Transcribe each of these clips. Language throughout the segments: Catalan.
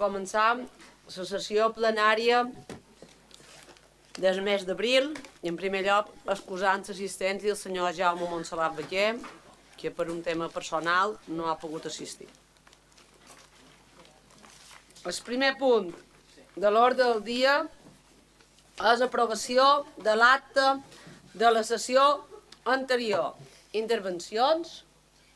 començar la sessió plenària del mes d'abril i en primer lloc excusant l'assistència del senyor Jaume Montserrat Baquer, que per un tema personal no ha pogut assistir. El primer punt de l'ordre del dia és aprovació de l'acte de la sessió anterior. Intervencions?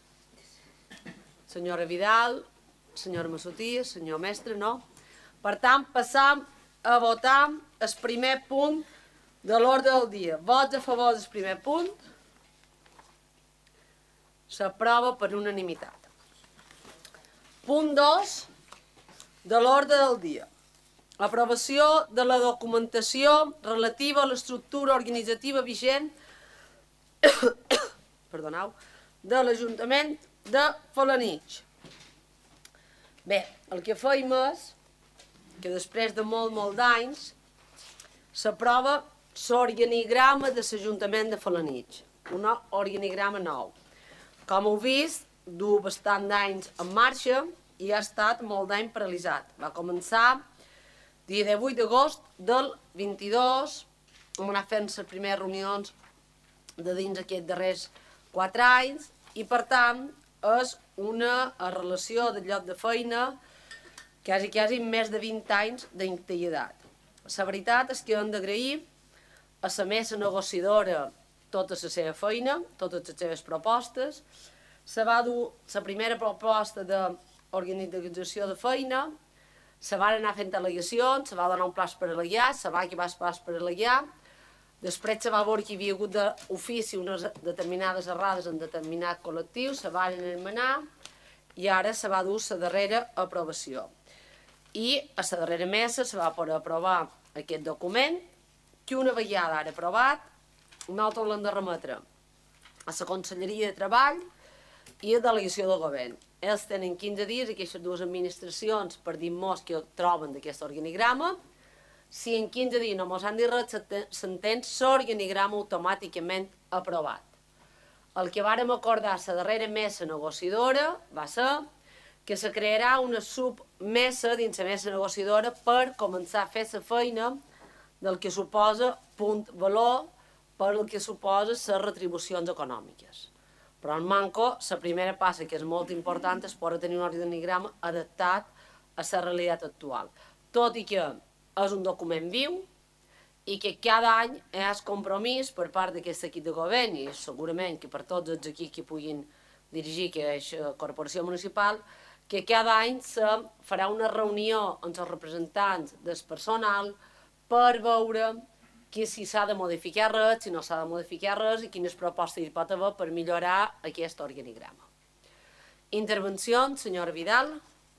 Senyora Vidal, senyora Massotí, senyor mestre, no? Per tant, passam a votar el primer punt de l'ordre del dia. Vots a favor del primer punt? S'aprova per unanimitat. Punt 2 de l'ordre del dia. Aprovació de la documentació relativa a l'estructura organitzativa vigent de l'Ajuntament de Felanitx. Bé, el que feim és que després de molt d'anys s'aprova l'organigrama de l'Ajuntament de Felanitx, un organigrama nou. Com heu vist, du bastant d'anys en marxa i ha estat molt d'any paralitzat. Va començar dia 18 d'agost del 22, hem anat fent les primeres reunions de dins aquests darrers 4 anys i per tant és una relació de lloc de feina quasi més de 20 anys d'antiguitat. La veritat és que hem d'agrair a la mesa negociadora tota la seva feina, totes les seves propostes. Se va dur la primera proposta d'organització de feina, se van anar fent al·legacions, se va donar un plaç per al·legar, se va acabar el plaç per al·legar, després se va veure que hi havia hagut d'ofici unes determinades errades en determinats col·lectius, se van anomenar i ara se va dur la darrera aprovació. I a la darrera mesa se va poder aprovar aquest document que una vegada ara aprovat nosaltres l'hem de remetre a la Conselleria de Treball i a la Delegació del Govern. Ells tenen 15 dies, aquestes dues administracions, per dir-nos què troben d'aquest organigrama. Si en 15 dies no ens han dit res, s'entén l'organigrama automàticament aprovat. El que vàrem acordar a la darrera mesa negociadora va ser que se crearà una submesa dins la mesa negociadora per començar a fer la feina del que suposa punt valor per el que suposa les retribucions econòmiques. Però en manco, la primera passa, que és molt important, és poder tenir un organigrama adaptat a la realitat actual. Tot i que és un document viu i que cada any és compromís per part d'aquest equip de govern i segurament que per tots els equips que puguin dirigir aquesta corporació municipal, que cada any se farà una reunió amb els representants del personal per veure si s'ha de modificar res, si no s'ha de modificar res i quines propostes hi pot haver per millorar aquest organigrama. Intervencions, senyora Vidal.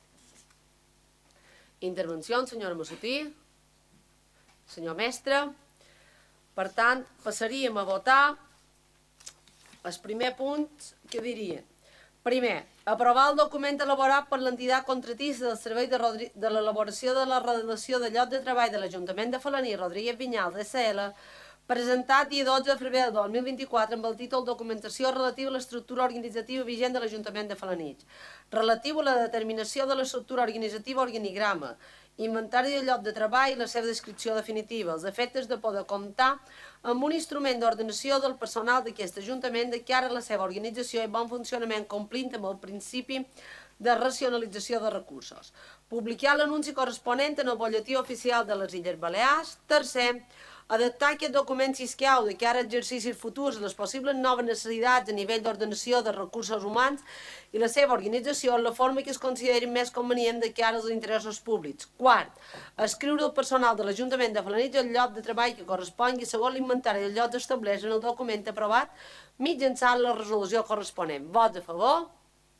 Intervencions, senyora Massotí. Senyor mestre. Per tant, passaríem a votar els primers punts que dirien. Primer, aprovar el document elaborat per l'entitat contratista del Servei de l'Elaboració de la Relació de Lloc de Treball de l'Ajuntament de Felanitx, Rodríguez Vinyals, S.L., presentat dia 12 de febrer del 2024 amb el títol Documentació relativa a l'estructura organitzativa vigent de l'Ajuntament de Felanitx, relatiu a la determinació de l'estructura organitzativa organigrama, inventari de lloc de treball i la seva descripció definitiva, els efectes de poder comptar amb un instrument d'ordenació del personal d'aquest Ajuntament de cara a la seva organització i bon funcionament complint amb el principi de racionalització de recursos. Publicar l'anunci corresponent en el butlletí oficial de les Illes Balears. Tercer, adaptar aquest document si escau de cara a exercicis futurs a les possibles noves necessitats a nivell d'ordenació de recursos humans i la seva organització en la forma que es consideri més convenient de cara als interessos públics. Quart, escriure el personal de l'Ajuntament de Felanitx el lloc de treball que correspongui segons l'inventari de llocs establerts en el document aprovat mitjançant la resolució corresponent. Vots a favor?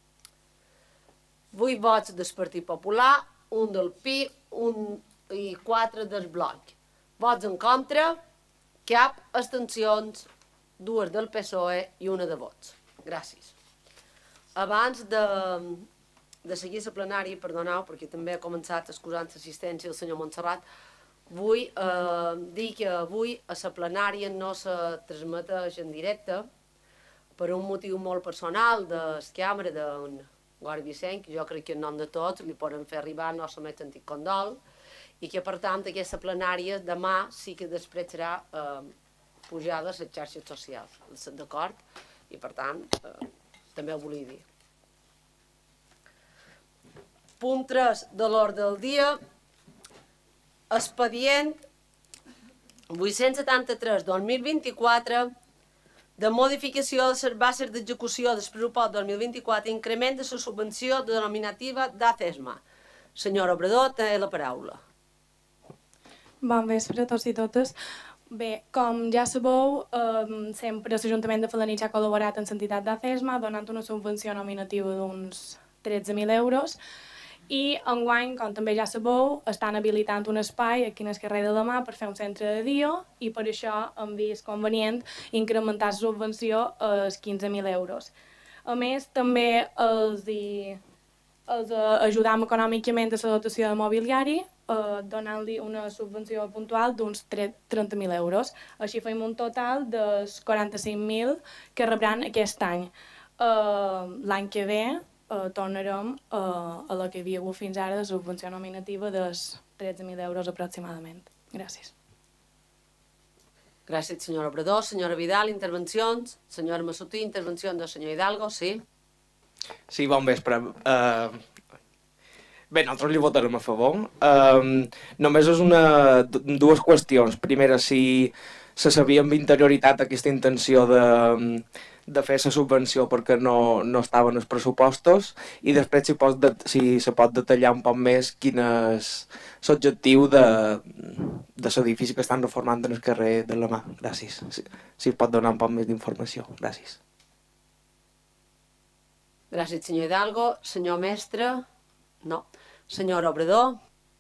8 vots del Partit Popular, 1 del PI i 4 del Bloc. Vots en contra, cap, abstencions, 2 del PSOE i 1 de vots. Gràcies. Abans de seguir la plenària, perdoneu, perquè també ha començat excusant l'assistència del senyor Montserrat, vull dir que avui a la plenària no se transmeteix en directe per un motiu molt personal de la càmera, Gori Vicent, que jo crec que en nom de tots li poden fer arribar el nostre més antic condol, i que, per tant, aquesta plenària demà sí que després serà pujada a les xarxes socials, d'acord? I, per tant, també ho volia dir. Punt 3 de l'ordre del dia, expedient 873-2024 de modificació de les bases d'execució del pressupost 2024 i increment de la subvenció denominativa d'ACESMA. Senyor Obrador, té la paraula. Bon vespre a tots i totes. Bé, com ja sabeu, sempre l'Ajuntament de Felanitx ha col·laborat amb l'entitat d'ACESMA donant una subvenció nominativa d'uns 13.000 euros i enguany, com també ja sabeu, estan habilitant un espai aquí en el carrer de la Mà per fer un centre de dia i per això hem vist convenient incrementar la subvenció als 15.000 euros. A més, també els ajudam econòmicament a la dotació de mobiliari donant-li una subvenció puntual d'uns 30.000 euros. Així fem un total de 45.000 que rebran aquest any. L'any que ve tornarem a la que hi havia hagut fins ara de subvenció nominativa dels 13.000 euros aproximadament. Gràcies. Gràcies, senyor Obrador. Senyora Vidal, intervencions. Senyora Massutí, intervenció del senyor Hidalgo, sí? Sí, bon vespre. Bé, nosaltres li votarem a favor. Només és dues qüestions. Primera, si se sabia amb interioritat aquesta intenció de fer la subvenció perquè no estaven els pressupostos i després si se pot detallar un poc més quin és l'objectiu de l'edifici que estan reformant en el carrer de la Mà. Gràcies. Si es pot donar un poc més d'informació. Gràcies. Gràcies, senyor Hidalgo. Senyor Mestre? No. Senyor Obrador?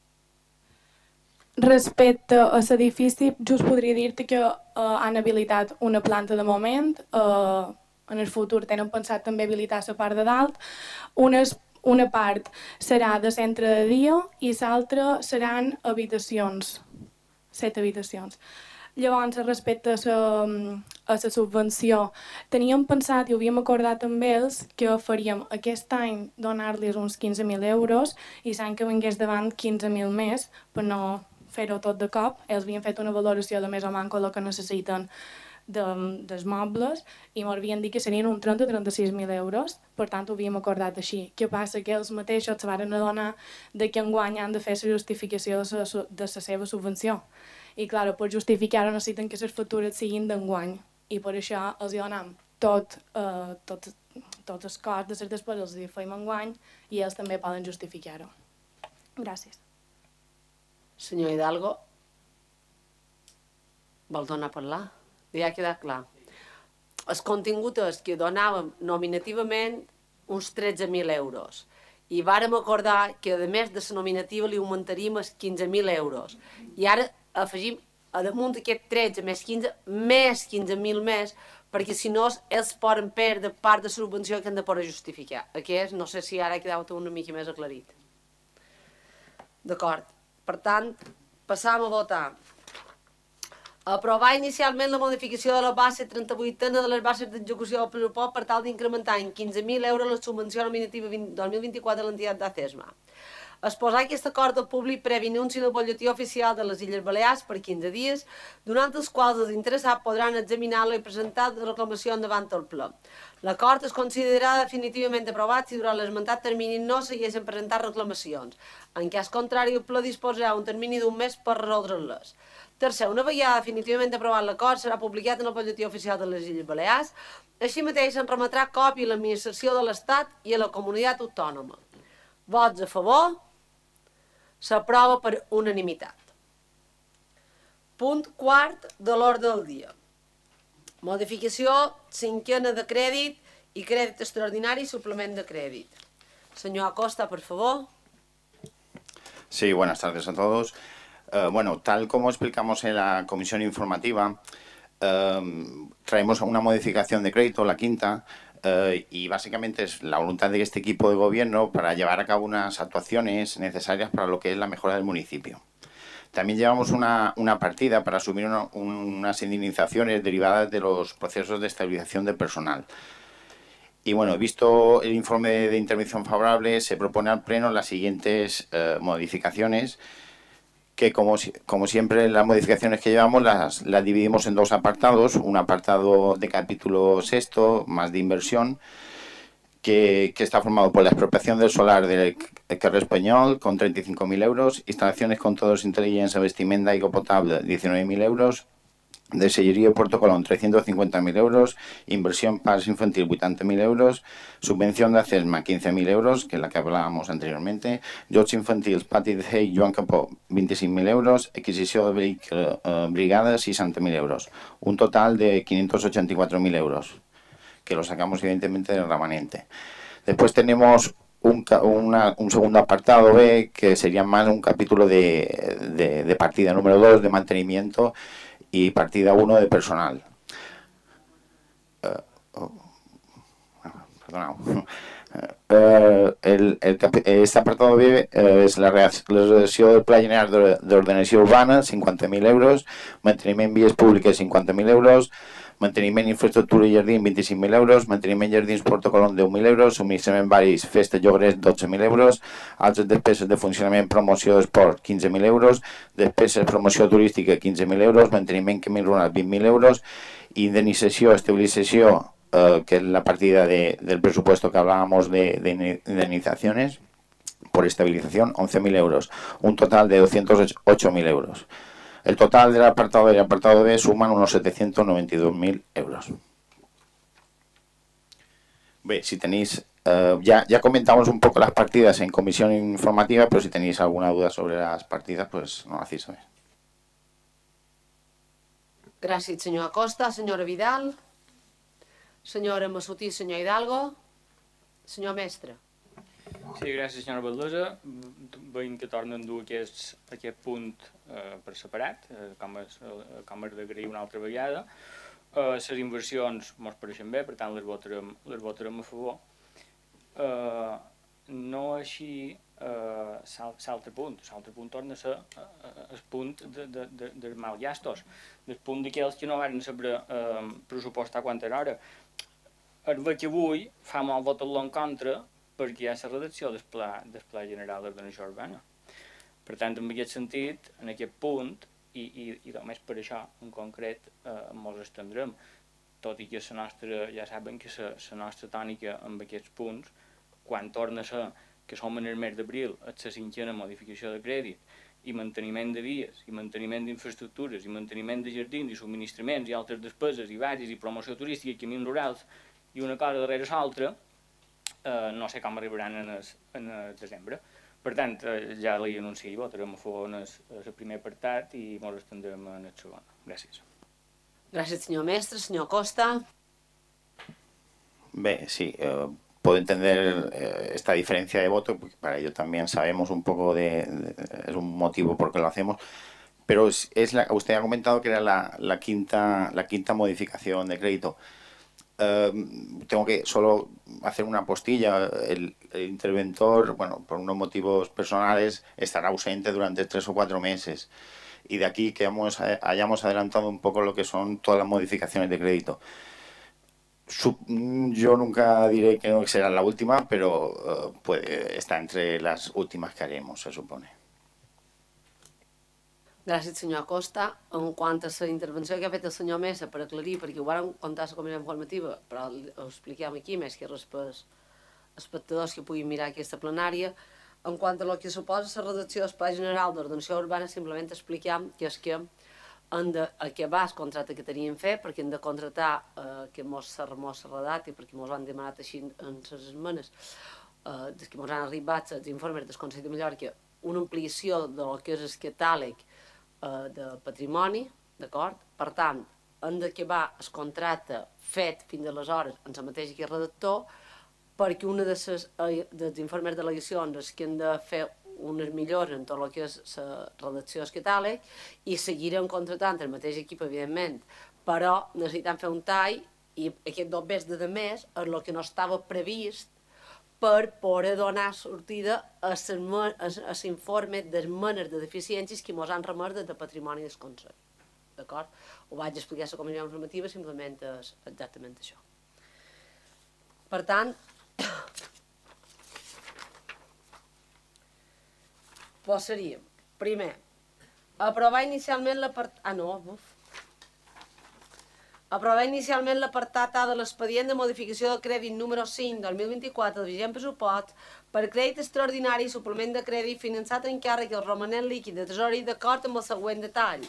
Respecte a l'edifici, just podria dir-te que han habilitat una planta de moment, en el futur tenen pensat també habilitar la part de dalt. Una part serà de centre de dia i l'altra seran habitacions, 7 habitacions. Llavors, respecte a la subvenció, teníem pensat i ho havíem acordat amb ells que faríem aquest any donar-los uns 15.000 euros i l'any que vingués davant 15.000 més per no fer-ho tot de cop. Ells havien fet una valoració de més o manco el que necessiten dels mobles i m'havien dit que serien uns 30-36.000 euros, per tant ho havíem acordat així. Què passa? Que ells mateixos se van adonar que enguany han de fer la justificació de la seva subvenció. I clar, per justificar-ho necessiten que les factures siguin d'enguany i per això els donem tot el cost de les despeses els fem enguany i ells també poden justificar-ho. Gràcies. Senyor Hidalgo, vol donar a parlar? Ja ha quedat clar. El contingut és que donàvem nominativament uns 13.000 euros i vàrem acordar que a més de la nominativa li augmentaríem els 15.000 euros i ara afegim a damunt d'aquest 13 més 15, més 15.000 més, perquè si no ells poden perdre part de la subvenció que han de poder justificar. Aquest, no sé si ara ha quedat una mica més aclarit. D'acord. Per tant, passam a votar. Aprovar inicialment la modificació de la base 38a de les bases d'execució del pressupost per tal d'incrementar en 15.000 euros la subvenció nominativa 2024 de l'entitat d'ACESMA. Exposar aquest acord al públic previ anunci en el butlletí oficial de les Illes Balears per 15 dies, durant els quals els interessats podran examinar-la i presentar la reclamació davant el ple. L'acord es considerarà definitivament aprovat si durant l'esmentat termini no s'haguessin presentat reclamacions. En cas contrari, el ple disposarà un termini d'un mes per resoldre-les. Tercer, una vegada definitivament aprovat l'acord, serà publicat en el butlletí oficial de les Illes Balears. Així mateix se'n remetrà còpia a l'administració de l'Estat i a la comunitat autònoma. Vots a favor? S'aprova per unanimitat. Punt quart de l'ordre del dia. Modificació cinquena de crèdit y crédito extraordinario y suplemento de crédito. Señor Acosta, por favor. Sí, buenas tardes a todos. Bueno, tal como explicamos en la comisión informativa, traemos una modificación de crédito, la quinta, y básicamente es la voluntad de este equipo de gobierno para llevar a cabo unas actuaciones necesarias para lo que es la mejora del municipio. También llevamos una partida para asumir unas indemnizaciones derivadas de los procesos de estabilización del personal. Y bueno, visto el informe de intervención favorable, se propone al Pleno las siguientes modificaciones, que como siempre las modificaciones que llevamos las dividimos en dos apartados. Un apartado de capítulo sexto, más de inversión, que está formado por la expropiación del solar del carrer Espanyol con 35.000 euros, instalaciones con todos intel·ligents, vestimenta, aigua potable 19.000 euros, de selleria Puerto Colón 350.000 euros, inversión parcs infantil 80.000 euros, subvención de CESMA 15.000 euros, que es la que hablábamos anteriormente, jocs infantils Pati de Hey Joan Capó 25.000 euros, adquisició de vehicle brigada 60.000 euros, un total de 584.000 euros, que lo sacamos evidentemente del remanente. Después tenemos un segundo apartado B, que sería más un capítulo de partida número 2 de mantenimiento y partida 1 de personal. Este apartado B és la redacció del Pla General d'Ordenació Urbana, 50.000 euros, manteniment vies públiques, 50.000 euros, manteniment infraestructura i jardí, 25.000 euros, manteniment jardins Puerto Colón, 10.000 euros, subministrament baris, festa, lloguers, 12.000 euros, altres despeses de funcionament, promoció d'esport, 15.000 euros, despeses de promoció turística, 15.000 euros, manteniment camí rural, 20.000 euros, indemnització, estabilització, que es la partida del presupuesto que hablábamos de indemnizaciones por estabilización, 11.000 euros, un total de 208.000 euros. El total del apartado A y el apartado B suman unos 792.000 euros. Bé, si tenéis, ya comentamos un poco las partidas en comisión informativa, pero si tenéis alguna duda sobre las partidas, pues nos hacéis saber. Gràcies, senyor Acosta. Senyora Vidal. Senyora Massutí, senyor Hidalgo. Senyor Mestre. Sí, gràcies, senyora Baldosa. Veiem que tornen a dur aquest punt per separat, com és d'agrair una altra vegada. Les inversions ens pareixen bé, per tant les votarem a favor. No així l'altre punt. L'altre punt torna a ser el punt dels malgastos, el punt d'aquells que no van saber pressupostar quant era hora. El veig avui fa molt votar-lo en contra perquè hi ha la redacció del Pla General d'Ordenació Urbana. Per tant, en aquest sentit, en aquest punt, i només per això en concret ens estendrem, tot i que ja saben que la nostra tònica amb aquests punts, quan torna a ser que som en el mes d'abril, és la cinquena modificació de crèdit, i manteniment de vies, i manteniment d'infraestructures, i manteniment de jardins, i subministraments, i altres despeses, i basis, i promoció turística, i camins rurals, i una cosa darrere l'altra, no sé com arribaran en el desembre. Per tant, ja li anuncio, votarem a favor en el primer apartat i ens estendrem en el segon. Gràcies. Gràcies, senyor Mestre. Senyor Costa. Bé, sí, puedo entender esta diferencia de voto, porque para ello también sabemos un poco es un motivo por qué lo hacemos, pero usted ha comentado que era la quinta modificación de crédito. Tengo que solo hacer una postilla. El interventor, bueno, por unos motivos personales, estará ausente durante 3 o 4 meses. Y de aquí que hayamos adelantado un poco lo que son todas las modificaciones de crédito. Yo nunca diré que no será la última, pero está entre las últimas que haremos, se supone. Gràcies, senyor Acosta. En quant a la intervenció que ha fet el senyor Mesa per aclarir, perquè ho vam contar a la comissió informativa, però ho expliquem aquí, més que res per espectadors que puguin mirar aquesta plenària, en quant a el que suposa la redacció del Pla General d'Ordenació Urbana, simplement expliquem que és que han d'acabar el contracte que teníem fet, perquè hem de contractar que mos s'ha redactat i perquè mos han demanat així en les esmenes, que mos han arribat els informes del Consell de Mallorca, una ampliació del que és el catàleg de patrimoni, d'acord? Per tant, hem d'acabar el contracte fet fins aleshores en el mateix que redactor, perquè un dels informes de delegacions és que hem de fer unes millores en tot el que és la redacció del catàleg i seguirem contractant el mateix equip, evidentment, però necessitem fer un tall i aquest 2 mesos de més és el que no estava previst per poder donar sortida a l'informe d'esmenes de deficiències que ens han remès de patrimoni del Consell. D'acord? Ho vaig explicar a la comissió informativa, simplement és exactament això. Per tant, seria, primer, aprovar inicialment l'apartat... Aprovar inicialment l'apartat A de l'expedient de modificació del crèdit número 5 del 2024 del vigent pressupost per crèdit extraordinari i suplement de crèdit finançat en càrrec i el romanent líquid de tesori d'acord amb el següent detall.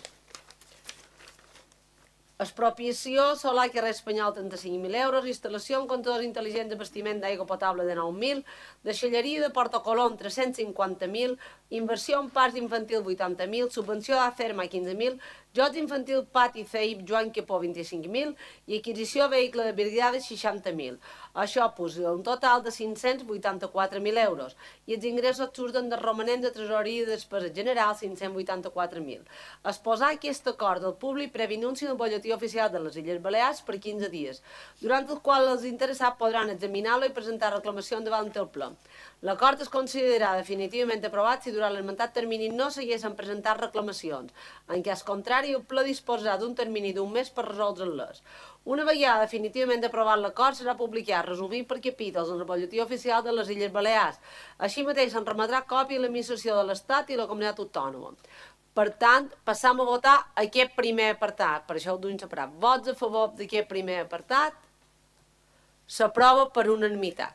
Expropiació solar carrer Espanyol 35.000 euros, instal·lació en comptadors intel·ligents d'abastiment d'aigua potable de 9.000, deixalleria de Porto Colom 350.000, inversió en parcs infantil 80.000, subvenció d'Acerma 15.000, jocs infantil Pati CEIP Joan Quepó 25.000 i adquisició de vehicle de brigada 60.000. Això posa un total de 584.000 euros i els ingressos surten del romanent de tresoreria de despesa general 584.000. Exposar aquest acord al públic previ anunci del butlletí oficial de les Illes Balears per 15 dies, durant el qual els interessats podran examinar-lo i presentar reclamació davant el ple. L'acord es considerarà definitivament aprovat si durant l'esmentat termini no s'haguessin presentat reclamacions. En cas contrari, el ple disposarà d'un termini d'un mes per resoldre-les. Una vegada definitivament aprovat l'acord, serà publicat resumit per capítols en el butlletí oficial de les Illes Balears. Així mateix se'n remetrà còpia a l'administració de l'Estat i la comunitat autònoma. Per tant, passam a votar aquest primer apartat. Per això ho duim separat. Vots a favor d'aquest primer apartat s'aprova per unanimitat.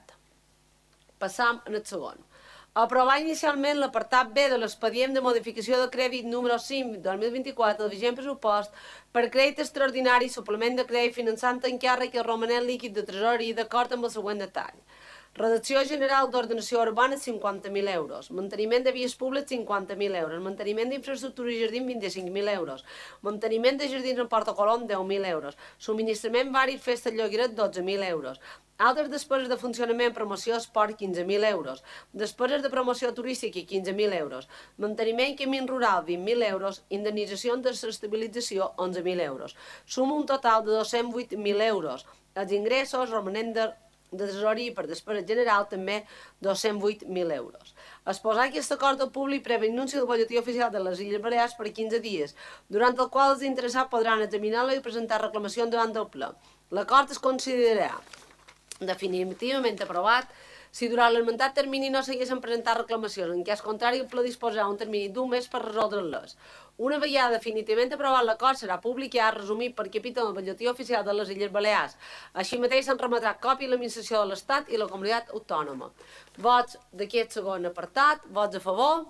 Passam al segon. Aprovar inicialment l'apartat B de l'expedient de modificació de crèdit número 5 del 2024 del vigent pressupost per crèdit extraordinari i suplement de crèdit finançant en càrrec i el romanent líquid de tresori d'acord amb el següent detall. Redacció general d'ordenació urbana 50.000 euros, manteniment de vies públiques 50.000 euros, manteniment d'infraestructures i jardins 25.000 euros, manteniment de jardins en Porto Colom 10.000 euros, subministrament vari festa Llogueret 12.000 euros, altres despeses de funcionament, promoció, esport, 15.000 euros. Despeses de promoció turística, 15.000 euros. Manteniment camí rural, 20.000 euros. Indemnització de estabilització, 11.000 euros. Suma un total de 208.000 euros. Els ingressos, romanent de tresoreria per despesa general, també 208.000 euros. Exposar aquest acord al públic previ anunci del butlletí oficial de les Illes Balears per 15 dies, durant el qual els interessats podran examinar-lo i presentar reclamacions davant del ple. L'acord es considerarà definitivament aprovat si durant l'esmentat termini no s'haguessin presentat reclamacions. En cas contrari, el ple disposarà un termini d'un mes per resoldre-les. Una vegada definitivament aprovat l'acord, serà publicat, resumit per capítol del butlletí oficial de les Illes Balears. Així mateix se'n remetrà còpia a l'administració de l'Estat i la comunitat autònoma. Vots d'aquest segon apartat, vots a favor,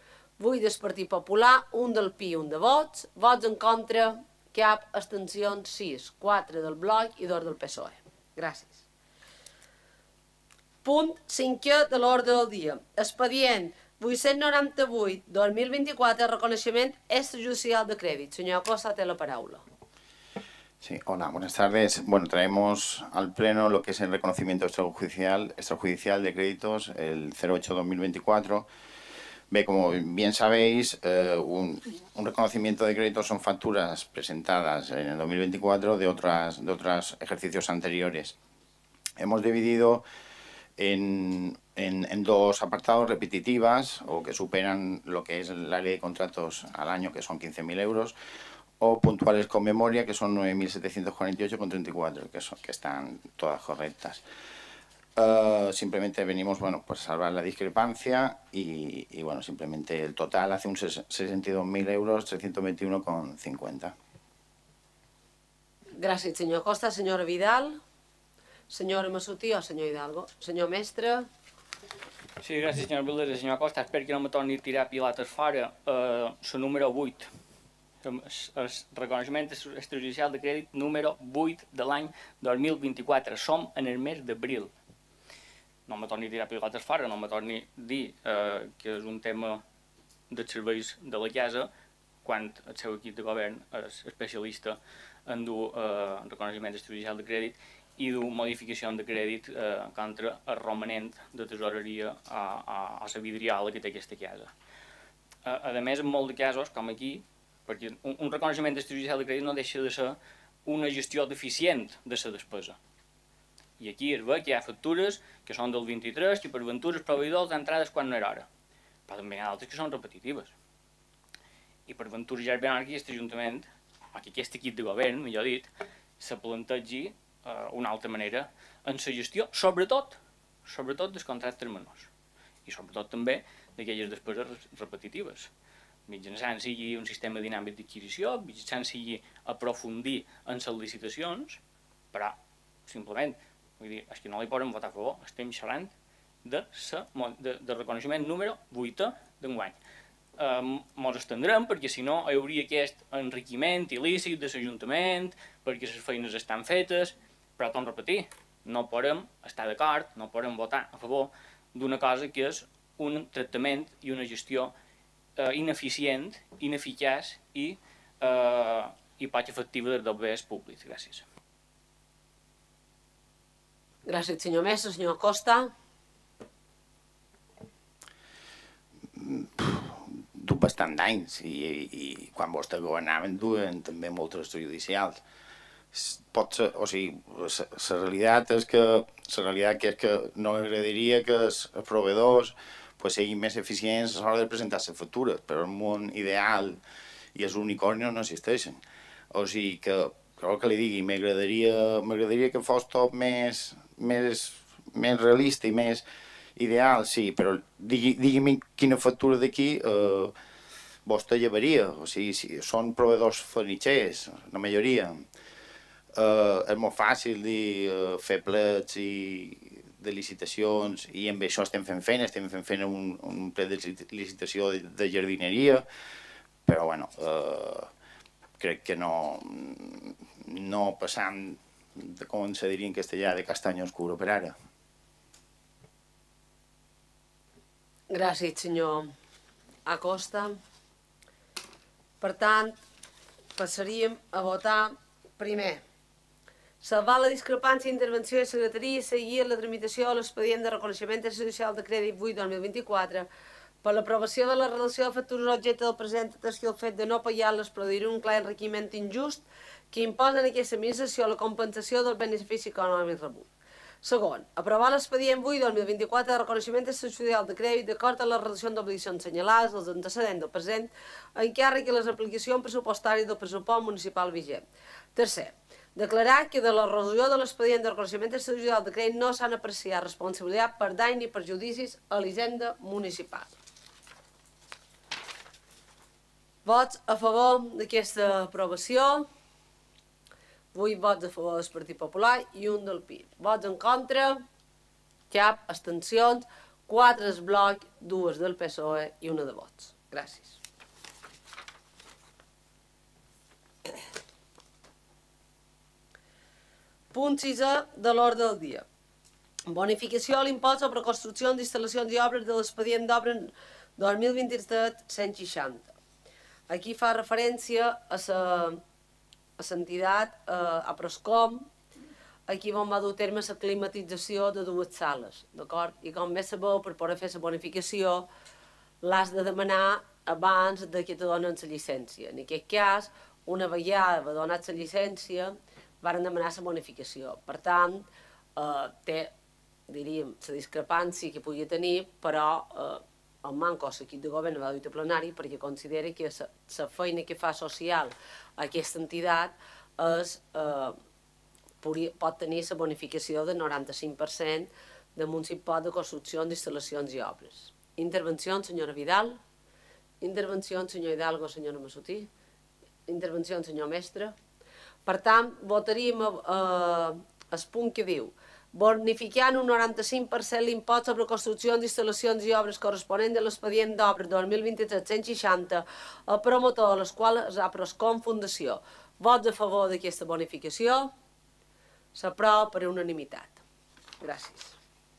8 del Partit Popular, 1 del PI, 1 de vots, vots en contra, cap, abstencions, 6, 4 del Bloc i 2 del PSOE. Gràcies. Punt 5è de l'ordre del dia. Expedient 898-2024, reconocimiento extrajudicial de crédito. Señor Acosta, te la palabra. Sí, hola, buenas tardes. Bueno, traemos al Pleno lo que es el reconocimiento extrajudicial de créditos, el 08-2024. Ve, como bien sabéis, un reconocimiento de créditos son facturas presentadas en el 2024 de otros ejercicios anteriores. Hemos dividido en dos apartados repetitivas o que superan lo que es la ley de contratos al año, que son 15.000 euros, o puntuales con memoria, que son 9.748,34, que están todas correctas. Simplemente venimos, bueno, pues a salvar la discrepancia y bueno, simplemente el total hace un 62.000 euros, 321,50. Gràcies, senyor Costa. Senyora Vidal. Senyora Massutí o senyor Hidalgo. Senyor Mestre. Sí, gràcies, senyora Vildera. Senyor Costa, espero que no me torni a tirar pilotes fora. La número 8. El reconeixement extrajudicial de crèdit número 8 de l'any 2024. Som en el mes d'abril. No me torni a tirar pilotes fora, no me torni a dir que és un tema dels serveis de la casa quan el seu equip de govern és especialista en dur reconeixement extrajudicial de crèdit i dur modificació de crèdit contra el romanent de tesoreria a la vidriala que té aquesta casa. A més, en molts casos, com aquí, perquè un reconeixement extrajudicial de crèdit no deixa de ser una gestió deficient de la despesa. I aquí es ve que hi ha factures que són del 23 i per ventures proveïdors d'entrades quan no era hora. Però també hi ha altres que són repetitives. I per ventures ja és ben hora que aquest Ajuntament, o que aquest equip de govern, millor dit, se plantegi una altra manera en la gestió, sobretot dels contractes menors i sobretot també d'aquelles despeses repetitives, mitjançant sigui un sistema dinàmic d'adquisició, mitjançant sigui aprofundir en les licitacions, però simplement, vull dir, és que no li poden votar a favor, estem xerrant de reconeixement número 8 d'enguany. Ens estendrem perquè si no hi hauria aquest enriquiment il·lícit de l'Ajuntament, perquè les feines estan fetes, però torno a repetir, no podem estar d'acord, no podem votar a favor d'una cosa que és un tractament i una gestió ineficient, ineficaç i poc efectiva dels béns públics. Gràcies. Gràcies, senyor Mestre. Senyor Costa. Du bastant d'anys i quan vostès governaven duen també moltes judicials. Pot ser, o sigui, la realitat és que no m'agradaria que els proveïdors siguin més eficients a l'hora de presentar les factures, però el món ideal i els unicornios no existeixen. O sigui que, el que li digui, m'agradaria que fos tot més realista i més ideal, sí, però digui'm quina factura d'aquí vostè llevaria. O sigui, si són proveïdors furnitxers, la majoria, és molt fàcil dir fer plets de licitacions i amb això estem fent feina, un plet de licitació de jardineria, però bueno, crec que no passam, com se diria en castellà, de castany oscuro per ara. Gràcies, senyor Acosta. Per tant, passaríem a votar primer. Salvar la discrepància d'intervenció de secretaria i seguir la tramitació de l'expedient de reconeixement extrajudicial de crèdit 8-2024 per l'aprovació de la relació de factures objecte del present atenció al fet de no pagar-les produir un clar enriquiment injust que imposa en aquesta administració la compensació del benefici econòmic rebut. Segon, aprovar l'expedient 8-2024 de reconeixement extrajudicial de crèdit d'acord amb les relacions d'obligacions assenyalades dels antecedents del present encàrrec i les aplicacions pressupostàries del pressupost municipal vigent. Tercer, declarar que de la resolució de l'expedient de reconeixement extrajudicial de crèdit no s'han apreciat responsabilitat per dany ni perjudicis a l'hisenda municipal. Vots a favor d'aquesta aprovació. 8 vots a favor del Partit Popular i 1 del PIB. Vots en contra, cap, abstencions, 4 del bloc, 2 del PSOE i 1 de vots. Gràcies. Punt 6 de l'ordre del dia. Bonificació a l'impost sobre construccions d'instal·lacions i obres de l'expedient d'obra 2023-160. Aquí fa referència a l'entitat, a Proscom, aquí on va dur a terme la climatització de 2 sales, d'acord? I com bé sabeu, per poder fer la bonificació, l'has de demanar abans que te donen la llicència. En aquest cas, una vegada va donar la llicència, varen demanar la bonificació. Per tant, té, diríem, la discrepància que pugui tenir, però el manco a l'equip de govern va dir a plenari perquè considera que la feina que fa social a aquesta entitat pot tenir la bonificació del 95% damunt l'impost de construccions, instal·lacions i obres. Intervenció, senyora Vidal. Intervenció, senyor Hidalgo, senyora Massutí. Intervenció, senyor Mestre. Per tant, votaríem el punt que diu bonificant un 95% l'impost sobre construccions, instal·lacions i obres corresponent de l'expedient d'obres 2023-160 al promotor de les quals ha Proscom Fundació. Vots a favor d'aquesta bonificació? S'aprova per unanimitat. Gràcies.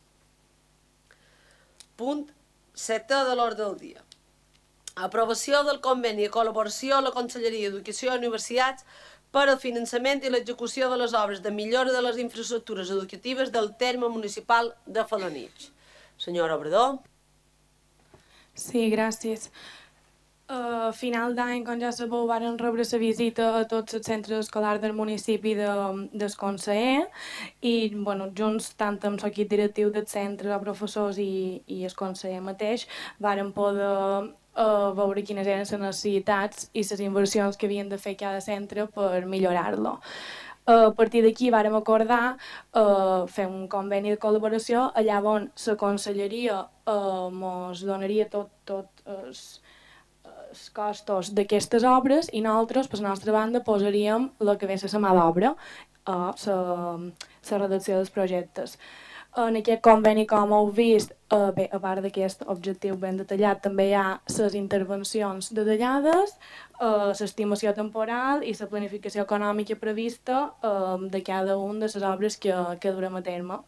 Punt 7 de l'ordre del dia. Aprovació del conveni de col·laboració a la Conselleria d'Educació i Universitats per al finançament i l'execució de les obres de millora de les infraestructures educatives del terme municipal de Felanitx. Senyora Obrador. Sí, gràcies. A final d'any, com ja sabeu, varen rebre la visita a tots els centres escolars del municipi del conseller i, junts, tant amb l'equip directiu del centre, els professors i el conseller mateix, varen poder veure quines eren les necessitats i les inversions que havien de fer cada centre per millorar-lo. A partir d'aquí vàrem acordar fer un conveni de col·laboració allà on la conselleria ens donaria tot els costos d'aquestes obres i nosaltres, per la nostra banda, posaríem la que ve a la mà d'obra a la redacció dels projectes. En aquest conveni, com heu vist, bé, a part d'aquest objectiu ben detallat, també hi ha les intervencions detallades, l'estimació temporal i la planificació econòmica prevista de cada una de les obres que durem a terme.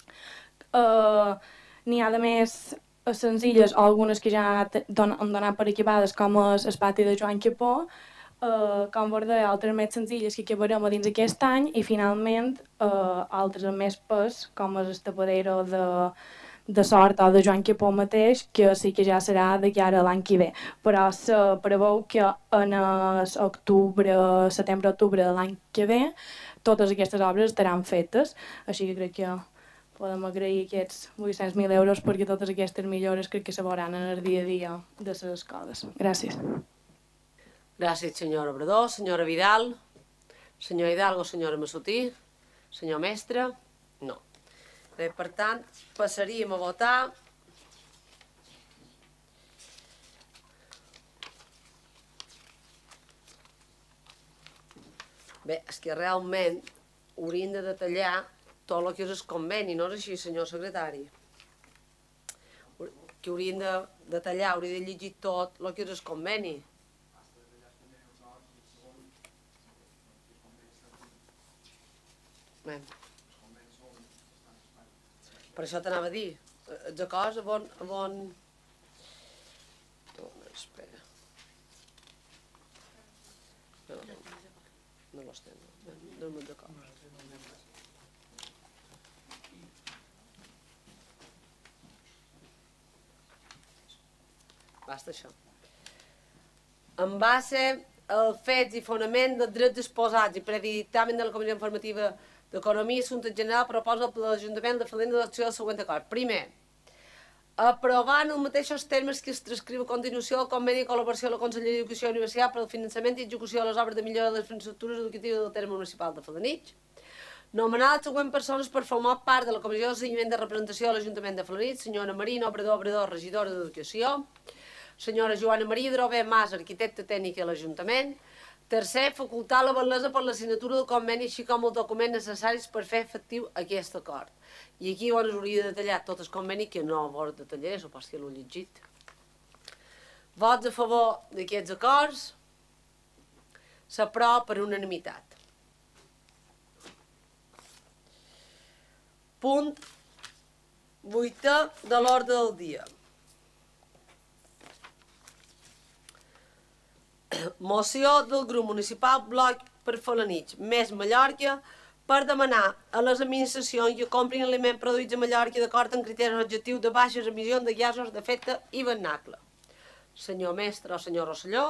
N'hi ha de més senzilles o algunes que ja han donat per acabades, com el pati de Joan Capó, com vos deia, altres més senzilles que acabarem a dins aquest any i finalment altres amb més pes, com el tapadero de Sort o de Joan Capó mateix, que sí que ja serà de cara a l'any que ve. Però se preveu que en setembre-octubre de l'any que ve totes aquestes obres estaran fetes, així que crec que podem agrair aquests 800.000 euros perquè totes aquestes millores crec que se veuran en el dia a dia de les escoles. Gràcies. Gràcies, senyora Obrador. Senyora Vidal? Senyor Hidalgo, senyora Massotí? Senyor Mestre? No. Bé, per tant, passaríem a votar. Bé, és que realment haurien de detallar tot el que és el conveni, no és així, senyor secretari? Que haurien de detallar, haurien de llegir tot el que és el conveni. Bé. Per això t'anava a dir, els acords on... Espera. No los tengo, no els acords. Basta això. En base als fets i fonament dels drets exposats i previ dictamen de la Comissió Informativa d'Economia i Assumptes Generals, proposa per l'Ajuntament de Falent d'adopció del següent acord. Primer, aprovar en els mateixos termes que es transcriu a continuació el conveni de col·laboració a la Conselleria d'Educació i Universitat per al finançament i execució de les obres de millora de les infraestructures educatives del terme municipal de Felanitx. Nomenar les següents persones per formar part de la Comissió de Seguiment de Representació de l'Ajuntament de Felanitx: senyora Marina Obrador, regidora d'Educació; senyora Joana Maria Drové Mas, arquitecta tècnica de l'Ajuntament. Tercer, facultar la validesa per la signatura del conveni, així com els documents necessaris per fer efectiu aquest acord. I aquí us hauria de detallar tot el conveni, que no vos detallaré, supos que l'ho he llegit. Vots a favor d'aquests acords? S'aprova per unanimitat. Punt 8 de l'ordre del dia. Moció del grup municipal Bloc per Felanitx més Mallorca per demanar a les administracions que comprin aliments produïts a Mallorca d'acord amb criteris objectius de baixes emissions de gasos d'efecte hivernacle. Senyor Mestre o senyor Rosselló.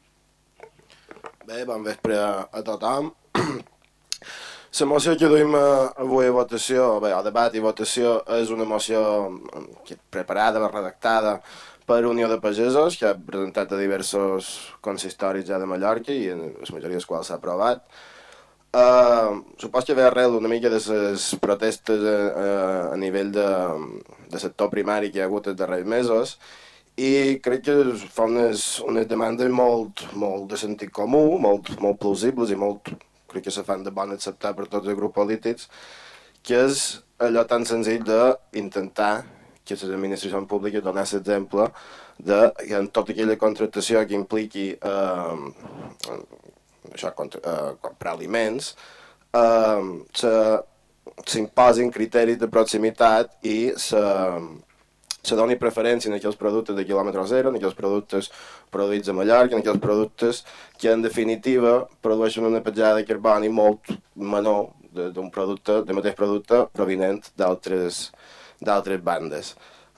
Bé, bon vespre a tothom. La moció que duim avui a votació, bé, a debat i votació, és una moció preparada, redactada per Unió de Pagesos, que ha presentat a diversos consistoris ja de Mallorca i en la majoria dels quals s'ha aprovat. Supos que ve arrel una mica de les protestes a nivell de sector primari que hi ha hagut els darrers mesos i crec que fa unes demandes molt de sentit comú, molt plausibles i crec que se fan de bon acceptar per tots els grups polítics, que és allò tan senzill d'intentar que les administracions públiques donen l'exemple de que en tota aquella contractació que impliqui comprar aliments s'imposin criteris de proximitat i se doni preferència en aquells productes de quilòmetre zero, en aquells productes produïts a Mallorca, en aquells productes que en definitiva produeixen una petjada de carboni molt menor d'un mateix producte provinent d'altres bandes.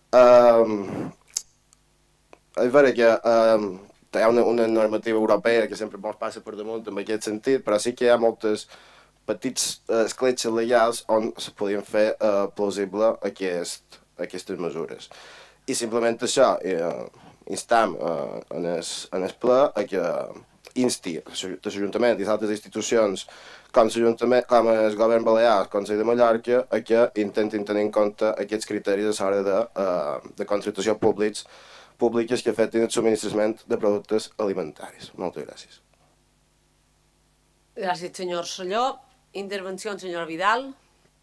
És vera que hi ha una normativa europea que sempre ens passa per damunt en aquest sentit, però sí que hi ha moltes petits escletxes legals on se podien fer plausible aquestes mesures. I simplement això, instam en el ple a que insti l'Ajuntament i altres institucions com el Govern Balear, el Consell de Mallorca, a que intentin tenir en compte aquests criteris a l'hora de contractació públiques que afectin el subministrament de productes alimentaris. Moltes gràcies. Gràcies, senyor Rosselló. Intervenció, senyor Vidal.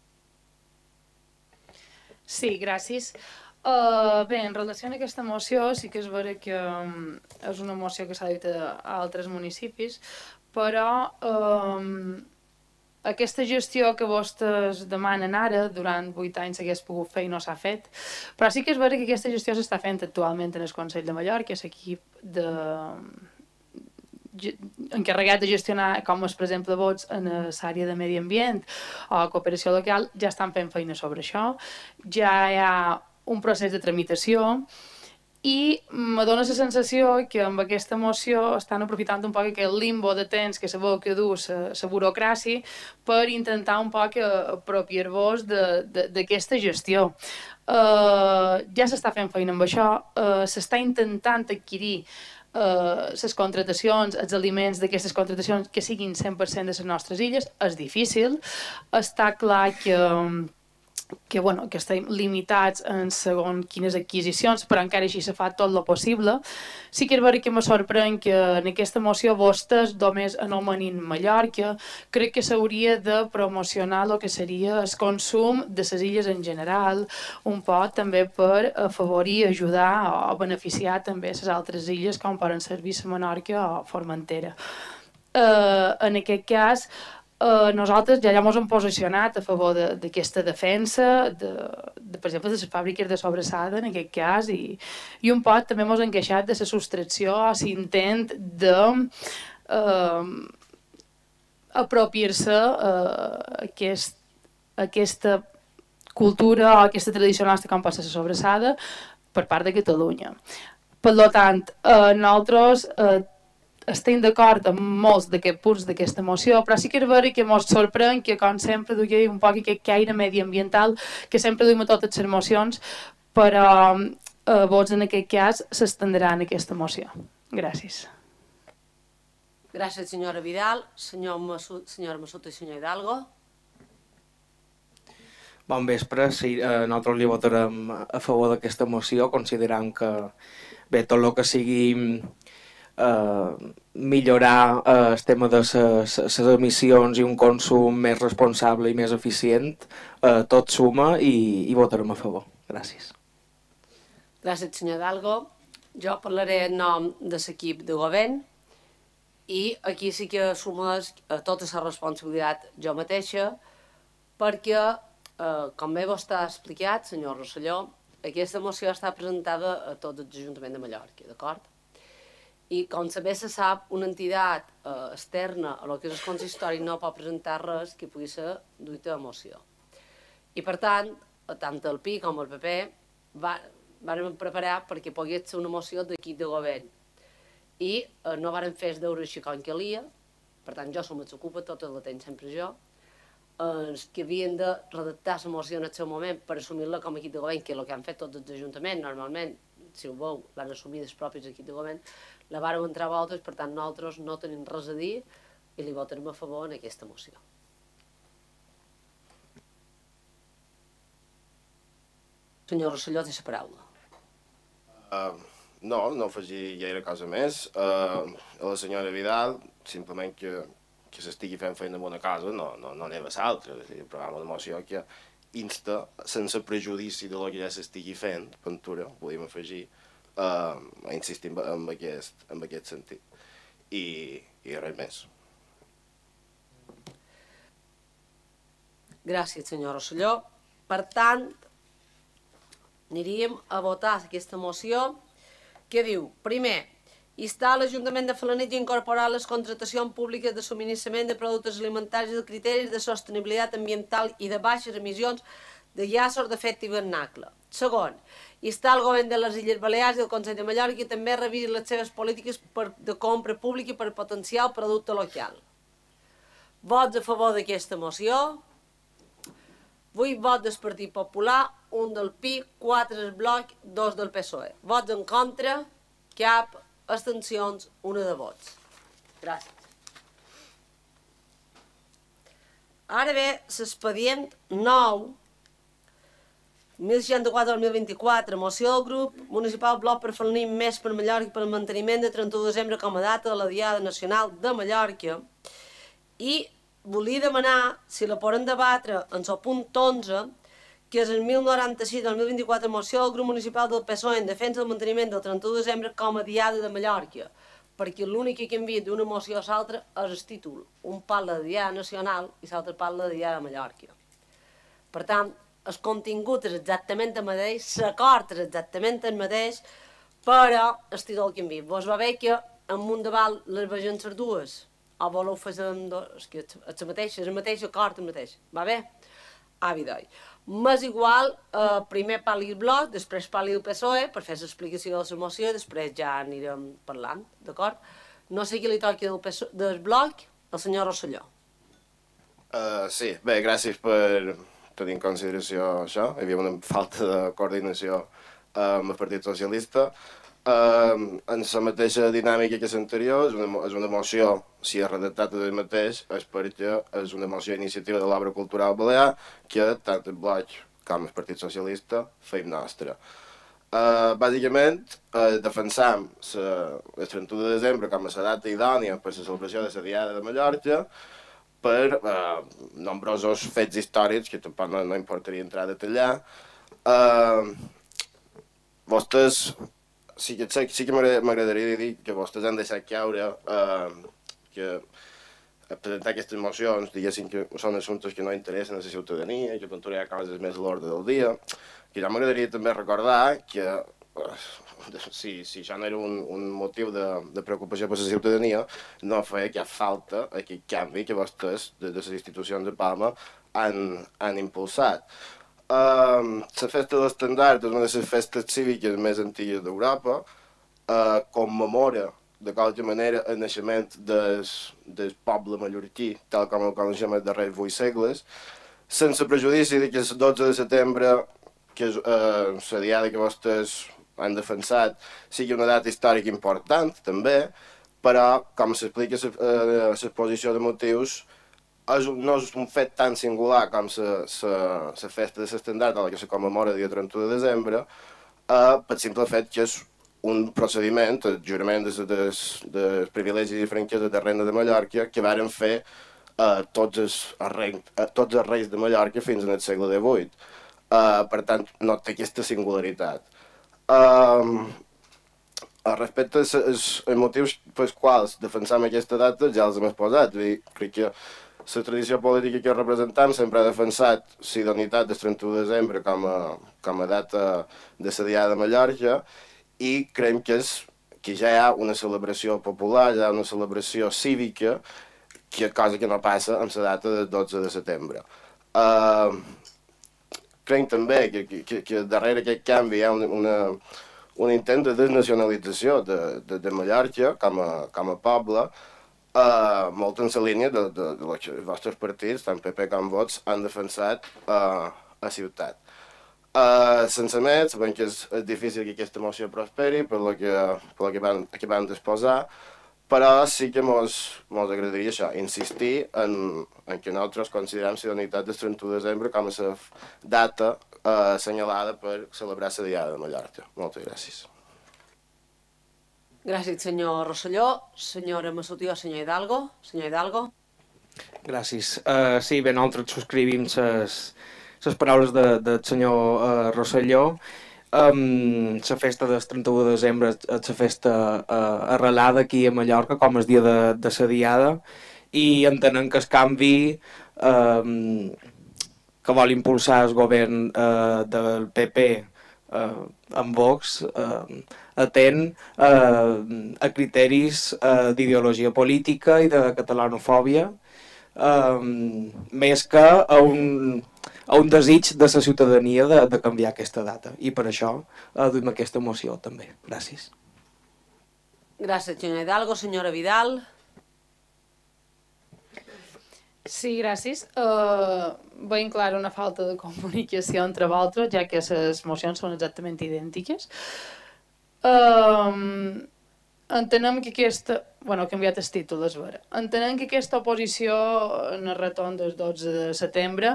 Sí, gràcies. Bé, en relació a aquesta moció, sí que és vera que és una moció que s'ha dit a altres municipis, però aquesta gestió que vostès demanen ara, durant 8 anys s'hagués pogut fer i no s'ha fet, però sí que és vera que aquesta gestió s'està fent actualment en el Consell de Mallorca, l'equip encarregat de gestionar, com és, per exemple, vots en l'àrea de medi ambient o cooperació local, ja estan fent feina sobre això, ja hi ha un procés de tramitació i me dóna la sensació que amb aquesta moció estan aprofitant un poc aquest limbo de temps que sabeu que du la burocràcia per intentar un poc apropiar-vos d'aquesta gestió. Ja s'està fent feina amb això, s'està intentant adquirir les contratacions, els aliments d'aquestes contratacions que siguin 100% de les nostres illes. És difícil, està clar que estem limitats en segons quines adquisicions, però encara així s'ha fet tot el possible. Sí que és vera que me sorprèn que en aquesta moció vostès només anomenin Mallorca. Crec que s'hauria de promocionar el que seria el consum de les illes en general, un poc també per afavorir, ajudar o beneficiar també les altres illes com poden servir la Menorca o Formentera. En aquest cas, nosaltres ja ens hem posicionat a favor d'aquesta defensa, per exemple, de les fàbriques de sobrassada, en aquest cas, i un poc també ens hem queixat de la sostracció o l'intent d'apropiar-se aquesta cultura o aquesta tradició nostra com passa la sobrassada per part de Catalunya. Per tant, nosaltres estem d'acord amb molts d'aquests punts d'aquesta moció, però sí que és vera que ens sorprèn que, com sempre, duia un poc aquest caire mediambiental que sempre duim a totes les mocions, però vots en aquest cas s'estendran aquesta moció. Gràcies. Gràcies, senyora Vidal. Senyora Massut i senyor Hidalgo. Bon vespre. Sí, nosaltres li votarem a favor d'aquesta moció, considerant que tot el que sigui millorar el tema de les emissions i un consum més responsable i més eficient, tot suma i votarem a favor. Gràcies. Gràcies, senyor Hidalgo. Jo parlaré en nom de l'equip de govern i aquí sí que assumeix tota la responsabilitat jo mateixa perquè, com bé vostè ha explicat, senyor Rosselló, aquesta moció està presentada a tot l'Ajuntament de Mallorca, d'acord? I com també se sap, una entitat externa a lo que és el consistori no pot presentar res que pugui ser duit a moció. I per tant, tant el PI com el PP vam preparar perquè pogués ser una moció d'equip de govern. I no vam fer els deures així com calia, per tant jo som m'ocupa tot el temps sempre jo, que havien de redactar la moció en el seu moment per assumir-la com a equip de govern, que és el que han fet tots els ajuntaments, normalment, si ho veu, l'han assumit els propis equips de govern, la vàrem entrar a vosaltres, per tant nosaltres no tenim res a dir i li votarem a favor en aquesta moció. Senyor Rosselló, té la paraula. No afegir gaire cosa més. A la senyora Vidal, simplement que s'estigui fent feina en una cosa, no anem a l'altra. El programa de moció que insta, sense prejudici de lo que ja s'estigui fent, pintura, podem afegir, a insistir en aquest sentit. I res més. Gràcies, senyor Rosselló. Per tant, aniríem a votar aquesta moció que diu, primer, instar l'Ajuntament de Felanitx a incorporar les contratacions públiques de subministrament de productes alimentaris de criteris de sostenibilitat ambiental i de baixes emissions de gasos d'efecte hivernacle. Segon, instar el govern de les Illes Balears i el Consell de Mallorca i també revisar les seves polítiques de compra pública per potenciar el producte local. Vots a favor d'aquesta moció. 8 vots del Partit Popular, 1 del PI, 4 del Bloc, 2 del PSOE. Vots en contra, cap, abstencions, 1 de vots. Gràcies. Ara ve l'expedient 9, 1064-2024, moció del grup municipal Bloc per Felní Més per Mallorca per al manteniment de 31 de desembre com a data de la Diada Nacional de Mallorca, i volia demanar si la poden debatre en el punt 11, que és el 1096-2024, moció del grup municipal del PSOE en defensa del manteniment del 31 de desembre com a Diada de Mallorca, perquè l'únic que canvia d'una moció a l'altra és el títol. Un parla de Diada Nacional i l'altre parla de Diada de Mallorca. Per tant, el contingut és exactament el mateix, l'acord és exactament el mateix, però el títol canvia. Vos va bé que en un debat les vegem les dues, o voleu fer és que és el mateix acord, el mateix. Va bé? Avidoi. M'és igual, primer parli el Bloc, després parli el PSOE, per fer l'explicació de la moció, i després ja anirem parlant, d'acord? No sé qui li toqui del Bloc, el senyor Rosselló. Sí, bé, gràcies per tenir en consideració això. Hi havia una falta de coordinació amb el Partit Socialista. En la mateixa dinàmica que l'anterior, és una moció, si és redactat el mateix, és perquè és una moció d'iniciativa de l'obra cultural balear que tant el Bloc com el Partit Socialista feim nostra. Bàsicament, defensam el 31 de desembre com a la data idònia per la celebració de la Diada de Mallorca per nombrosos fets històrics que tampoc no importaria entrar a detallar. Vostès sí que m'agradaria dir que vostès han deixat caure que presentar aquestes mocions, diguéssim que són assumptes que no interessen a la ciutadania i que per hi ha coses més a l'ordre del dia. Que ja m'agradaria també recordar que si això no era un motiu de preocupació per la ciutadania, no feia cap falta aquest canvi que vostès, des de les institucions de Palma, han impulsat. La festa de l'estandard és una de les festes cíviques més antigues d'Europa, commemora de qualque manera el naixement del poble mallorquí, tal com el coneixem els darrers 8 segles, sense prejudici que el 12 de setembre, que és la diada que vostès han defensat, sigui una data històrica important, també, però, com s'explica a l'exposició de motius, no és un fet tan singular com la festa de l'estandard a la que se commemora el dia 31 de desembre, pel simple fet que és un procediment, el jurament dels privilegis i franqueses de Reina de Mallorca, que varen fer tots els reis de Mallorca fins en el segle XVIII. Per tant, no té aquesta singularitat. Respecte als motius pels quals defensam aquesta data, ja els hem exposat. Crec que la tradició política que representam sempre ha defensat la idoneïtat del 31 de desembre com a data de la Diada de Mallorca i creiem que ja hi ha una celebració popular, ja hi ha una celebració cívica, cosa que no passa amb la data del 12 de setembre. Creiem també que darrere aquest canvi hi ha un intent de desnacionalització de Mallorca com a poble, molt en la línia de que els vostres partits, tant PP com Vox, han defensat a la ciutat. Sense més, sabem que és difícil que aquesta moció prosperi per lo que van disposar, però sí que mos agradaria això, insistir en que nosaltres considerem la idoneïtat del 31 de desembre com a la data assenyalada per celebrar la Diada de Mallorca. Moltes gràcies. Gràcies, senyor Rosselló. Senyora Massotió, senyor Hidalgo. Senyor Hidalgo. Gràcies. Sí, bé, nosaltres subscrivim les paraules del senyor Rosselló. La festa del 31 de desembre és la festa arrelada aquí a Mallorca com el dia de la Diada i entenem que el canvi que vol impulsar el govern del PP amb Vox atén a criteris d'ideologia política i de catalanofòbia més que a un desig de la ciutadania de canviar aquesta data. I per això duim aquesta moció també. Gràcies. Gràcies, senyor Hidalgo. Senyora Vidal. Sí, gràcies. Veiem clara una falta de comunicació entre vosaltres, ja que les mocions són exactament idèntiques. entenem que aquesta... Bueno, ha canviat el títol, és vera. Entenem que aquesta oposició en el retorn del 12 de setembre,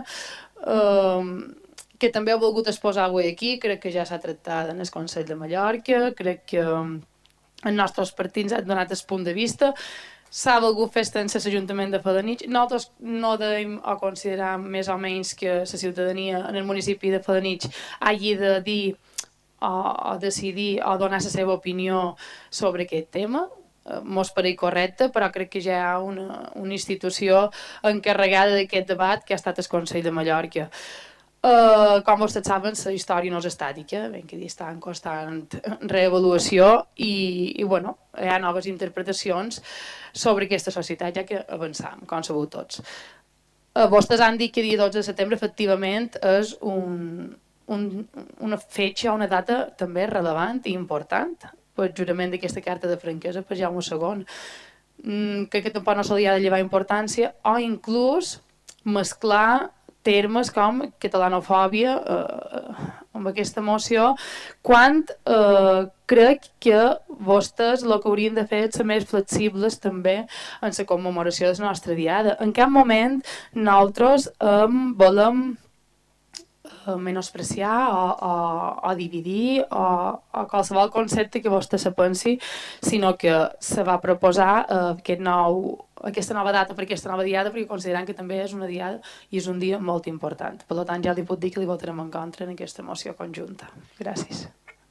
que també heu volgut exposar avui aquí, crec que ja s'ha tractat en el Consell de Mallorca, crec que els nostres partits han donat el punt de vista, s'ha volgut fer en l'Ajuntament de Felanitx. Nosaltres no deim o consideram més o menys que la ciutadania en el municipi de Felanitx hagi de dir o decidir o donar la seva opinió sobre aquest tema. Mos pareix correcte, però crec que ja hi ha una institució encarregada d'aquest debat que ha estat el Consell de Mallorca. Com vostès saben, la història no és estàtica, ben que dir, està en constant reavaluació i bueno, hi ha noves interpretacions sobre aquesta societat, ja que avançam, com sabeu tots. Vostès han dit que el dia 12 de setembre efectivament és una fetge o una data també rellevant i important pel jurament d'aquesta carta de franquesa per Jaume II. Crec que tampoc no se li ha de llevar importància o inclús mesclar termes com catalanofòbia amb aquesta moció, quan crec que vostès el que haurien de fer és ser més flexibles també en la commemoració de la nostra diada. En cap moment nosaltres volem menospreciar o dividir o qualsevol concepte que vostè se pensi, sinó que se va proposar aquesta nova data per aquesta nova diada perquè considerant que també és una diada i és un dia molt important. Per tant, ja li puc dir que li votarem en contra en aquesta moció conjunta. Gràcies.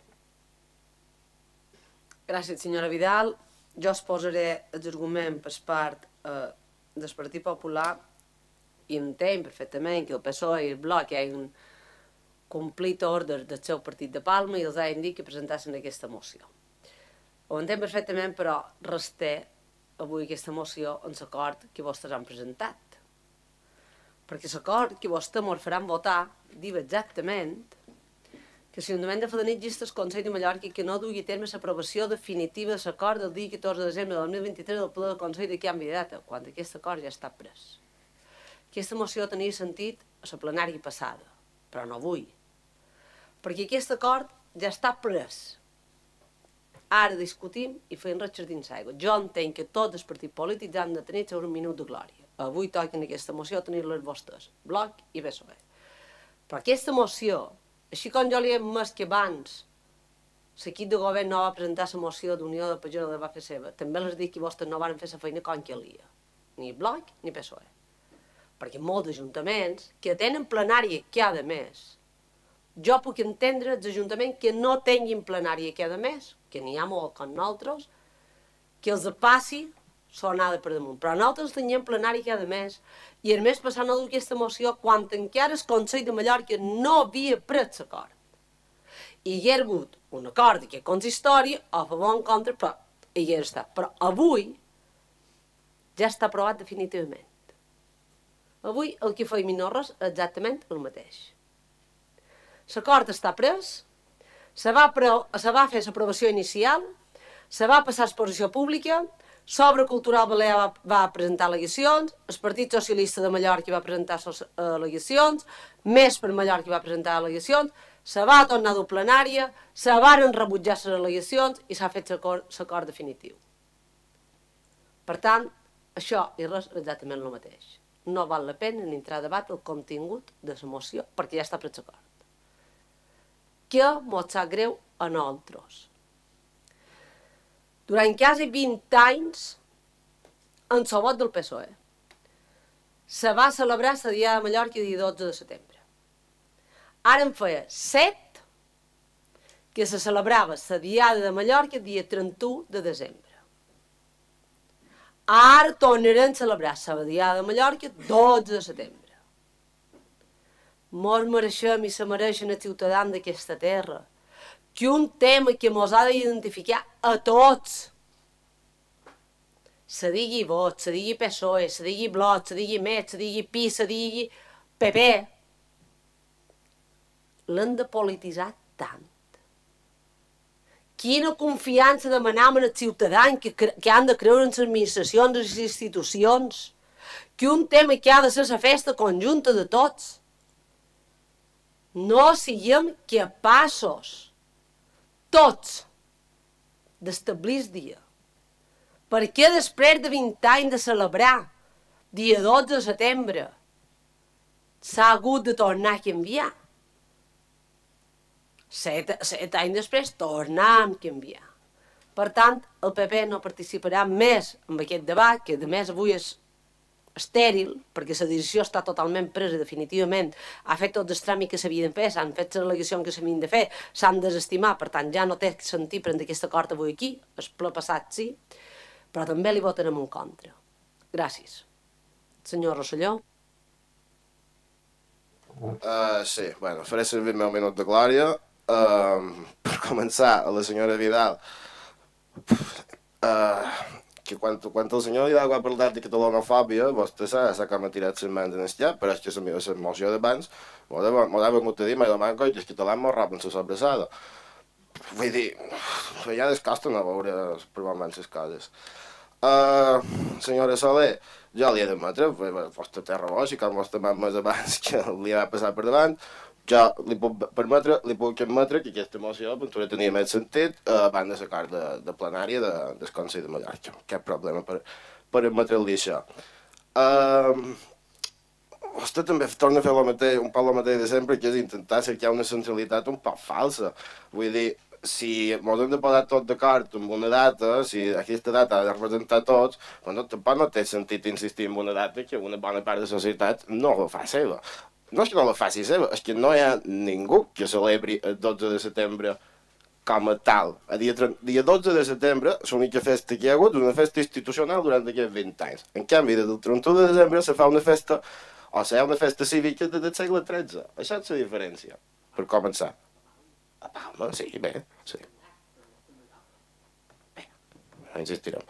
Gràcies, senyora Vidal. Jo exposaré els arguments per part del Partit Popular i entenc perfectament que el PSOE i el Bloc hi ha un complete order del seu partit de Palma i els han dit que presentassin aquesta moció. Ho entenc perfectament, però resté avui aquesta moció en l'acord que vostès han presentat. Perquè l'acord que vostès ens faran votar diu exactament que l'Ajuntament de Felanitx insta el Consell de Mallorca que no dugui a terme l'aprovació definitiva de l'acord del dia 14 de desembre de 2023 del Ple del Consell de canvi de data, quan aquest acord ja està pres. Aquesta moció tenia sentit a la plenària passada, però no avui. Perquè aquest acord ja està pres. Ara discutim i fem ratxes dins l'aigua. Jo entenc que tots els partits polítics han de tenir un minut de glòria. Avui toquen aquesta moció tenir-les vostres, Bloc i PSOE. Però aquesta moció, així com jo li he admès que abans l'equip de govern no va presentar la moció d'Unió de Pagesos no la va fer seva, també les dic que vostres no van fer la feina com calia. Ni Bloc ni PSOE. Perquè molts ajuntaments que tenen plenària cada mes, jo puc entendre els ajuntaments que no tinguin plenària cada mes, que n'hi ha molt com nosaltres, que els passi sonada per damunt. Però nosaltres teníem plenària cada mes i el mes passat no duia aquesta moció quan encara el Consell de Mallorca no havia pres l'acord. I hi ha hagut un acord d'aquest consistori a favor o en contra, però hi ha estat. Però avui ja està aprovat definitivament. Avui el que feim nosaltres és exactament el mateix. L'acord està pres, se va fer l'aprovació inicial, se va passar a exposició pública, l'Obra Cultural Balear va presentar al·legacions, el Partit Socialista de Mallorca va presentar al·legacions, Més per Mallorca va presentar al·legacions, se va tornar a dur plenària, se van rebutjar les al·legacions i s'ha fet l'acord definitiu. Per tant, això i res és exactament el mateix. No val la pena ni entrar a debat el contingut de la moció perquè ja està pres l'acord. Què ens sap greu a nosaltres? Durant quasi 20 anys, en el vot del PSOE, se va celebrar la Diada de Mallorca el dia 12 de setembre. Ara en feia 7 que se celebrava la Diada de Mallorca el dia 31 de desembre. Ara tornarem a celebrar la Diada de Mallorca el 12 de setembre. Mos mereixem i se mereixen els ciutadans d'aquesta terra que un tema que mos ha d'identificar a tots, se digui Vot, se digui PSOE, se digui Bloc, se digui Més, se digui PI, se digui PP, l'han de polititzar tant. Quina confiança demanam als ciutadans que han de creure en les administracions i les institucions, que un tema que ha de ser la festa conjunta de tots. No siguem capaços, tots, d'establir el dia Per què després de 20 anys de celebrar, dia 12 de setembre, s'ha hagut de tornar a canviar? 7 anys després tornam a canviar. Per tant, el PP no participarà més en aquest debat, que a més avui és estèril, perquè la decisió està totalment presa definitivament, ha fet tots els tràmits que s'havien de fer, s'han fet les al·legacions que s'havien de fer, s'han desestimat, per tant ja no té sentit prendre aquest acord avui aquí, el ple passat sí, però també li votarem en contra. Gràcies. Senyor Rosselló. Sí, bueno, faré servir el meu minut de glòria. Per començar, a la senyora Vidal, que quan el senyor Vidal va parlar de catalanofòbia, vostè s'ha com a tirat les mans en el cap, però és que la moció d'abans m'ho ha vingut a dir, mai demà, coi, els catalans m'ho roben la sobrassada. Vull dir, a vegades costa no veure probablement les coses. Senyora Soler, jo li he d'admetre, vostè té raó, si com vostè m'ha admès abans que li va passar per davant, jo li puc admetre que aquesta moció podria tenir més sentit abans de l'acord de plenària del Consell de Mallorca. Cap problema per admetre-li això. Vostè també torna a fer un poc el mateix de sempre, que és intentar cercar una centralitat un poc falsa. Vull dir, si ens hem de posar tots d'acord amb una data, si aquesta data ha de representar tots, tampoc no té sentit insistir en una data que una bona part de la societat no la fa seva. No és que no la faci seva, és que no hi ha ningú que celebri el 12 de setembre com a tal. El dia 12 de setembre, l'única festa que hi ha hagut és una festa institucional durant aquests 20 anys. En canvi, des del 31 de desembre se fa una festa, o sigui, una festa cívica del segle XIII. Això és la diferència, per començar. A Palma, sí, bé, sí. Bé, no insistirem.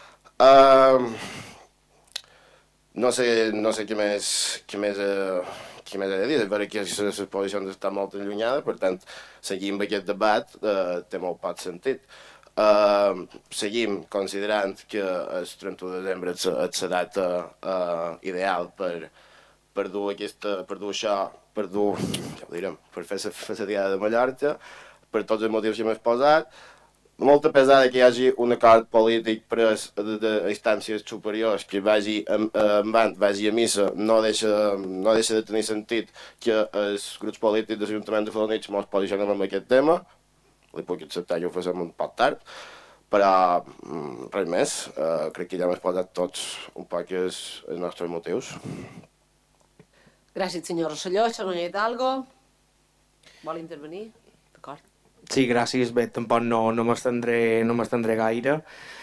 No sé què més he de dir, és vera que les posicions estan molt allunyades, per tant, seguim aquest debat, té molt poc sentit. Seguim considerant que el 31 de desembre és la data ideal per dur això, per fer la Diada de Mallorca, per tots els motius que m'he posat. Molt a pesar que hi hagi un acord polític pres d'instàncies superiors que vagi a missa, no deixa de tenir sentit que els grups polítics de l'Ajuntament de Felanitx ens posicionem en aquest tema. Li puc acceptar que ho facem un poc tard, però res més. Crec que ja m'he posat tots un poc els nostres motius. Gràcies, senyor Rosselló. Senyor Hidalgo, vol intervenir? D'acord. Sí, gràcies. Bé, tampoc no m'estendré gaire.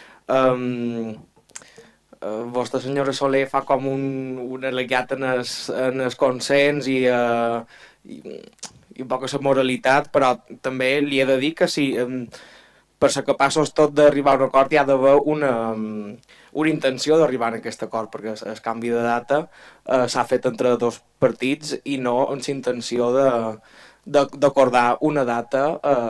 Vostra senyora Soler fa com un al·legat en el consens i un poc a la moralitat, però també li he de dir que si per ser capaços tot d'arribar a un acord hi ha d'haver una intenció d'arribar a aquest acord, perquè el canvi de data s'ha fet entre dos partits i no amb la intenció d'acordar una data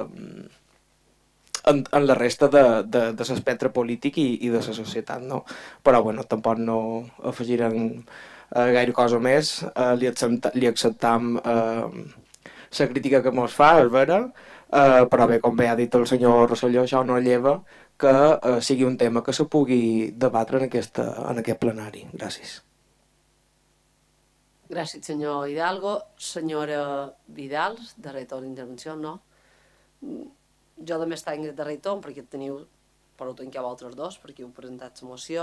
en la resta de l'espectre polític i de la societat, no? Però bueno, tampoc no afegirem gaire cosa més, li acceptam la crítica que mos fa, és vera, però bé, com bé ha dit el senyor Rosselló, això no lleva que sigui un tema que se pugui debatre en aquest plenari. Gràcies. Gràcies, senyor Hidalgo. Senyora Vidal, darrer torn d'intervenció, no? Jo també estic en darrer torn, perquè teniu, però ho tanqueu altres dos, perquè heu presentat la moció.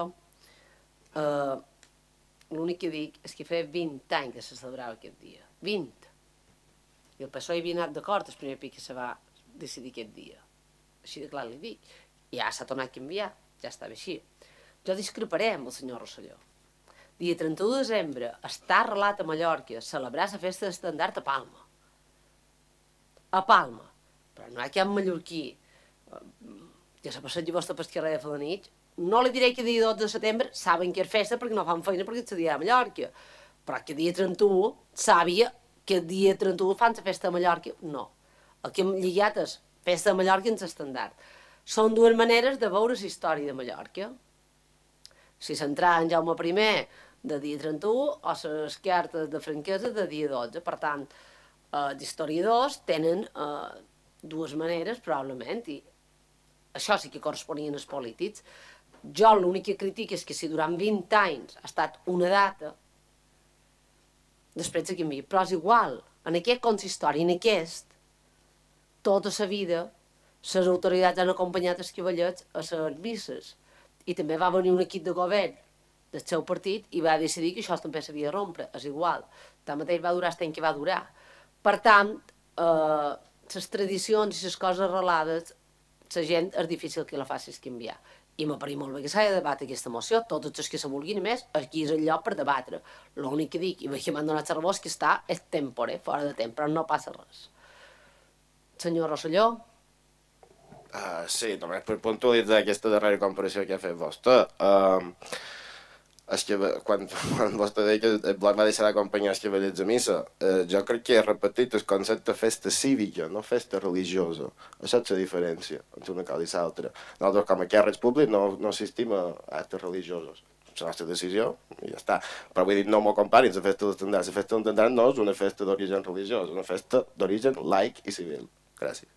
L'únic que dic és que feia 20 anys que se celebrava aquest dia. 20. I el PSOE havia anat d'acord el primer pic que se va decidir aquest dia. Així de clar li dic. I ja s'ha tornat a canviar, ja estava així. Jo discreparé amb el senyor Rosselló. Dia 31 de desembre està arrelat a Mallorca celebrar la festa d'estandard a Palma. A Palma. Però no hi ha cap mallorquí que se passeja vostre pel carrer de Felanitx. No li diré que dia 12 de setembre saben que és festa perquè no fan feina perquè és el dia de Mallorca. Però que dia 31 sàvia que dia 31 fan la festa de Mallorca. No. El que hem lligat és festa de Mallorca en l'estandard. Són dues maneres de veure la història de Mallorca. Si s'entrà en Jaume I de dia 31 o les cartes de franquesa de dia 12. Per tant, els historiadors tenen dues maneres, probablement, i això sí que corresponien als polítics, Jo l'únic que critico és que si durant 20 anys ha estat una data, després de canviar, però és igual, en aquest consistori, en aquest, tota la vida, les autoritats han acompanyat els cavallets a les misses. I també va venir un equip de govern del seu partit i va decidir que això també s'havia de rompre, és igual. Tanmateix va durar el temps que va durar. Per tant, les tradicions i les coses arrelades, la gent és difícil que la facis canviar. I m'apareix molt bé que s'ha de debatre aquesta moció, tots els que se vulguin, més, aquí és el lloc per debatre. L'únic que dic, i veig que m'han donat la raó, és que està extempore, fora de temps, però no passa res. Senyor Rosselló? Sí, només per puntualitzar aquesta darrera comparació que ha fet vostè. És que quan vostè deia que el bloc va deixar d'acompanyar els cavallets a missa, jo crec que he repetit el concepte festa cívica, no festa religiosa. Això és la diferència entre una cosa i l'altra. Nosaltres, com a càrrecs públics, no assistim a actes religiosos. És la nostra decisió i ja està. Però vull dir, no m'ho comparin, la festa dels tendars. La festa dels tendars no és una festa d'origen religiós, és una festa d'origen laic i civil. Gràcies.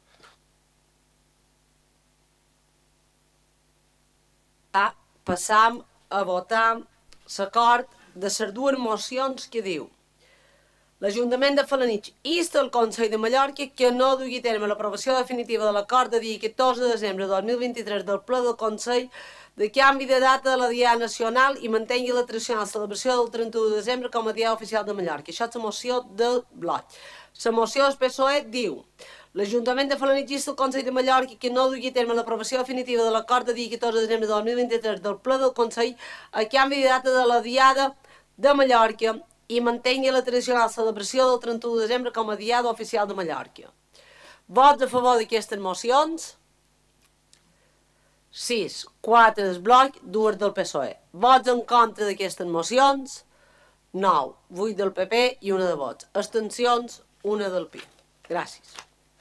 Passam a votar l'acord de les dues mocions que diu l'Ajuntament de Felanitx insta el Consell de Mallorca que no dugui a terme l'aprovació definitiva de l'acord de dia 14 de desembre de 2023 del Ple del Consell de canvi de data de la Diada Nacional i mantengui la tradicional celebració del 31 de desembre com a Diada Oficial de Mallorca. Això és la moció del bloc. La moció del PSOE diu l'Ajuntament de Felanitx insta el Consell de Mallorca que no dugui a terme l'aprovació definitiva de l'acord de dia 14 de desembre de 2023 del Ple del Consell a canvi de data de la Diada de Mallorca i mantengui la tradicional celebració del 31 de desembre com a Diada Oficial de Mallorca. Vots a favor d'aquestes mocions? 6, 4 del bloc, 2 del PSOE. Vots en contra d'aquestes mocions? 9, 8 del PP i 1 de vots. Abstencions, 1 del PI. Gràcies.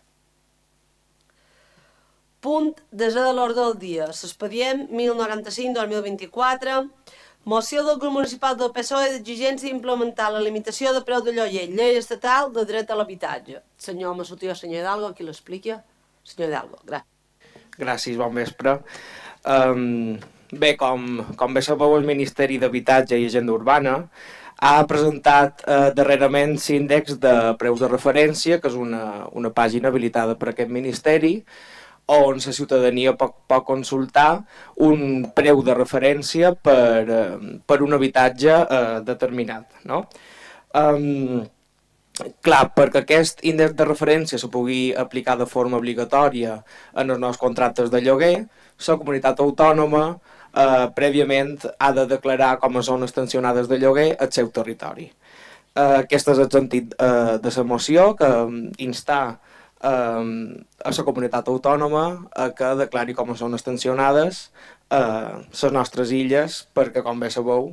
Punt desè de l'ordre del dia. L'expedient 1095-2024. Moció del grup municipal del PSOE d'exigència d'implementar la limitació de preu de lloguer, llei estatal de dret a l'habitatge. Senyor Massotió, senyor Hidalgo, qui l'explica? Senyor Hidalgo, gràcies. Gràcies, bon vespre. Bé, com bé sabeu, el Ministeri d'Habitatge i Agenda Urbana ha presentat darrerament l'índex de preus de referència, que és una pàgina habilitada per aquest ministeri, on la ciutadania pot consultar un preu de referència per un habitatge determinat, no? Clar, perquè aquest índex de referència se pugui aplicar de forma obligatòria en els nous contractes de lloguer, la comunitat autònoma prèviament ha de declarar com a zones tensionades de lloguer el seu territori. Aquest és el sentit de la moció, que instar a la comunitat autònoma que declari com a zones tensionades les nostres illes, perquè, com bé sabeu,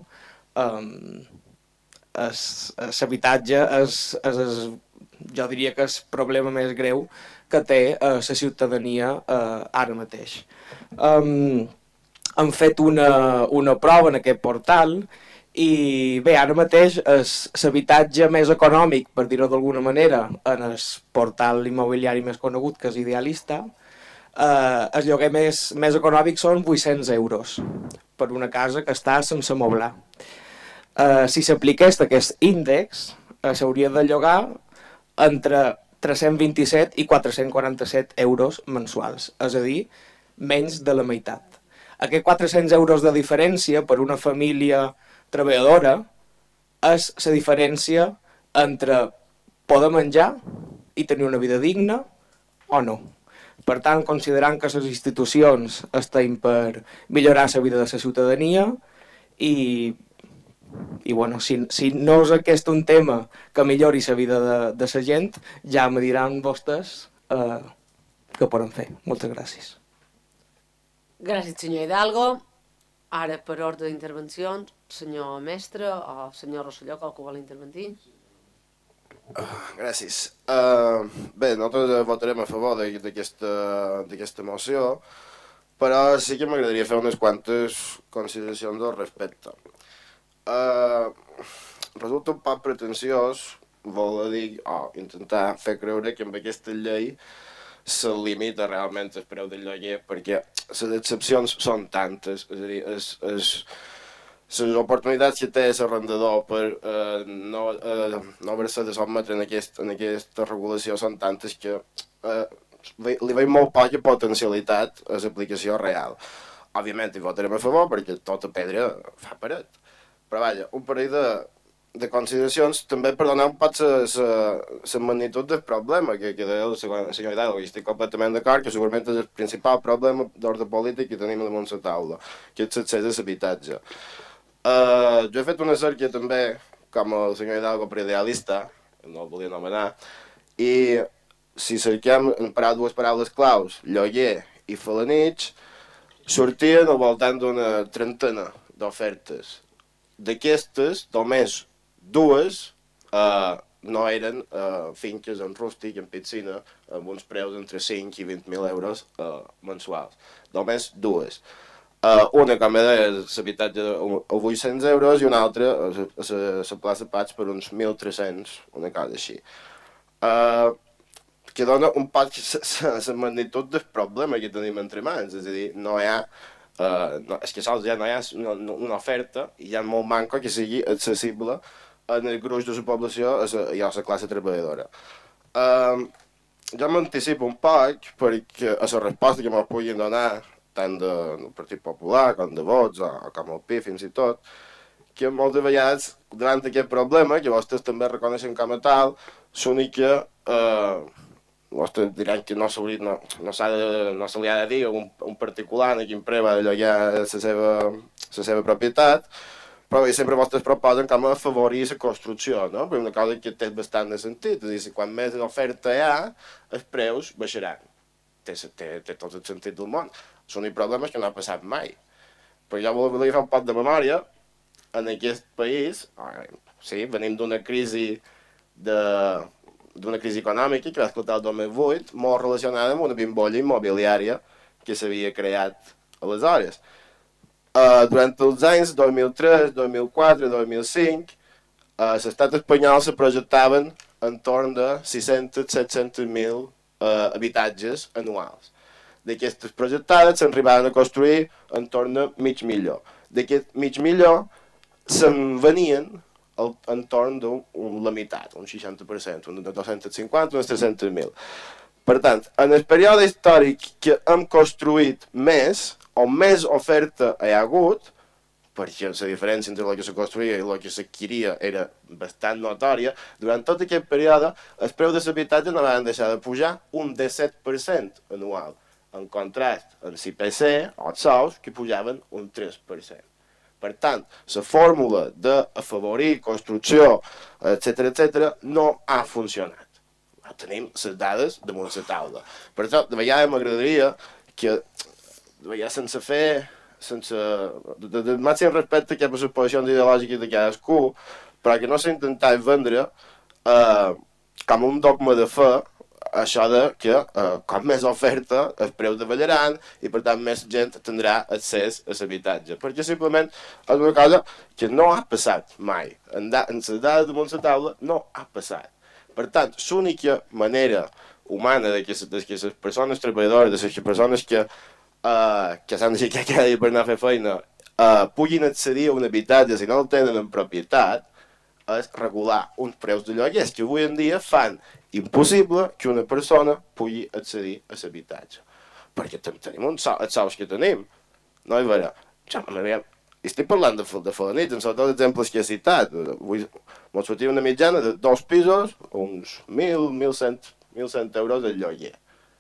l'habitatge jo diria que és el problema més greu que té la ciutadania ara mateix. Hem fet una prova en aquest portal i bé, ara mateix l'habitatge més econòmic, per dir-ho d'alguna manera, en el portal immobiliari més conegut, que és Idealista, el lloguer més econòmic són 800 euros per una casa que està sense moblar. Si s'apliqués aquest índex, s'hauria de llogar entre 327 i 447 euros mensuals, és a dir, menys de la meitat. Aquests 400 euros de diferència per una família treballadora és la diferència entre poder menjar i tenir una vida digna o no. Per tant, considerant que les institucions estan per millorar la vida de la ciutadania i bueno, si no és aquest un tema que millori la vida de la gent, ja me diran vostès què poden fer. Moltes gràcies. Gràcies, senyor Hidalgo. Ara, per ordre d'intervencions, senyor Mestre o senyor Rosselló, qualcú vol intervenir? Gràcies. Bé, nosaltres votarem a favor d'aquesta moció, però sí que m'agradaria fer unes quantes consideracions al respecte. Resulta un poc pretensiós voler dir o intentar fer creure que amb aquesta llei se limita realment el preu del lloguer, perquè les excepcions són tantes, és a dir, les oportunitats que té l'arrendador per no haver-se de sotmetre en aquesta regulació són tantes que li veig molt poca potencialitat a l'aplicació real. Òbviament hi votarem a favor perquè tota pedra fa paret. Però vaja, un parell de consideracions també per donar un poc la magnitud del problema que deia el senyor Hidalgo, i estic completament d'acord que segurament és el principal problema d'ordre polític que tenim damunt la taula, que és l'accés a l'habitatge. Jo he fet una cerca també, com el senyor Hidalgo preidealista, no el volia anomenar, i si cerquem dues paraules claus, lloguer i falanitx, sortien al voltant d'una trentena d'ofertes. D'aquestes, només dues no eren finques en rústic, en piscina, amb uns preus entre 5 i 20.000 euros mensuals. Només dues. Una, com deia, és l'habitatge a 800 euros i una altra a la plaça Pats per uns 1.300, una cosa així. Que dona un poc la magnitud del problema que tenim entre mans, és a dir, no hi ha, és que sols ja no hi ha una oferta i hi ha molt manco que sigui accessible en el gruix de la població i a la classe treballadora. Jo m'anticipo un poc perquè a la resposta que m'ho puguin donar tant del Partit Popular com de Vox o com el PI fins i tot, que moltes vegades davant aquest problema, que vostès també reconeixen com a tal, l'única vostès diran que no se li ha de dir a un particular a quin preu ha de llogar la seva propietat, però sempre vostès proposen com a afavorir la construcció, no? Perquè una cosa que té bastant de sentit, és a dir, quan més oferta hi ha, els preus baixaran. Té tot el sentit del món. L'únic problema és que no ha passat mai. Però jo volia fer un poc de memòria en aquest país. Sí, venim d'una crisi econòmica que va esclatar el 2008, molt relacionada amb una bombolla immobiliària que s'havia creat aleshores. Durant els anys 2003, 2004, 2005, a l'estat espanyol se projectaven entorn de 600-700.000 habitatges anuals. D'aquestes projectades se'n arribaven a construir entorn de mig milió. D'aquest mig milió se'n venien entorn de la meitat, un 60%, uns 250, uns 300.000. Per tant, en el període històric que hem construït més, o més oferta hi ha hagut, perquè la diferència entre el que se construïa i el que s'adquiria era bastant notòria, durant tot aquest període els preus de l'habitatge no van deixar de pujar un 17% anual, en contrast amb l'IPC o els sous que pujaven un 3%. Per tant, la fórmula d'afavorir construcció, etc., no ha funcionat. Tenim les dades damunt la taula. Per això, de vegades m'agradaria que, sense fer, de màxim respecte cap a les posicions ideològiques de cadascú, però que no s'ha intentat vendre com un dogma de fe això de que com més oferta els preus davallaran i per tant més gent tindrà accés a l'habitatge, perquè simplement és una cosa que no ha passat mai. En les dades damunt la taula no ha passat. Per tant, l'única manera humana de que les persones treballadores, de les persones que s'han deixat cada dia per anar a fer feina puguin accedir a un habitatge si no el tenen en propietat, és regular uns preus de lloguers que avui en dia fan impossible que una persona pugui accedir a l'habitatge. Perquè tenim els sous que tenim. No hi veurà. Estic parlant de falanits, en sobretot exemples que he citat. Ens sortia una mitjana de 2 pisos, uns 1.100 euros de lloguer.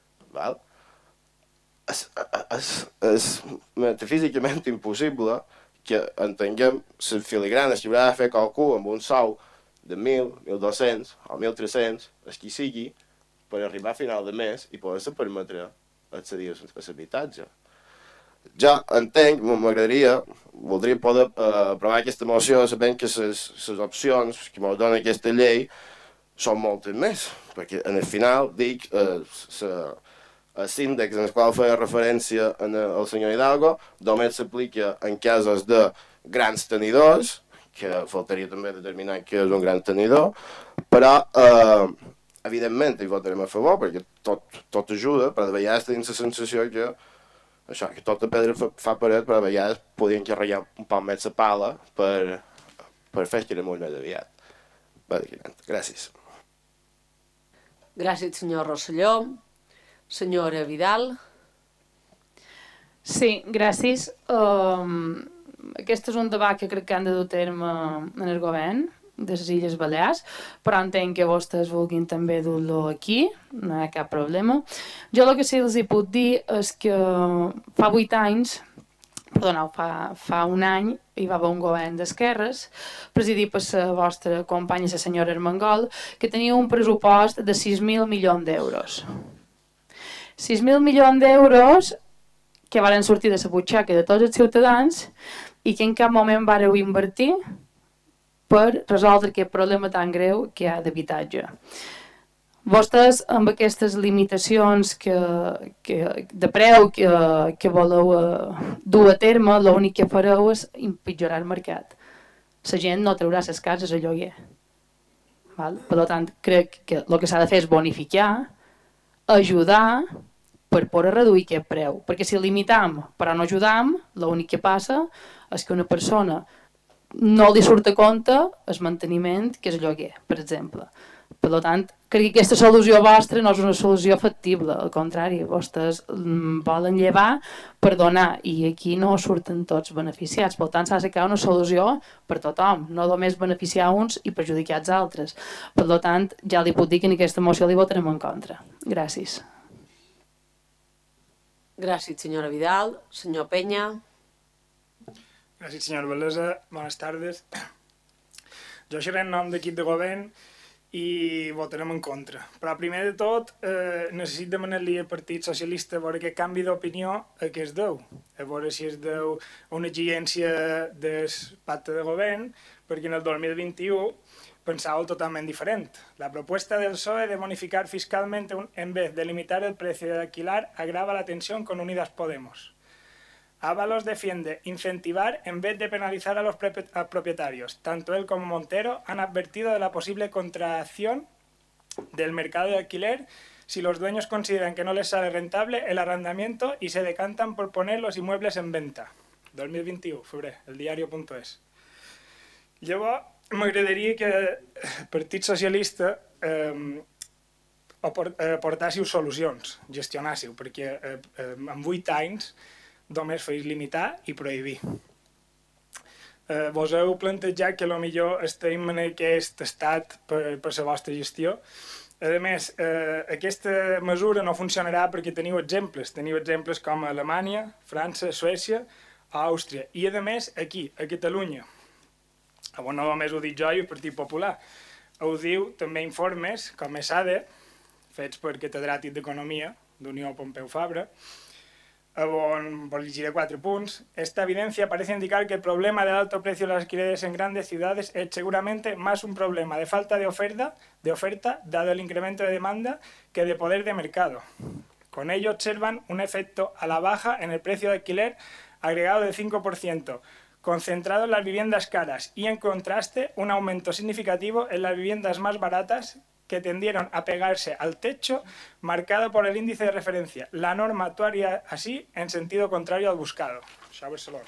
És metafísicament impossible que entenguem les filigranes que haurà de fer qualcú amb un sou de 1.000, 1.200 o 1.300, el que sigui, per arribar a final de mes i poder-se permetre accedir a l'habitatge. Jo entenc, m'agradaria, voldria poder aprovar aquesta moció sabent que les opcions que ens dona aquesta llei són moltes més, perquè en el final dic els índexs en els quals feia referència el senyor Hidalgo només s'aplica en casos de grans tenidors, que faltaria també determinar què és un gran tenidor, però evidentment hi votarem a favor, perquè tot ajuda, però de vegades tenim la sensació que això, que tota pedra fa paret, però a vegades podien carregar un poc més la pala per fer que era molt més aviat. Bàsicament. Gràcies. Gràcies, senyor Rosselló. Senyora Vidal. Sí, gràcies. Aquest és un debat que crec que han de dur a terme en el govern de les Illes Balears, però entenc que vostès vulguin també dur-lo aquí, no hi ha cap problema. Jo el que sí els hi puc dir és que fa 8 anys, perdoneu, fa un any hi va haver un govern d'esquerres, presidit per la vostra companya, la senyora Armengol, que tenia un pressupost de 6.000 milions d'euros. 6.000 milions d'euros que varen sortir de la butxaca de tots els ciutadans i que en cap moment vareu invertir per resoldre aquest problema tan greu que hi ha d'habitatge. Vostès, amb aquestes limitacions de preu que voleu dur a terme, l'únic que fareu és empitjorar el mercat. La gent no traurà les cases a lloguer. Per tant, crec que el que s'ha de fer és bonificar, ajudar per poder reduir aquest preu. Perquè si limitam però no ajudam, l'únic que passa és que una persona no li surt a compte el manteniment que és el lloguer, per exemple. Per tant, crec que aquesta solució vostra no és una solució factible, al contrari, vostès volen llevar per donar i aquí no surten tots beneficiats. Per tant, s'ha de cercar una solució per tothom, no només beneficiar uns i perjudicar els altres. Per tant, ja li puc dir que en aquesta moció li votarem en contra. Gràcies. Gràcies, senyora Vidal. Senyor Penya. Gràcies, senyora Belesa. Bones tardes. Jo seré en nom d'equip de govern i votarem en contra. Però primer de tot necessit demanar-li al Partit Socialista a veure aquest canvi d'opinió a què es deu. A veure si es deu a una exigència del pacte de govern, perquè en el 2021 pensaba totalmente diferente. La propuesta del PSOE de bonificar fiscalmente en vez de limitar el precio de alquilar agrava la tensión con Unidas Podemos. Ábalos defiende incentivar en vez de penalizar a los propietarios. Tanto él como Montero han advertido de la posible contracción del mercado de alquiler si los dueños consideran que no les sale rentable el arrendamiento y se decantan por poner los inmuebles en venta. 2021, febrer, el diario.es. Llavors, m'agradaria que el Partit Socialista aportássiu solucions, gestionàssiu, perquè en 8 anys només feis limitar i prohibir. Vos heu plantejat que potser estem en aquest estat per la vostra gestió. A més, aquesta mesura no funcionarà perquè teniu exemples com Alemanya, França, Suècia o Àustria. I a més, aquí, a Catalunya. No només ho dic jo i el Partit Popular. Ho diu també informes com ESADE, fets per catedràtic d'Economia d'Unió Pompeu Fabra, on llegiré 4 punts. Esta evidencia parece indicar que el problema del alto precio de los alquileres en grandes ciudades es seguramente más un problema de falta de oferta, dado el incremento de demanda, que de poder de mercado. Con ello observan un efecto a la baja en el precio de alquiler agregado de 5%, concentrado en las viviendas caras y, en contraste, un aumento significativo en las viviendas más baratas que tendieron a pegarse al techo marcado por el índice de referencia. La norma actuaría así en sentido contrario al buscado. Això a Barcelona.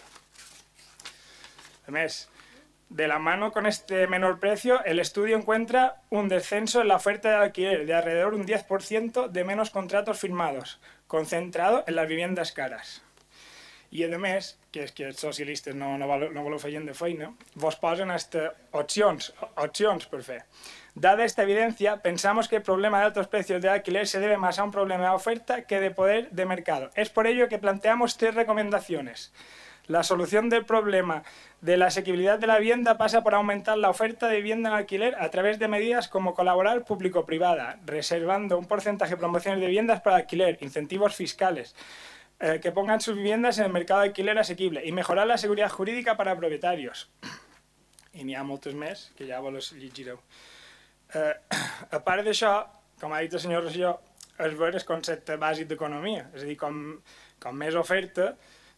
A més, de la mano con este menor precio, el estudio encuentra un descenso en la oferta de alquiler de alrededor de un 10% de menos contratos firmados, concentrado en las viviendas caras. I, a més, que és que els socialistes no voleu fer gent de feina, vos posen opcions per fer. Dada esta evidencia, pensamos que el problema de altos precios de alquiler se debe más a un problema de oferta que de poder de mercado. Es por ello que planteamos 3 recomendaciones. La solución del problema de la asequibilidad de la vivienda pasa por aumentar la oferta de vivienda en alquiler a través de medidas como colaborar público-privada, reservando un porcentaje de promociones de viviendas para alquiler, incentivos fiscales, que pongan sus viviendas en el mercado de alquiler asequible y mejorar la seguridad jurídica para propietarios. I n'hi ha moltes més, que ja vos les llegireu. A part d'això, com ha dit el senyor Rosselló, és ver el concepte bàsic d'economia. És a dir, com més oferta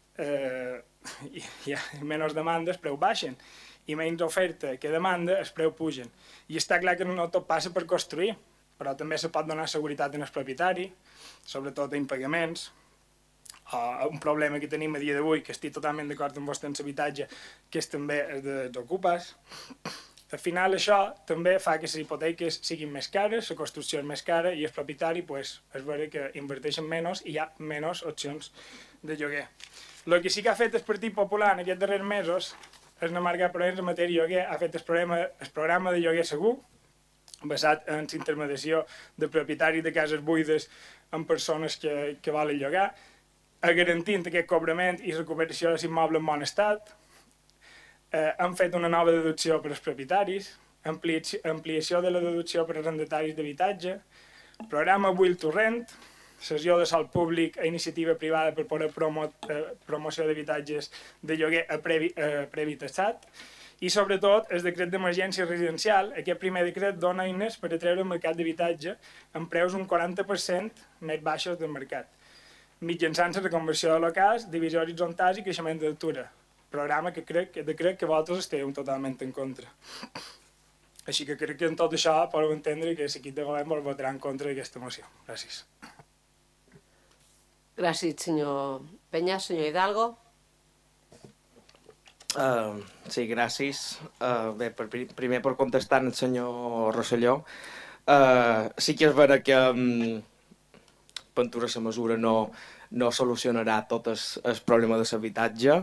i menys demanda, els preus baixen. I menys oferta que demanda, els preus pugen. I està clar que no tot passa per construir. però també se pot donar seguretat en el propietari, sobretot en pagaments. Un problema que tenim a dia d'avui, que estic totalment d'acord amb vostè en l'habitatge, que és també el dels ocupes. Al final això també fa que les hipoteques siguin més cares, la construcció és més cara i el propietari és vera que inverteixen menys i hi ha menys opcions de lloguer. El que sí que ha fet el Partit Popular en aquests darrers mesos és no marcar problemes en matèria de lloguer, ha fet el programa de lloguer segur, basat en la intermediació de propietaris de cases buides amb persones que volen llogar, garantint aquest cobrament i recuperació de l'immoble en bon estat. Han fet una nova deducció per als propietaris, ampliació de la deducció per als arrendataris d'habitatge, programa Will to Rent, cessió de sòl públic a iniciativa privada per poder promoció d'habitatges de lloguer a previ taxat, i sobretot el decret d'emergència residencial. Aquest primer decret dona eines per atreure el mercat d'habitatge amb preus un 40% més baixos del mercat, mitjançant la reconversió de locals, divisió horitzontals i creixement d'altura. Programa que crec que vosaltres esteu totalment en contra. Així que crec que en tot això podeu entendre que l'equip de govern votarà en contra d'aquesta moció. Gràcies. Gràcies, senyor Peña. Senyor Hidalgo. Sí, gràcies. Bé, primer per contestar al senyor Rosselló. Sí que és vera que Ventura la mesura no solucionarà tot el problema de l'habitatge.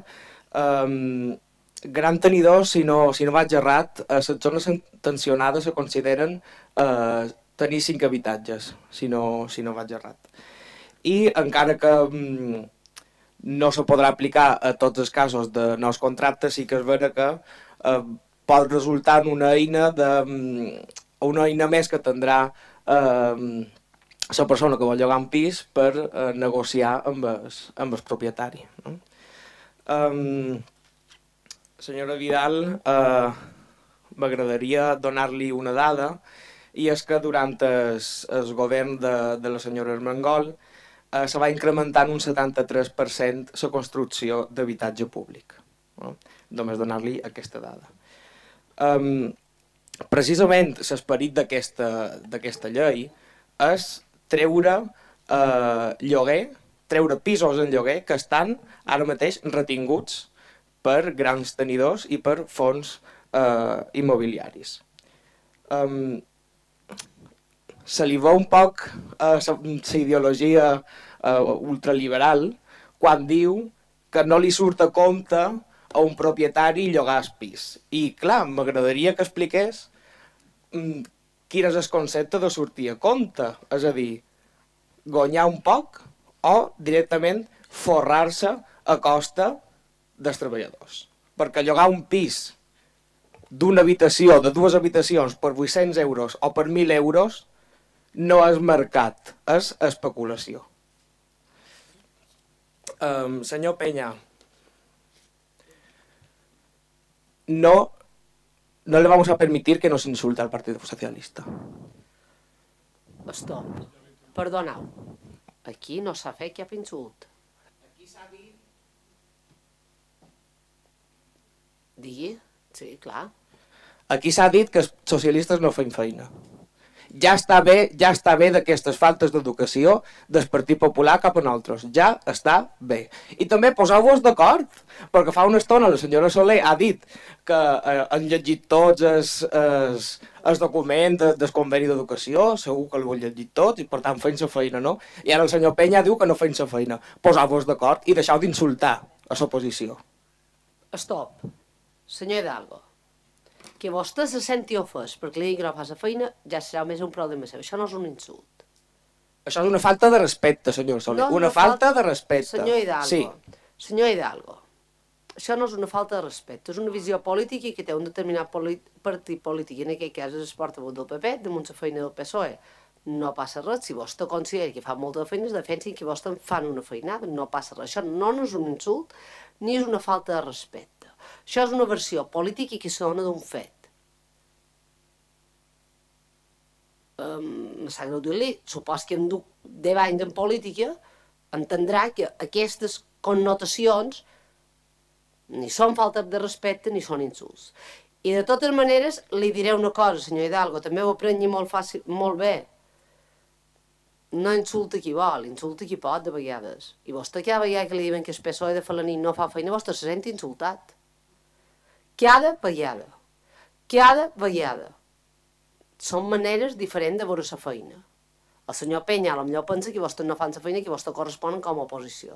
Gran tenidor, si no vaig errat, a les zones tensionades se consideren tenir 5 habitatges, si no vaig errat. I encara que no se podrà aplicar a tots els casos de nous contractes, sí que és vera que pot resultar en una eina més que tindrà la persona que vol llogar un pis per negociar amb el propietari. Senyora Vidal, m'agradaria donar-li una dada, i és que durant el govern de la senyora Armengol se va incrementant un 73% la construcció d'habitatge públic. Només donar-li aquesta dada. Precisament l'esperit d'aquesta llei és treure treure pisos en lloguer que estan ara mateix retinguts per grans tenidors i per fons immobiliaris. Se li veu un poc la ideologia ultraliberal quan diu que no li surt a compte a un propietari llogar el pis. I clar, m'agradaria que expliqués quin és el concepte de sortir a compte, és a dir, guanyar un poc o directament forrar-se a costa dels treballadors. Perquè llogar un pis d'una habitació, de 2 habitacions, per 800 euros o per 1.000 euros no és mercat, és especulació. Senyor Peña, no le vamos a permitir que nos insulte al Partido Socialista. Stop. Perdoneu. Aquí no s'ha fet cap insult. Aquí s'ha dit... Digui? Sí, clar. Aquí s'ha dit que els socialistes no fem feina. Ja està bé d'aquestes faltes d'educació del Partit Popular cap a nosaltres. Ja està bé. I també poseu-vos d'acord, perquè fa una estona la senyora Soler ha dit que han llegit tots els documents del conveni d'educació, segur que l'ho han llegit tot, i per tant feim la feina, no? I ara el senyor Peña diu que no feim la feina. Poseu-vos d'acord i deixeu d'insultar a l'oposició. Stop. Senyor Hidalgo, que vostè se senti ofès perquè li digui que no fa la feina ja serà més un problema seu. Això no és un insult. Això és una falta de respecte, senyor Soler. Una falta de respecte. Senyor Hidalgo, sí. Senyor Hidalgo, això no és una falta de respecte, és una visió política que té un determinat partit polític, en aquest cas és el portaveu del PP, damunt la feina del PSOE. No passa res, si vostè considera que fa molta feina, defensin que vostè fan una feinada, no passa res. Això no és un insult ni és una falta de respecte. Això és una versió política que se dona d'un fet. Me sap greu dir-li, supos que amb 10 anys en política entendrà que aquestes connotacions ni són falta de respecte ni són insults. I de totes maneres li diré una cosa, senyor Hidalgo, també ho aprengui molt bé. no insulta qui vol, insulta qui pot de vegades. I vostè cada vegada que li diuen que el PSOE de Felanitx no fa feina, vostè se sent insultat. Cada vegada. Cada vegada. Són maneres diferents de veure la feina. El senyor Peña potser pensa que vostès no fan la feina i que vostès corresponen com a oposició.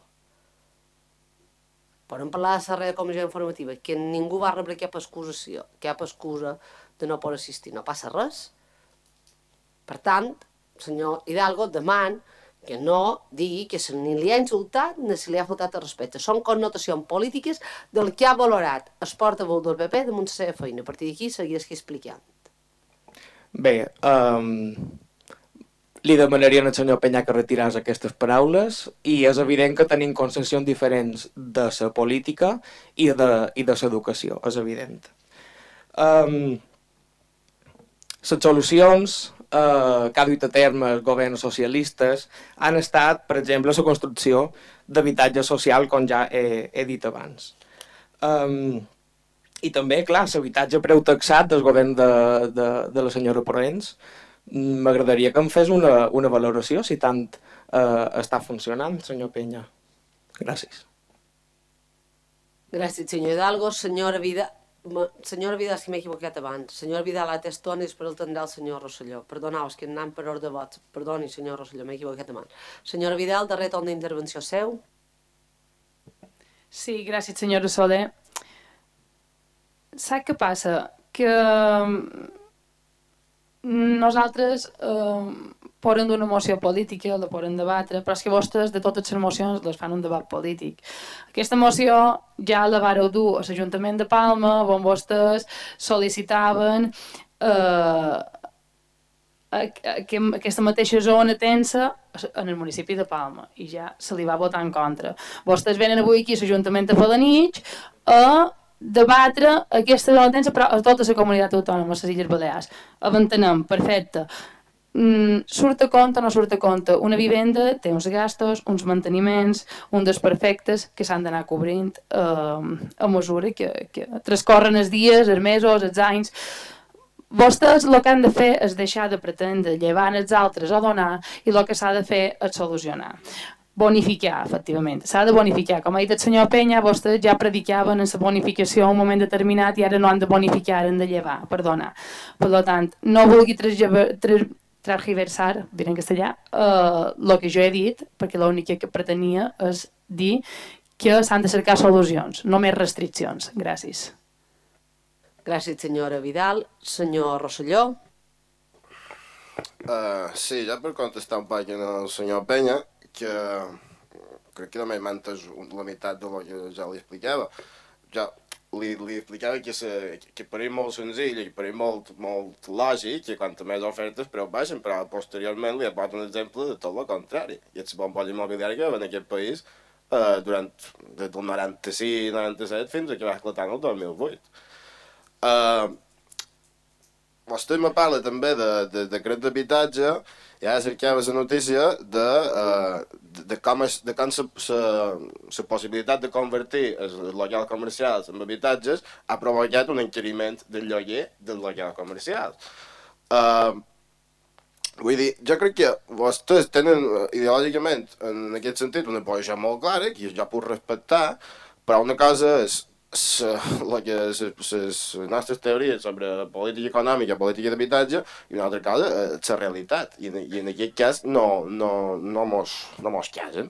Podem parlar de la darrera comissió informativa, que ningú va rebre cap excusa de no poder assistir. No passa res. Per tant, senyor Hidalgo, deman que no digui que ni li ha insultat ni se li ha faltat el respecte. Són connotacions polítiques del que ha valorat el portaveu del PP damunt la seva feina. A partir d'aquí seguiré explicant. Bé, li demanarien al senyor Peña que retiràs aquestes paraules i és evident que tenim concepcions diferents de la política i de l'educació, és evident. Les solucions que ha duit a terme els governs socialistes han estat, per exemple, la construcció d'habitatge social, com ja he dit abans. I també, clar, l'habitatge a preu taxat del govern de la senyora Porrens, m'agradaria que em fes una valoració si tant està funcionant, senyor Peña. Gràcies. Gràcies, senyor Hidalgo. Senyora Vidal, si m'he equivocat abans. Senyora Vidal, a Testona, i després el tindrà el senyor Rosselló. Perdoneu, és que anant per ordre de vots. Perdoni, senyor Rosselló, m'he equivocat abans. Senyora Vidal, darrer torn d'intervenció seu. Sí, gràcies, senyora Soler. Sap què passa? Que nosaltres poden d'una moció política, la poden debatre, però és que vostès de totes les mocions les fan un debat polític. Aquesta moció ja la vareu dur a l'Ajuntament de Palma, on vostès sol·licitaven aquesta mateixa zona tensa en el municipi de Palma i ja se li va votar en contra. Vostès venen avui aquí a l'Ajuntament de Felanitx a debatre aquesta zona tensa però a tota la comunitat autònoma, les Illes Balears. Entenem, perfecte. Surt a compte o no surt a compte? Una vivenda té uns gastos, uns manteniments, uns desperfectes que s'han d'anar cobrint a mesura que transcorren els dies, els mesos, els anys. Vostès el que han de fer és deixar de pretendre llevar els altres o donar i el que s'ha de fer és solucionar. Bonificar, efectivament. S'ha de bonificar. Com ha dit el senyor Peña, vostès ja predicaven en la bonificació en un moment determinat i ara no han de bonificar, han de llevar, perdona. Per tant, no vulgui transgiversar, diré en castellà, el que jo he dit, perquè l'únic que pretenia és dir que s'han de cercar solucions, no més restriccions. Gràcies. Gràcies, senyora Vidal. Senyor Rosselló. Sí, ja per contestar un poc al senyor Peña, que crec que només m'ha entès la meitat del que ja li explicava. Ja li explicava que per ell molt senzill i per ell molt lògic, que quanta més ofertes preu baixen, però posteriorment li ha posat un exemple de tot el contrari. I el bomboll immobiliari que va en aquest país durant del 96-97 fins que va esclatar en el 2008. Vostè me parla també de decret d'habitatge i ara cercava la notícia de com la possibilitat de convertir els locals comercials en habitatges ha provocat un encariment del lloguer del local comercial. Vull dir, jo crec que vostès tenen ideològicament en aquest sentit una posició molt clara, que jo puc respectar, però una cosa és les nostres teories sobre política econòmica, política d'habitatge, i una altra cosa és la realitat. I en aquest cas no mos casen.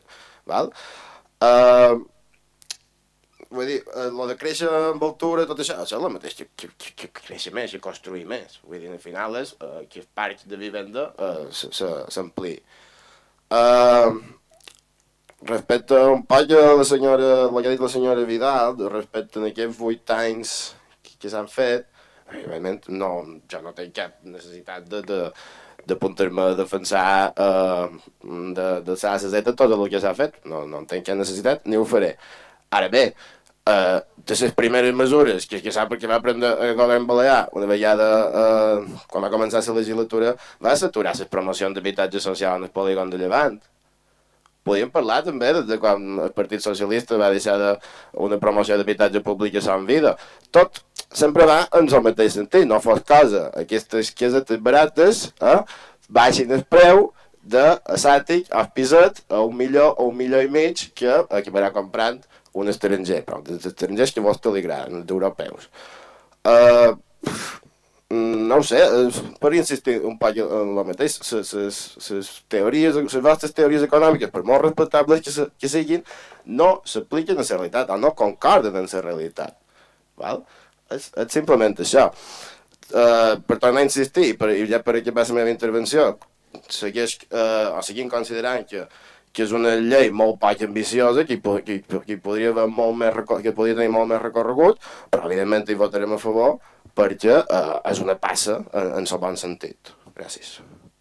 Vull dir, el de créixer amb altura, tot això, és el mateix que créixer més, que construir més. Vull dir, al final és que el parc de vivenda s'ampliï. Respecte un poc a el que ha dit la senyora Vidal, respecte a aquests 8 anys que s'han fet, realment jo no tinc cap necessitat d'apuntar-me a defensar de la SZ tot el que s'ha fet, no en tinc cap necessitat ni ho faré. Ara bé, de les primeres mesures que sap que va prendre el govern balear una vegada quan va començar la legislatura va saturar les promocions d'habitatge social en el polígon de Llevant. Podríem parlar també de quan el Partit Socialista va deixar una promoció d'habitatge públic a Sant Vida. Tot sempre va en el mateix sentit, no fos cosa. Aquestes casetes barates baixin el preu d'Asàtic, Piset, a 1,5 milions que acabarà comprant un estranger, però dels estrangers que a vostè li agraden, els europeus. No ho sé, per insistir un poc en el mateix, les vostres teories econòmiques, per molt respectables que siguin, no s'apliquen a la realitat, o no concorden amb la realitat. Val? És simplement això. Per tornar a insistir, i ja per acabar la meva intervenció, seguim considerant que és una llei molt poc ambiciosa, que podria tenir molt més recorregut, però evidentment hi votarem a favor perquè és una passa en el bon sentit. Gràcies.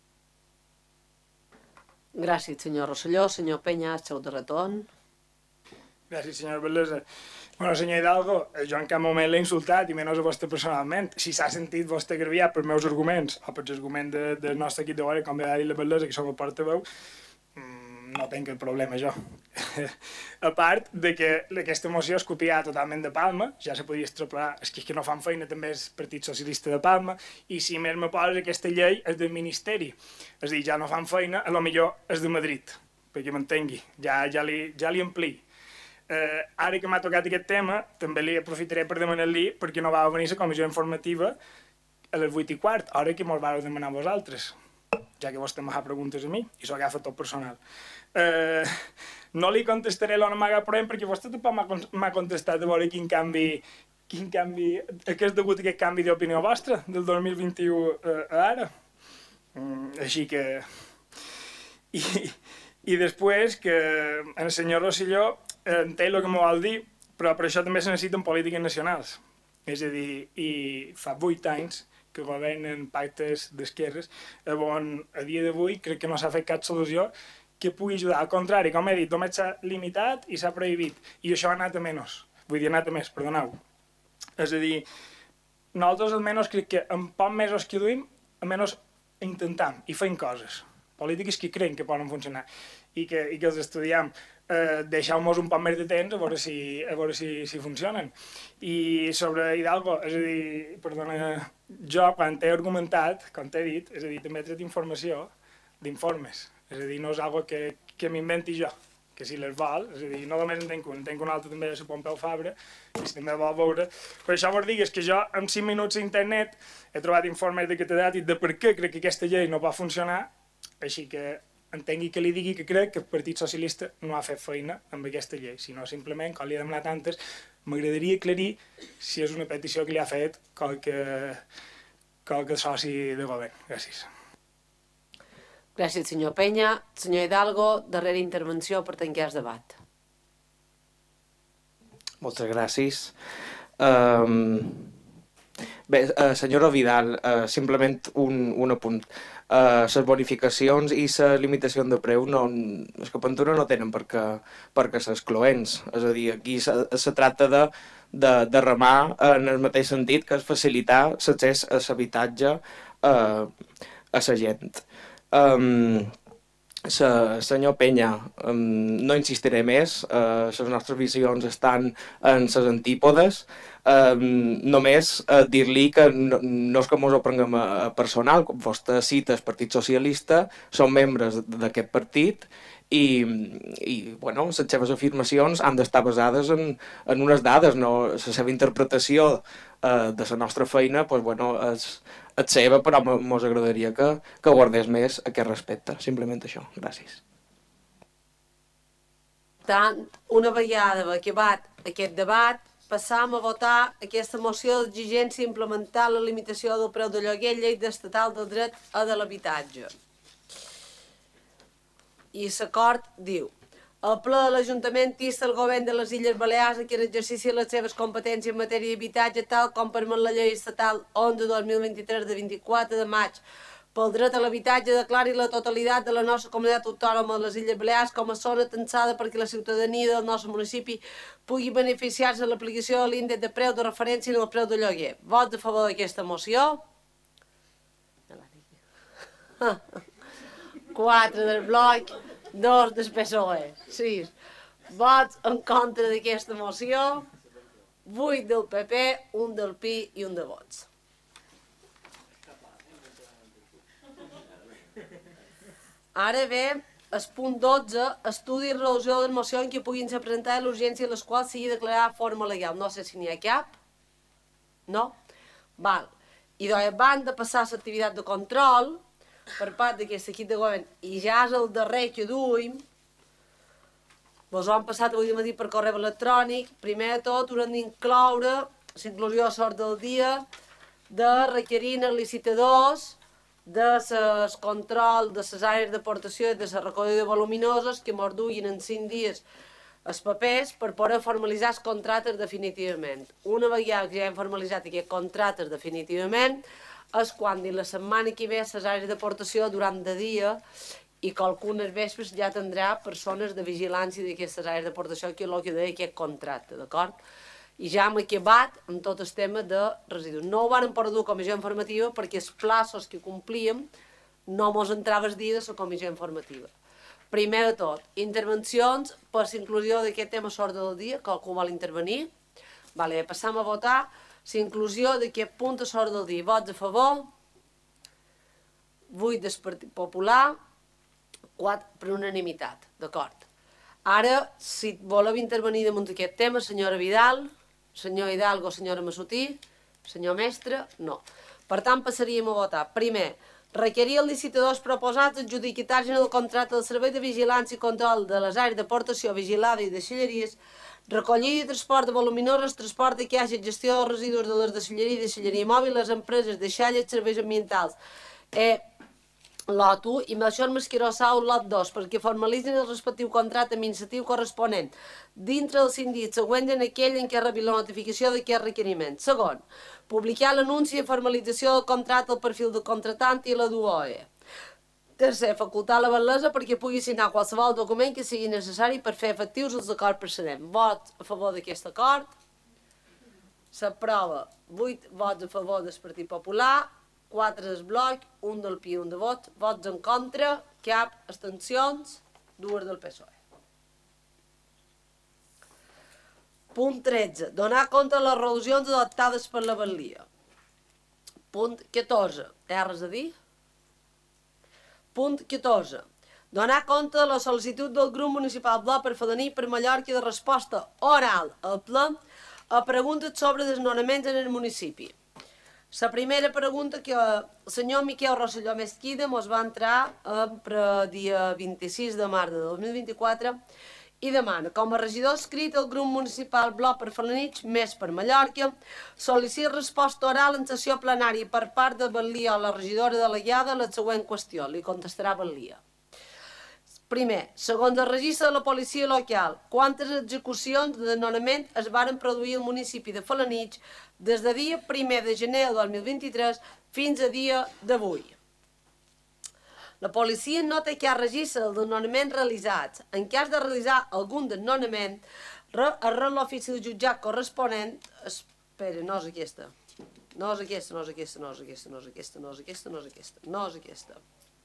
Gràcies, senyor Rosselló. Senyor Peña, el seu de retorn. Gràcies, senyor Bellesa. Bueno, senyor Hidalgo, jo en cap moment l'he insultat, i menys a vostè personalment. Si s'ha sentit vostè agraviat per meus arguments, o per l'argument del nostre equip de govern, com bé ha dit la Bellesa, que som el portaveu, no tinc cap problema, jo. A part de que aquesta moció es copia totalment de Palma, ja se podia extrapolar, és que no fan feina també el Partit Socialista de Palma, i si més me posa aquesta llei és del Ministeri. És a dir, ja no fan feina, a lo millor és de Madrid, perquè m'entengui, ja li ampliï. Ara que m'ha tocat aquest tema, també li aprofitaré per demanar-li perquè no va venir la comissió informativa a les 8:15, hora que mos vau demanar vosaltres, ja que vostè m'ha preguntes a mi, i s'ho agafa tot personal. No li contestaré no m'haga problema, perquè vostè tampoc m'ha contestat a veure quin canvi, a què és degut aquest canvi d'opinió vostra, del 2021 a ara. Així que... I després que el senyor Rosselló entenc el que m'ho vol dir, però per això també se necessiten polítiques nacionals. És a dir, i fa 8 anys que governen pactes d'esquerres, on a dia d'avui crec que no s'ha fet cap solució que pugui ajudar. Al contrari, com he dit, només s'ha limitat i s'ha prohibit, i això ha anat a menys. Vull dir, ha anat a més, perdoneu. És a dir, nosaltres almenys crec que en pocs mesos que duim, almenys intentem i fem coses, polítiques que creiem que poden funcionar i que els estudiem. Deixeu-nos un poc més de temps a veure si funcionen. I sobre Hidalgo, és a dir, perdona, jo quan t'he argumentat, com t'he dit, és a dir, també he tret informació d'informes, és a dir, no és algo que m'inventi jo, que si les vol, és a dir, no només en tenc un altre també de la Pompeu Fabra, que si també vol veure, però això vos digues que jo en 5 minuts a internet he trobat informes de catedràtic de per què crec que aquesta llei no pot funcionar, així que entengui que li digui que crec que el Partit Socialista no ha fet feina amb aquesta llei, sinó simplement, com li he demanat antes, m'agradaria aclarir si és una petició que li ha fet qualque soci de govern. Gràcies. Gràcies, senyor Peña. Senyor Hidalgo, darrera intervenció per tancar el debat. Moltes gràcies. Bé, senyora Vidal, simplement un apunt. Les bonificacions i la limitació de preu les Capentura no tenen perquè s'excloents. És a dir, aquí se tracta de remar en el mateix sentit que és facilitar l'accés a l'habitatge a la gent. Senyor Peña, no insistiré més, les nostres visions estan en les antípodes. Només dir-li que no és que ens ho prenguem personal, com vostè cita el Partit Socialista, són membres d'aquest partit i bueno, les seves afirmacions han d'estar basades en unes dades, no? La seva interpretació de la nostra feina doncs, bueno, és seva, però ens agradaria que guardés més aquest respecte, simplement això. Gràcies. Tant, una vegada acabat aquest debat, passam a votar aquesta moció d'exigència implementar la limitació del preu de lloguer, llei estatal del dret a l'habitatge. I l'acord diu: el ple de l'Ajuntament insta el govern de les Illes Balears a que en exercici les seves competències en matèria d'habitatge, tal com permet la llei estatal 11/2023 de 24 de maig pel dret a l'habitatge, declari la totalitat de la nostra comunitat autònoma de les Illes Balears com a zona tensada perquè la ciutadania del nostre municipi pugui beneficiar-se de l'aplicació de l'índex de preu de referència en el preu de lloguer. Vots a favor d'aquesta moció? 4 del bloc, 2 del PSOE, 6. Vots en contra d'aquesta moció, 8 del PP, 1 del PI i 1 de Vots. Ara ve el punt 12, estudi i resolució de les mocions que puguin ser presentades a l'urgència i les quals sigui declarada forma legal. No sé si n'hi ha cap. No? Val. I davant de passar l'activitat de control per part d'aquest equip de govern, i ja és el darrer que duim, vos ho han passat avui matí per correu electrònic. Primer de tot, haurem d'incloure l'inclusió a sort del dia de requerir els licitadors del control de les àrees d'aportació i de la recollida de voluminosos que mos duguin en 5 dies els papers per poder formalitzar els contractes definitivament. Una vegada que ja hem formalitzat aquests contractes definitivament és quan la setmana que ve les àrees d'aportació durant de dia i que algunes vespres ja tindrà persones de vigilància d'aquestes àrees d'aportació, que és el que deia aquest contracte, d'acord? I ja hem acabat amb tot el tema de residus. No ho vam poder dur a comissió informativa perquè els plaços que complíem no mos entrava el dia de la comissió informativa. Primer de tot, intervencions per l'inclusió d'aquest tema sort del dia, que algú vol intervenir. Vale, passam a votar l'inclusió d'aquest punt a sort del dia. Vots a favor, 8 del Partit Popular, 4 per unanimitat, d'acord. Ara, si voleu intervenir damunt d'aquest tema, senyora Vidal, senyor Hidalgo, senyora Massutí, senyor Mestre, no. Per tant, passaríem a votar. Primer, requerir els licitadors proposats adjudicatar-se en el contracte del servei de vigilància i control de les àrees d'aportació vigilada i de deixalleries, recollida i transport de voluminosos, transport de caixes, gestió de residus de les deixalleria i deixalleria mòbil, les empreses de deixalles, serveis ambientals. Lot 1 i Melchor Masqueró Sau, lot 2, perquè formalitzin el respectiu contracte administratiu corresponent dintre dels 5 dies següents en aquell en què rebi la notificació d'aquest requeriment. Segon, publicar l'anunci de formalització del contracte al perfil del contratant i la DUOE. Tercer, facultar la validesa perquè pugui signar qualsevol document que sigui necessari per fer efectius els acords precedents. Vot a favor d'aquest acord. S'aprova 8 vots a favor del Partit Popular, 4 del bloc, 1 del PI, 1 de vot, vots en contra, cap, abstencions, 2 del PSOE. Punt 13. Donar compte de les resolucions adoptades per la Batllia. Punt 14. Hi ha res a dir? Punt 14. Donar compte de la sol·licitud del grup municipal Bloc per Falaní per Mallorca de resposta oral al ple a preguntes sobre desnonaments en el municipi. La primera pregunta que el senyor Miquel Rosselló Mesquida ens va entrar el dia 26 de març de 2024 i demana, com a regidor escrit el grup municipal Bloc per Falanich, més per Mallorca, sol·licita resposta oral en sessió plenària per part de Batllia o la regidora delegada a la següent qüestió. Li contestarà Batllia. Primer, segons el registre de la policia local, quantes execucions de desnonament es varen produir al municipi de Falanich des de dia 1 de gener del 2023 fins a dia d'avui. La policia no té cap registre dels desnonaments realitzats. En cas de realitzar algun desnonament, arrel l'ofici del jutjat corresponent... Espera, no és aquesta. No és aquesta, no és aquesta, no és aquesta, no és aquesta, no és aquesta, no és aquesta, no és aquesta.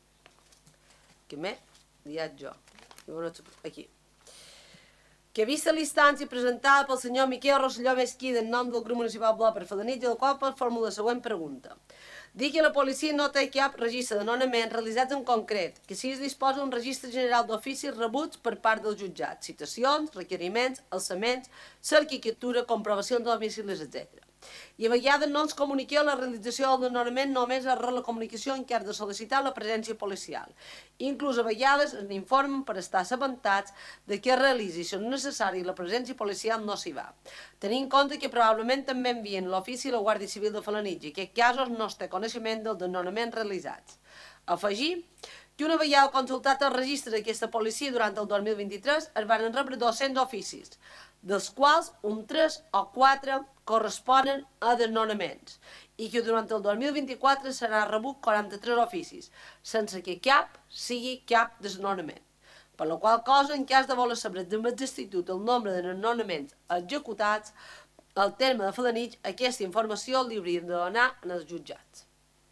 Què m'he diat jo? Aquí. Que vista l'instància presentada pel senyor Miquel Rosselló Mesquida en nom del grup municipal Bloc per Falanich, del qual pot formular la següent pregunta. Dir que la policia no té cap registre de desnonaments realitzats en concret, que si es disposa d'un registre general d'oficis rebuts per part del jutjat, citacions, requeriments, alçaments, certificatura, comprovacions de domicilis, etc. I a vegades no ens comuniqueu la realització del desnonament només arrel la comunicació en què has de sol·licitar la presència policial. Inclús a vegades ens informen per estar assabentats de que es realitzi, si és necessari, la presència policial no s'hi va. Tenint en compte que probablement també envien l'ofici a la Guàrdia Civil de Falanich i en aquests casos no es té coneixement dels desnonaments realitzats. Afegir que una vegada consultat el registre d'aquesta policia durant el 2023 es van rebre 200 oficis, dels quals un 3 o 4 corresponen a desnonaments i que durant el 2024 serà rebut 43 oficis, sense que cap sigui cap desnonament. Per la qual cosa, en cas de voler saber amb exactitud el nombre de desnonaments executats al terme de Falanich, aquesta informació li haurien de donar en els jutjats.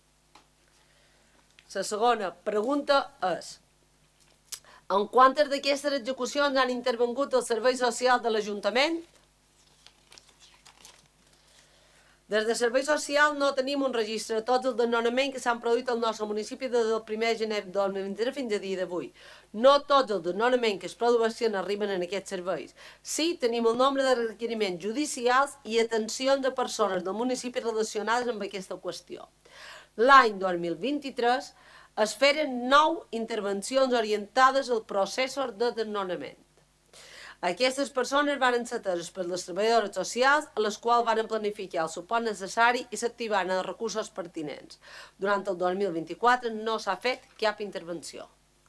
La segona pregunta és: en quantes d'aquestes execucions han intervingut els serveis socials de l'Ajuntament? Des de Serveis Socials no tenim un registre de tots els desnonaments que s'han produït al nostre municipi des del 1 de gener de 2023 fins a dia d'avui. No tots els desnonaments que es produeixen arriben en aquests serveis. Sí, tenim el nombre de requeriments judicials i atencions de persones del municipi relacionades amb aquesta qüestió. L'any 2023 es feren 9 intervencions orientades als processos de desnonament. Aquestes persones van ser ateses per les treballadores socials, a les quals van planificar el suport necessari i s'activaran els recursos pertinents. Durant el 2024 no s'ha fet cap intervenció.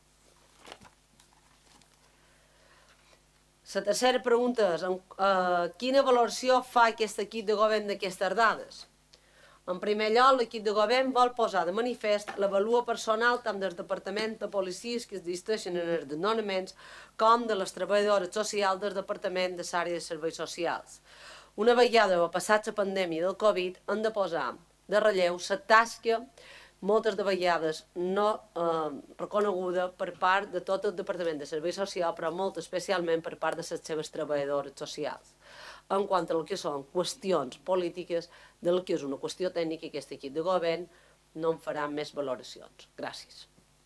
La tercera pregunta és quina valoració fa aquest equip de govern d'aquestes dades? En primer lloc, l'equip de govern vol posar de manifest la valua personal tant del Departament de Policies que existeixen en els desnonaments com de les treballadores socials del Departament de l'àrea de serveis socials. Una vegada passat la pandèmia del Covid, hem de posar de relleu la tasca moltes de vegades no reconeguda per part de tot el Departament de Serveis Socials, però molt especialment per part de les seves treballadores socials. En quant al que són qüestions polítiques, del que és una qüestió tècnica, aquest equip de govern no en farà més valoracions. Gràcies.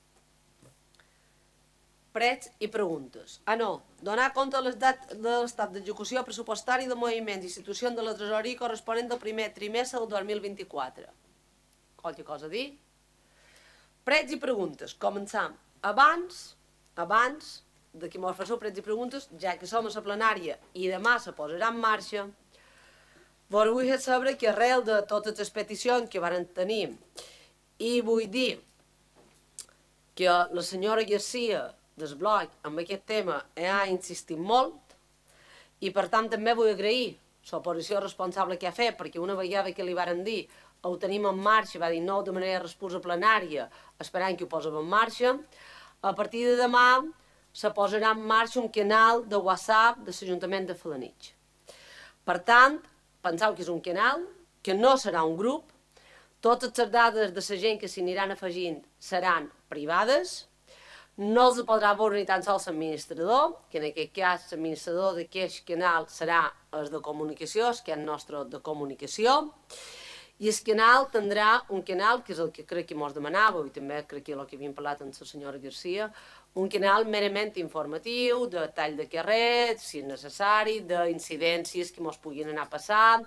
Prets i preguntes. Donar compte de l'estat d'execució pressupostari de moviments i institucions de la tresoreria corresponent del primer trimestre del 2024. Qualque cosa a dir? Prets i preguntes. Començam. Abans de que mos fasseu prets i preguntes, ja que som a la plenària i demà se posarà en marxa, vos vull fer saber que arrel de totes les peticions que varen tenir, i vull dir que la senyora Garcia del blog amb aquest tema ha insistit molt, i per tant també vull agrair l'oposició responsable que ha fet, perquè una vegada que li varen dir ho tenim en marxa, va dir no de manera resposa plenària, esperant que ho posem en marxa, a partir de demà se posarà en marxa un canal de WhatsApp de l'Ajuntament de Felanitx. Per tant, penseu que és un canal, que no serà un grup, totes les dades de la gent que s'hi aniran afegint seran privades, no els podrà veure ni tan sols l'administrador, que en aquest cas l'administrador d'aquest canal serà el de comunicació, el que és nostre de comunicació, i el canal tindrà un canal, que és el que crec que mos demanava, i també crec que és el que havíem parlat amb la senyora Garcia, un canal merament informatiu, de tall de carrer, si és necessari, d'incidències que mos puguin anar passant,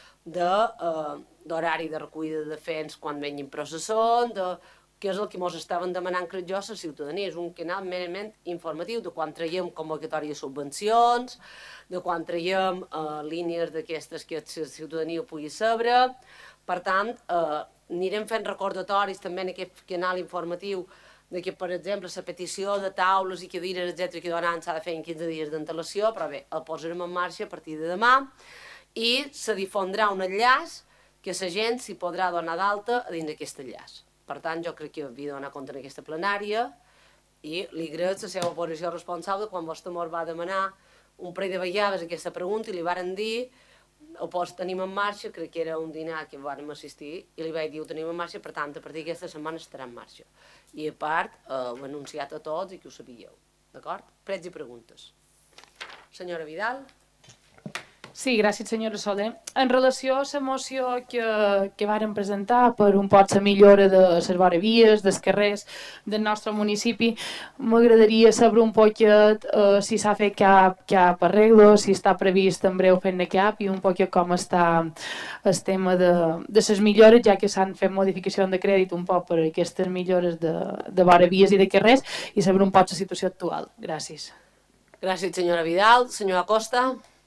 d'horari de recollida de fens quan venguin processons, que és el que mos estaven demanant, crec jo, la ciutadania. És un canal merament informatiu de quan traiem convocatòria de subvencions, de quan traiem línies d'aquestes que la ciutadania pugui saber. Per tant, anirem fent recordatoris també en aquest canal informatiu de que, per exemple, la petició de taules i cadires, etc., que donaran s'ha de fer en 15 dies d'antelació, però bé, el posarem en marxa a partir de demà i se difondrà un enllaç que la gent s'hi podrà donar d'alta a dins d'aquest enllaç. Per tant, jo crec que havia de donar compte en aquesta plenària i li agraït la seva oposició responsable quan vostè mos va demanar un parell de vegades aquesta pregunta i li varen dir ho tenim en marxa, crec que era un dinar que vàrem assistir, i li vaig dir ho tenim en marxa, per tant, a partir d'aquesta setmana estarà en marxa. I a part, ho he anunciat a tots i que ho sabíeu. D'acord? Prets i preguntes. Senyora Vidal. Sí, gràcies, senyora Soler. En relació a la moció que varen presentar per un pot la millora de les vorevies, dels carrers del nostre municipi, m'agradaria saber un poquet si s'ha fet cap arreglo, si està previst en breu fer-ne cap i un poquet com està el tema de les millores, ja que s'han fet modificacions de crèdit un poc per aquestes millores de vorevies i de carrers i saber un poc la situació actual. Gràcies. Gràcies, senyora Vidal. Senyora Costa.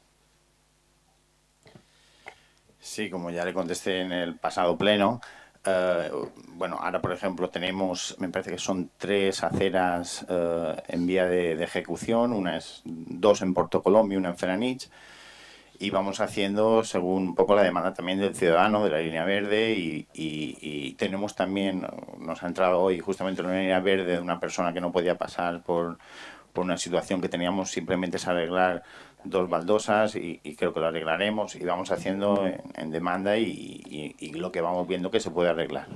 Sí, como ya le contesté en el pasado pleno, bueno, ahora por ejemplo tenemos, me parece que son 3 aceras en vía de ejecución, dos en Porto Colom y una en Felanitx, y vamos haciendo según un poco la demanda también del ciudadano, de la línea verde, y tenemos también, nos ha entrado hoy justamente una línea verde de una persona que no podía pasar por una situación que teníamos, simplemente es arreglar 2 baldosas y creo que lo arreglaremos y vamos haciendo en demanda y lo que vamos viendo que se puede arreglar.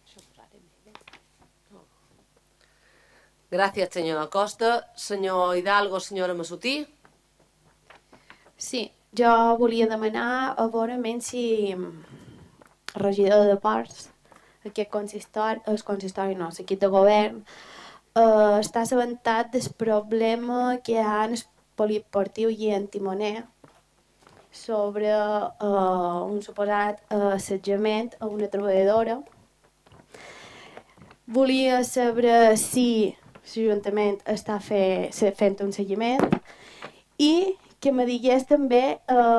Gràcies, senyora Costa. Senyor Hidalgo, senyora Massutí. Sí, jo volia demanar a veure si regidor de Ports, aquest consistori, el consistori no, l'equip de govern, està assabentat del problema que hi ha en el poliesportiu i en Timoner sobre un suposat assetjament a una treballadora. Volia saber si l'Ajuntament està fent un seguiment i que me digués també,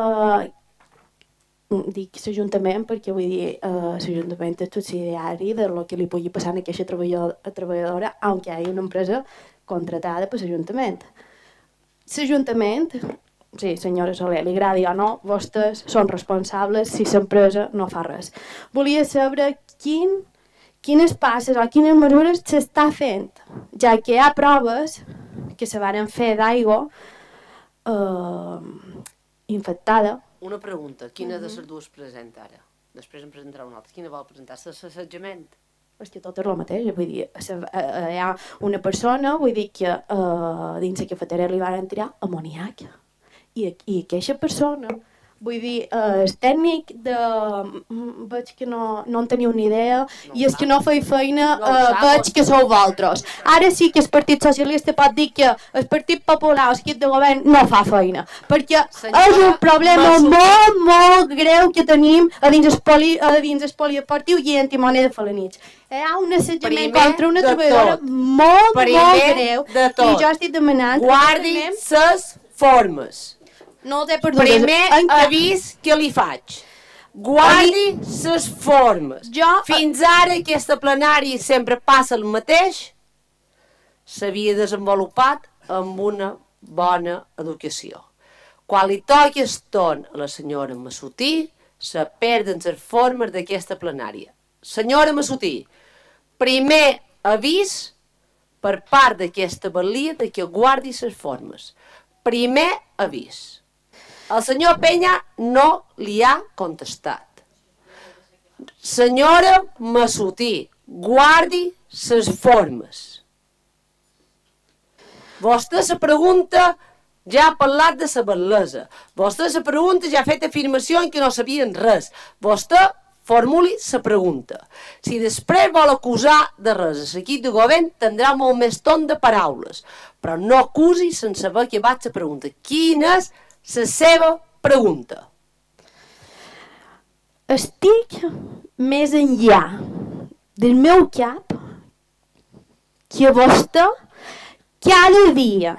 dic l'Ajuntament perquè vull dir l'Ajuntament és subsidiari de lo que li pugui passar a aquesta treballadora, aunque hi ha una empresa contratada per l'Ajuntament. L'Ajuntament, sí, senyora Soler, li agradi o no, vostès són responsables si l'empresa no fa res. Volia saber quines passes o quines mesures s'està fent, ja que hi ha proves que se van fer d'aigua infectada. Una pregunta, quina de les dues presenta ara? Després em presentarà una altra. Quina vol presentar? L'assetjament? És que tot és el mateix, vull dir, hi ha una persona, vull dir que dins la cafetera li van tirar amoníac i aquesta persona, vull dir, el tècnic veig que no en teniu ni idea i és que no feia feina, veig que sou vosaltres. Ara sí que el Partit Socialista pot dir que el Partit Popular o l'equip de govern no fa feina, perquè és un problema molt, molt greu que tenim a dins el poliesportiu i en Timoner de Felanitx. Hi ha un assetjament contra una treballadora molt, molt greu i jo estic demanant... Guardi ses formes. No té perdudes. Primer avís que li faig. Guardi ses formes. Fins ara aquesta plenària sempre passa el mateix. S'havia desenvolupat amb una bona educació. Quan li toqui el torn a la senyora Massutí, se perden les formes d'aquesta plenària. Senyora Massutí, primer avís per part d'aquesta valia de que guardi les formes. Primer avís. El senyor Penya no li ha contestat. Senyora Massutí, guardi les formes. Vostè se pregunta, ja ha parlat de la bellesa. Vostè se pregunta, ja ha fet afirmació en que no sabien res. Vostè formuli la pregunta. Si després vol acusar de res a l'equip de govern, tindrà molt més ton de paraules. Però no acusi sense saber que vaig a preguntar. Quina és la seva pregunta? Estic més enllà del meu cap que vostè cada dia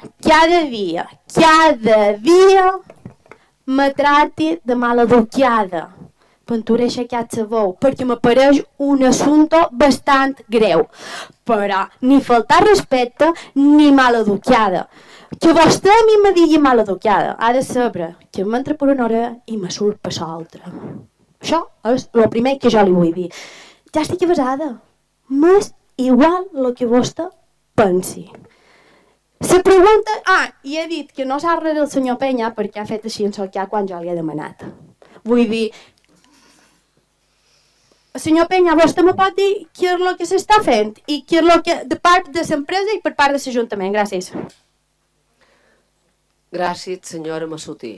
me trati de maleducada. Pintura aixecat la veu, perquè m'apareix un assumpte bastant greu. Però ni faltar respecte ni maleducada. Que vostè a mi me digui maleducada, ha de saber que m'entra per una hora i me surt per l'altra. Això és el primer que jo li vull dir. Ja estic avasada. M'és igual el que vostè pensi. La pregunta... i he dit que no s'ha res el senyor Penya perquè ha fet així en solcar quan jo li he demanat. Vull dir... Senyor Penya, vostè me pot dir què és el que s'està fent i què és el que de part de l'empresa i per part de l'Ajuntament. Gràcies. Gràcies, senyora Massutí.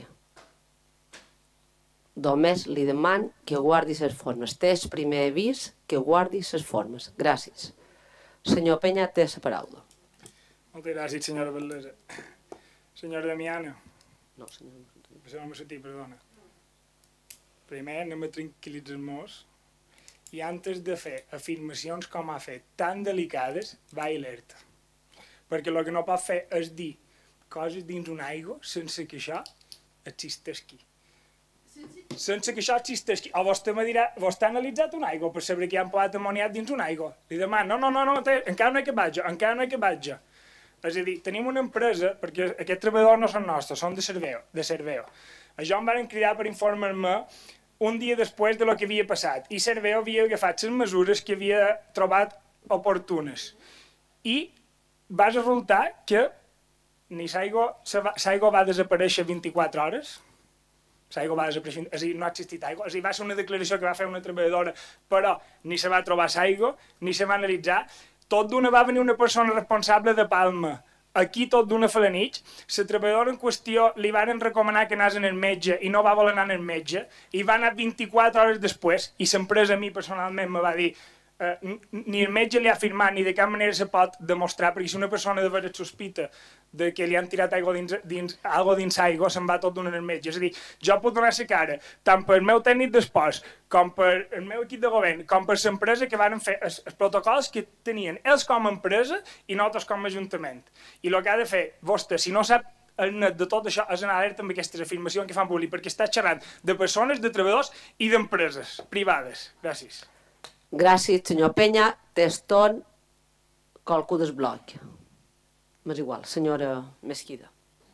Només li deman que guardi les formes. Té el primer avís que guardi les formes. Gràcies. Senyor Penya, té la paraula. Moltes gràcies, senyora Bellesa. Senyora Damiana. No, senyora Massutí. Senyora Massutí, perdona. Primer anem a tranquil·litzar-nos i antes de fer afirmacions com ha fet tan delicades, va alerta. Perquè el que no pot fer és dir coses dins una aigua sense que això existeixi. Sense que això existeixi. O vostè me dirà, vostè ha analitzat una aigua per saber que hi ha posat amoniat dins una aigua? Li demano, no, encara no he acabat jo. És a dir, tenim una empresa, perquè aquests treballadors no són nostres, són de Serveo. Això em van cridar per informar-me un dia després de lo que havia passat. I Serveo havia agafat les mesures que havia trobat oportunes. I va resultar que l'aigua va desaparèixer 24 hores. L'aigua va desaparèixer, és a dir, no ha existit aigua. És a dir, va ser una declaració que va fer una treballadora, però ni se va trobar l'aigua, ni se va analitzar. Tot d'una va venir una persona responsable de Palma aquí tot d'una falanitx, la treballadora en qüestió li van recomanar que anés al metge i no va voler anar al metge, i va anar 24 hores després, i l'empresa a mi personalment me va dir ni el metge li ha firmat ni de cap manera se pot demostrar, perquè si una persona de veres sospita de que li han tirat aigua dins aigua, se'n va tot donant al metge. És a dir, jo puc donar la cara tant per el meu tècnic d'esports, com per el meu equip de govern, com per l'empresa que van fer els protocols que tenien ells com a empresa i nosaltres com a ajuntament. I el que ha de fer vostè, si no sap el net de tot això, és anar alerta amb aquestes afirmacions que fan públic, perquè està xerrant de persones, de treballadors i d'empreses privades. Gràcies. Gràcies, senyor Penya. Teston, qualcú del bloc. M'és igual, senyora Mesquida.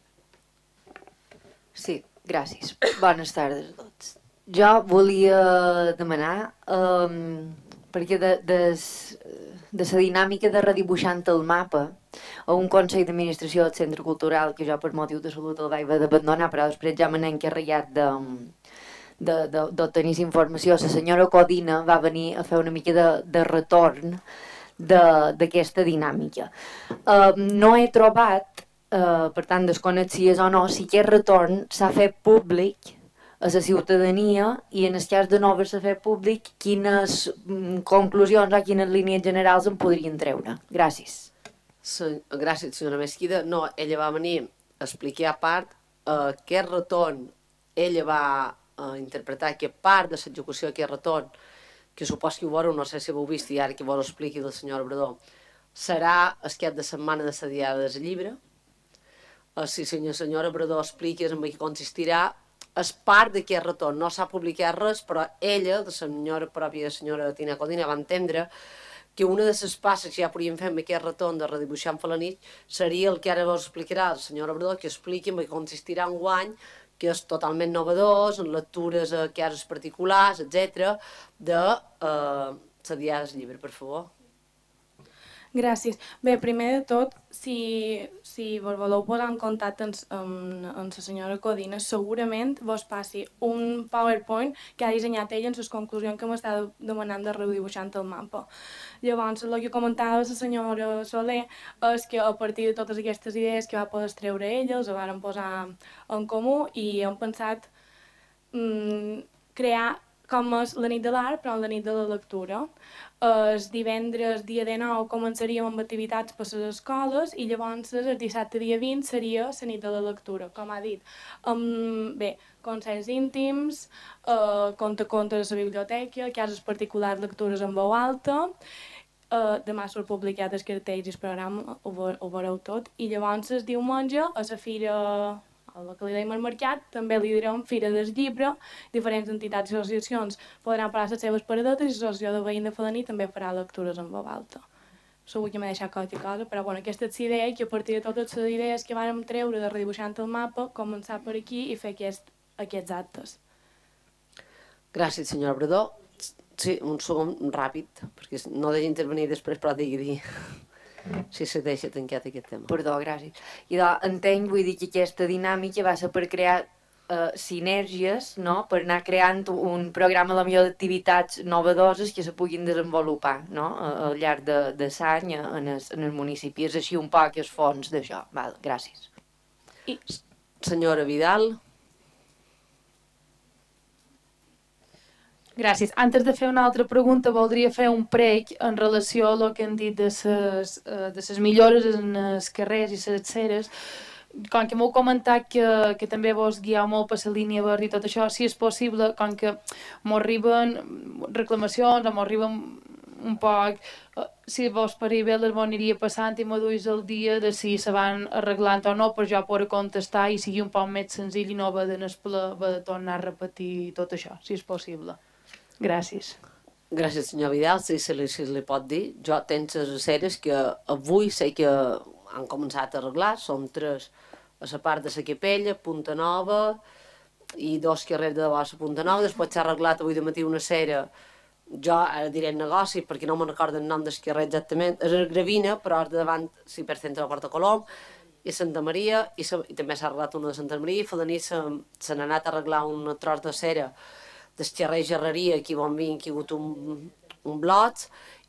Sí, gràcies. Bones tardes a tots. Jo volia demanar, perquè de la dinàmica de redibuixant el mapa a un Consell d'Administració del Centre Cultural, que jo per motiu de salut el vaig haver d'abandonar, però després ja me n'he encarregat d'obtenir informació. La senyora Codina va venir a fer una mica de retorn d'aquesta dinàmica. No he trobat, per tant, desconec si és o no, si aquest retorn s'ha fet públic a la ciutadania i en el cas de no haver-se fet públic, quines conclusions o quines línies generals en podrien treure. Gràcies. Gràcies, senyora Mesquida. No, ella va venir a explicar a part aquest retorn. Ella va interpretar que part de l'execució d'aquest retorn, que supos que ho veureu, no sé si ho heu vist i ara que vos ho expliqui la senyora Obrador, serà el cap de setmana de la Diada del Llibre. Si la senyora Obrador explica en què consistirà, és part d'aquest retorn. No s'ha publicat res, però ella, la senyora pròpia senyora Tina Codina, va entendre que una de les passes que ja podríem fer amb aquest retorn de redibuixar en falanitx seria el que ara vos explicarà la senyora Obrador, que expliqui en què consistirà un guany, que és totalment novedós, en lectures a casos particulars, etc., de la Diada del Llibre, per favor. Gràcies. Bé, primer de tot, si vos voleu posar en contacte amb la senyora Codina, segurament vos passi un PowerPoint que ha dissenyat ella en les conclusions que m'està demanant de redibuixant el mapa. Llavors, el que comentava la senyora Soler és que a partir de totes aquestes idees que va poder treure ella, els van posar en comú i hem pensat crear com és la nit de l'art, però la nit de la lectura. El divendres, dia 19, començaríem amb activitats per les escoles i llavors el dissabte, dia 20, seria la nit de la lectura, com ha dit. Bé, concerts íntims, contes a la biblioteca, cases particulars, lectures en veu alta. Demà surt publicat els cartells i el programa, ho veureu tot. I llavors el diumenge, a la fira, el que li dèiem al mercat, també li direm Fira del Llibre, diferents entitats i associacions podran parar les seves paradetes i l'associació de veïns de Falaní també farà lectures en veu alta. Segur que m'he deixat qualque cosa, però bueno, aquesta és la idea i que a partir de totes les idees que vàrem treure de redibuixant el mapa, començar per aquí i fer aquests actes. Gràcies, senyora Obrador. Sí, un segon ràpid, perquè no deixi intervenir després, però digui. Si se deixa tancat aquest tema. Perdó, gràcies. I entenc, vull dir que aquesta dinàmica va ser per crear sinergies, no? Per anar creant un programa d'activitats novedoses que se puguin desenvolupar, no? Al llarg de l'any en el municipi. És així un poc el fons d'això. Gràcies. I senyora Vidal. Gràcies. Antes de fer una altra pregunta, voldria fer un prec en relació a el que han dit de les millores en els carrers i les aceres. Com que m'heu comentat que també vos guieu molt per la línia verd i tot això, si és possible, com que m'arriben reclamacions o m'arriben un poc, si vos paria bé les aniria passant i me duis el dia de si se van arreglant o no, per jo poder contestar i sigui un poc més senzill i no haver de tornar a repetir tot això, si és possible. Gràcies. Gràcies, senyor Vidal. Si se li pot dir, jo tenc les aceres que avui sé que han començat a arreglar, són 3 a la part de la Capella, Punta Nova i 2 carrers de debò a Punta Nova. Després s'ha arreglat avui de matí una acera, jo ara diré negoci perquè no me'n recordo el nom del carrer exactament, és el Gravina, però és davant 100% de la Porta Colom i Santa Maria, i també s'ha arreglat una de Santa Maria, i fa de nit se n'ha anat a arreglar un tros de cera del carrer Gerreria, aquí bon vi, aquí ha hagut un blot,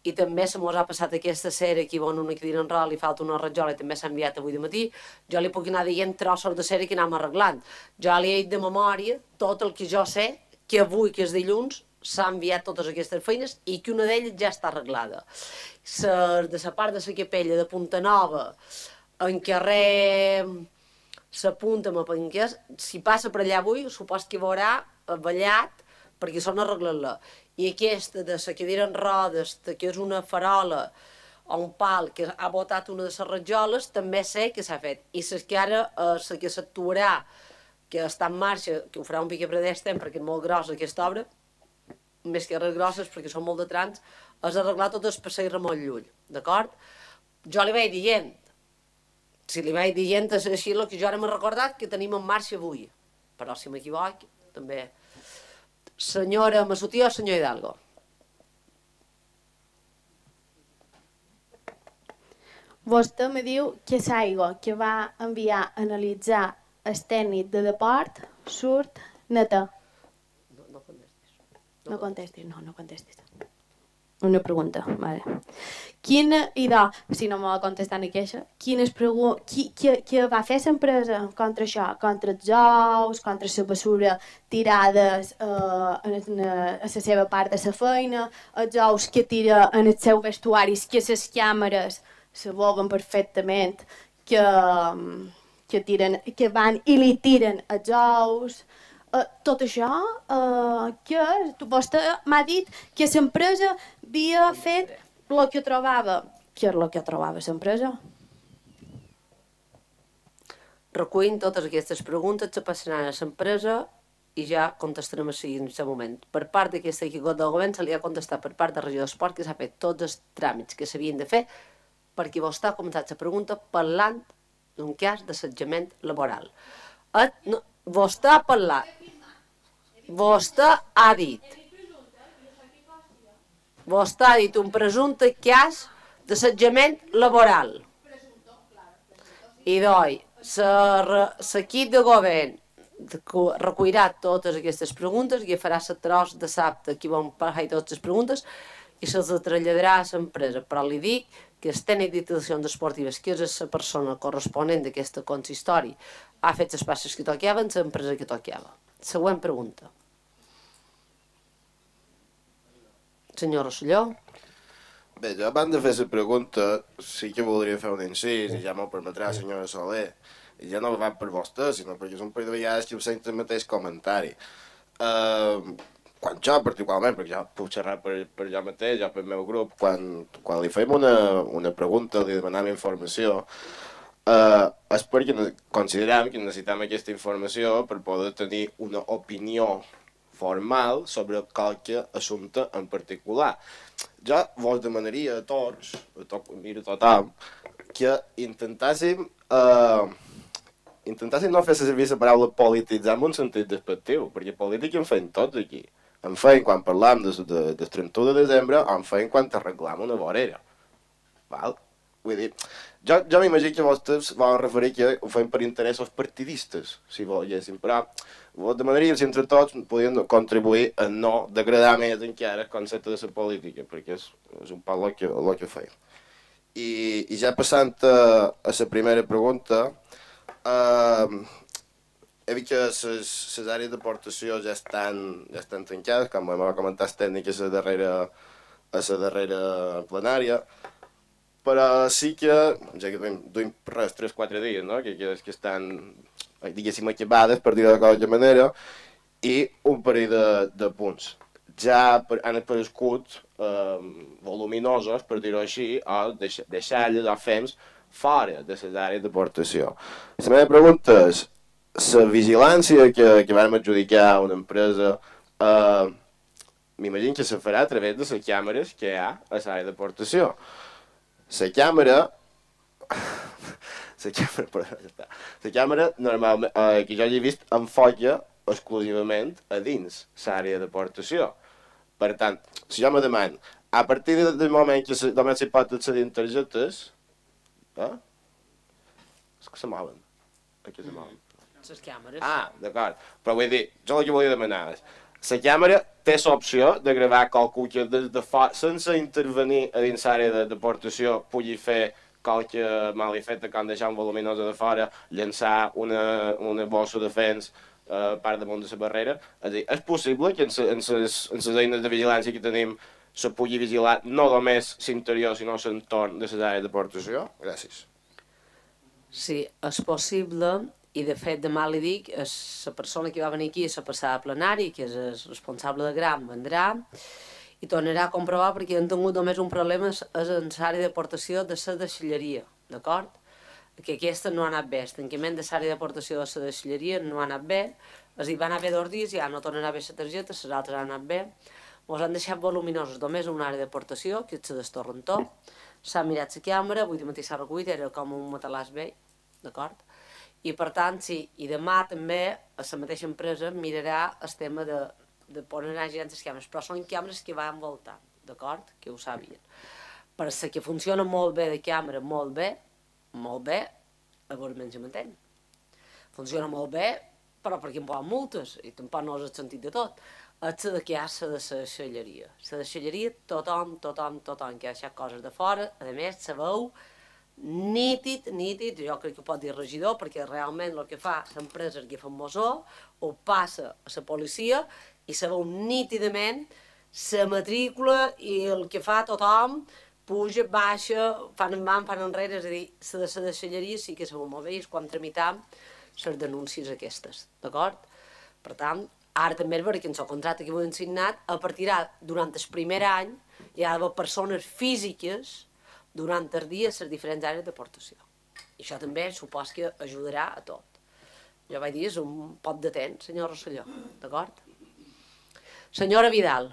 i també se mos ha passat aquesta cera aquí on una cadira en rol li falta una rajola i també s'ha enviat avui de matí, jo li puc anar dient trossos de cera que anem arreglant. Jo li he dit de memòria tot el que jo sé, que avui, que és dilluns, s'ha enviat totes aquestes feines i que una d'elles ja està arreglada. De la part de la capella de Punta Nova, en carrer s'apunta a Penquers, si passa per allà avui, supos que veurà ballat perquè són arreglant-la. I aquesta de la cadira en rodes, que és una farola o un pal que ha botat una de les rajoles, també sé que s'ha fet. I la que ara, la que s'actuarà, que està en marxa, que ho farà un pic predestem perquè és molt grossa aquesta obra, més que res grosses perquè són molt de trams, és arreglar tot el passeig Ramon Llull, d'acord? Jo li vaig dient, si li vaig dient és així el que jo ara m'he recordat que tenim en marxa avui, però si m'equivoc, també... Senyora Masutí o senyor Hidalgo? Vostè me diu que l'aigua que va enviar a analitzar el tècnic de deport surt neta. No contestis. No contestis, no contestis. Una pregunta, vale. Quina idea, si no me va contestar ni queixa, qui va fer l'empresa contra això? Contra els ous, contra la basura tirades a la seva part de la feina, els ous que tira en els seus vestuaris, que les càmeres saben perfectament que van i li tiren els ous. Tot això, vostè m'ha dit que l'empresa havia fet el que trobava. Què és el que trobava l'empresa? Recullint totes aquestes preguntes, se passaran a l'empresa i ja contestarem així en aquest moment. Per part d'aquest equip del govern se li ha contestat per part de la regió d'esport que s'ha fet tots els tràmits que s'havien de fer perquè vostè ha començat la pregunta parlant d'un cas d'assetjament laboral. Vostè ha parlat. Vostè ha dit un presumpte cas d'assetjament laboral. I l'equip de govern recollirà totes aquestes preguntes i farà la tros de dissabte que vam parlar totes les preguntes i se'ls traslladarà a l'empresa. Però li dic que el tècnic d'instal·lacions esportives, que és la persona corresponent d'aquest consistori, ha fet les passes que tocaven en l'empresa que tocava. Següent pregunta. Senyor Rosselló. Bé, jo abans de fer la pregunta sí que voldria fer un incís i ja m'ho permetrà la senyora Soler. I ja no va per vostè, sinó perquè és un parell de vegades que ho sento el mateix comentari. Quan jo particularment, perquè jo puc xerrar per jo mateix, jo pel meu grup, quan li fem una pregunta, li demanem informació, és perquè considerem que necessitem aquesta informació per poder tenir una opinió formal sobre qualque assumpte en particular. Jo vos demanaria a tots, miro a tothom, que intentàssim no fer servir la paraula polititzar en un sentit despectiu, perquè política en fem tots aquí. En feim quan parlam del 31 de desembre o en feim quan arreglam una vorera. Val? Vull dir, jo m'imagino que vostès volen referir que ho fem per interessos partidistes, si volguéssim, però vos demanaríem si entre tots podíem contribuir a no degradar més encara el concepte de la política, perquè és un poc el que feim. I ja passant a la primera pregunta, he vist que les àrees d'aportació ja estan tancades, com va comentar el tècnic a la darrera plenària, però sí que, ja que duim res, 3-4 dies, no? que estan, diguéssim, acabades, per dir-ho de qualque manera, i un parell de punts. Ja han aparegut voluminosos, per dir-ho així, o deixalles o fems fora de les àrees d'aportació. La meva pregunta és, la vigilància que vam adjudicar a una empresa, m'imagino que se farà a través de les càmeres que hi ha a l'àrea d'aportació. La càmera normalment, que jo he vist, enfoca exclusivament a dins l'àrea d'aportació. Per tant, si jo me demano, a partir del moment que només s'hi pot accedir en targetes, és que se mouen. Aquí se mouen. Les càmeres. Ah, d'acord. Però vull dir, jo el que volia demanar és, La càmera té l'opció de gravar qualcú que des de fora, sense intervenir a dins l'àrea de deportació, pugui fer qualque mal efecte com deixar un voluminosa de fora, llançar una bossa de fens part damunt de la barrera. És a dir, és possible que en les eines de vigilància que tenim se pugui vigilar no només l'interior, sinó l'entorn de les àrees de deportació? Gràcies. Sí, és possible, i de fet demà li dic, la persona que va venir aquí a la passada plenari, que és el responsable de Gram, vendrà i tornarà a comprovar perquè han tingut només un problema en l'àrea de deportació de la deixalleria, d'acord? Que aquesta no ha anat bé, el tancament de l'àrea de deportació de la deixalleria no ha anat bé, és a dir, va anar bé 2 dies, ja no tornarà bé la targeta, les altres han anat bé, ens han deixat voluminosos només una àrea de deportació, que és la del Torrentó, s'ha mirat la càmera, avui de matí s'ha recollit, era com un matalàs vell, d'acord? I per tant, sí, i demà també la mateixa empresa mirarà el tema de posar agents les càmeres, però són càmeres que van voltant, d'acord? Que ho sàpiguen. Per la que funciona molt bé de càmera, molt bé, a veure menys m'entén. Funciona molt bé, però perquè em poden multes, i tampoc no és el sentit de tot. És la que hi ha la de la deixalleria. La deixalleria, tothom que ha deixat coses de fora, a més, se veu nítid, jo crec que ho pot dir el regidor, perquè realment el que fa l'empresa és que fa un mossó, ho passa a la policia i se veu nítidament la matrícula i el que fa tothom, puja, baixa, fan endavant, fan enrere, és a dir, la de la deixalleria sí que se veu molt bé i és quan tramitam les denúncies aquestes, d'acord? Per tant, ara també és veritat que en el contracte que hem signat, a partir durant el primer any hi ha d'haver persones físiques durant el dia a les diferents àrees de deportació. I això també supos que ajudarà a tot. Jo vaig dir, és un pot de temps, senyor Rosselló, d'acord? Senyora Vidal.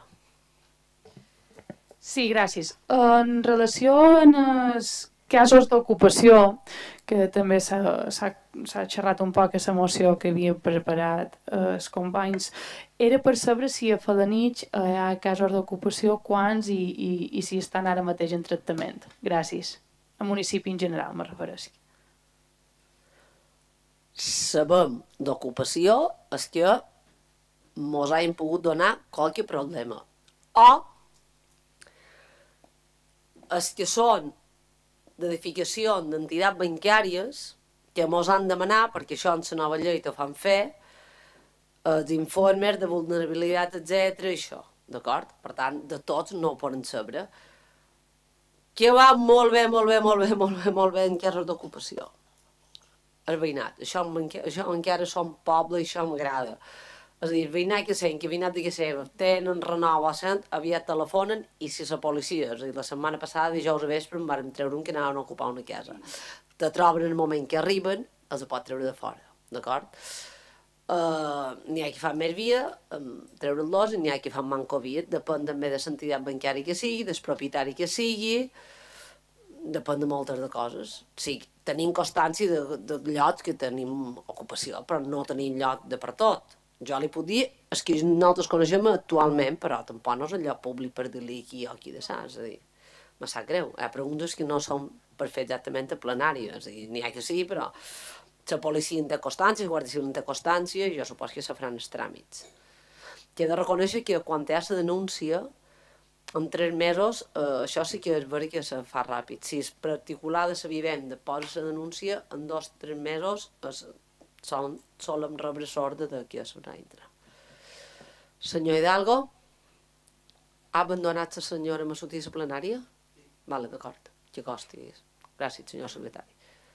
Sí, gràcies. En relació als casos d'ocupació, que també s'ha xerrat un poc a la moció que havia preparat els companys, era per saber si a Felanitx hi ha casos d'ocupació, quants i si estan ara mateix en tractament. Gràcies. Al municipi en general, me refereixo. Sabem d'ocupació és que mos hagin pogut donar qualque problema. O és que són d'edificació d'entitats bancàries que mos han demanat, perquè això en la nova llei t'ho fan fer, els informes de vulnerabilitat, etc. això, d'acord? Per tant, de tots no ho poden saber. Que va molt bé en casos d'ocupació. El veïnat, això encara som poble i això m'agrada. És a dir, el veïnat que sent, que veïnat de que seva, tenen renou o sent, aviat telefonen i si la policia, és a dir, la setmana passada, dijous a vespre, em van treure un que anaven a ocupar una casa. Te troben en el moment que arriben, els pot treure de fora, d'acord? N'hi ha que fan més via, treure-los, i n'hi ha que fan manco via, depèn també de l'entitat bancària que sigui, del propietari que sigui, depèn de moltes de coses. Sí, tenim constància de llocs que tenim ocupació, però no tenim lloc de per tot. Jo li puc dir, és que nosaltres coneixem actualment, però tampoc no és el lloc públic per dir-li aquí o aquí de saps, és a dir, me sap greu. Hi ha preguntes que no són per fer exactament a plenari, és a dir, n'hi ha que sí, però la policia en té constància, la Guàrdia Civil en té constància, i jo supos que se faran els tràmits. Que he de reconèixer que quan hi ha la denúncia, en 3 mesos, això sí que és veritat que se fa ràpid. Si és particular de la vivenda posa la denúncia, en 2 o 3 mesos solem rebre l'ordre de que s'haurà d'entrar. Senyor Hidalgo, ha abandonat la senyora amb sortir a la plenària? Vale, d'acord, que costi. Gràcies, senyor secretari.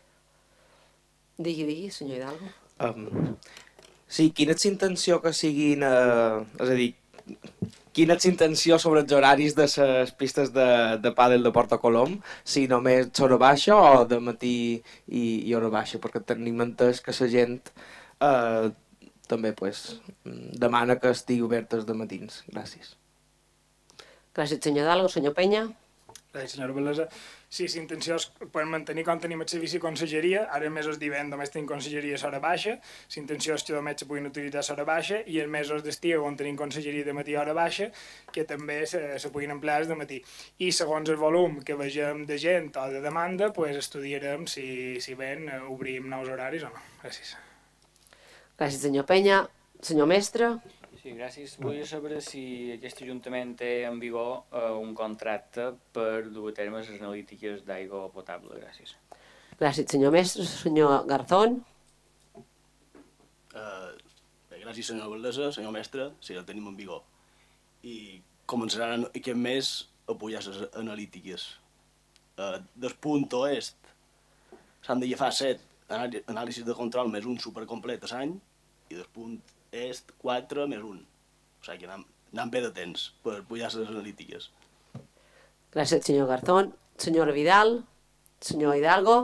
Digui, senyor Hidalgo. Sí, quina és l'intenció que siguin, és a dir, quina és l'intenció sobre els horaris de les pistes de pàdel de Porta Colom, si només hora baixa o de matí i hora baixa, perquè tenim entès que la gent també demana que estigui obertes de matins. Gràcies. Gràcies, senyor Hidalgo. Senyor Penya. Gràcies, senyora Belesa. Sí, la intenció és per mantenir com tenim el servici conselleria, ara en mesos d'hivern només tenim conselleria a hora baixa, la intenció és que només se puguin utilitzar a hora baixa, i en mesos d'estiu on tenim conselleria de matí a hora baixa, que també se puguin emplear de matí. I segons el volum que vegem de gent o de demanda, estudiarem si ben obrim nous horaris o no. Gràcies. Gràcies, senyor Penya. Senyor Mestre. Sí, gràcies. Volia saber si aquest Ajuntament té en vigor un contracte per dur a terme les analítiques d'aigua potable. Gràcies. Gràcies, senyor mestre. Senyor Garzón. Gràcies, senyor Valdesa, senyor mestre, si la tenim en vigor. I començaran aquest mes a pujar les analítiques. Del punt oest s'han de llevar 7 anàlisis de control més un supercomplet a l'any i del punt est 4 més un. O sigui que anem bé de temps per pujar les analítiques. Gràcies, senyor Garzón. Senyora Vidal. Senyor Hidalgo.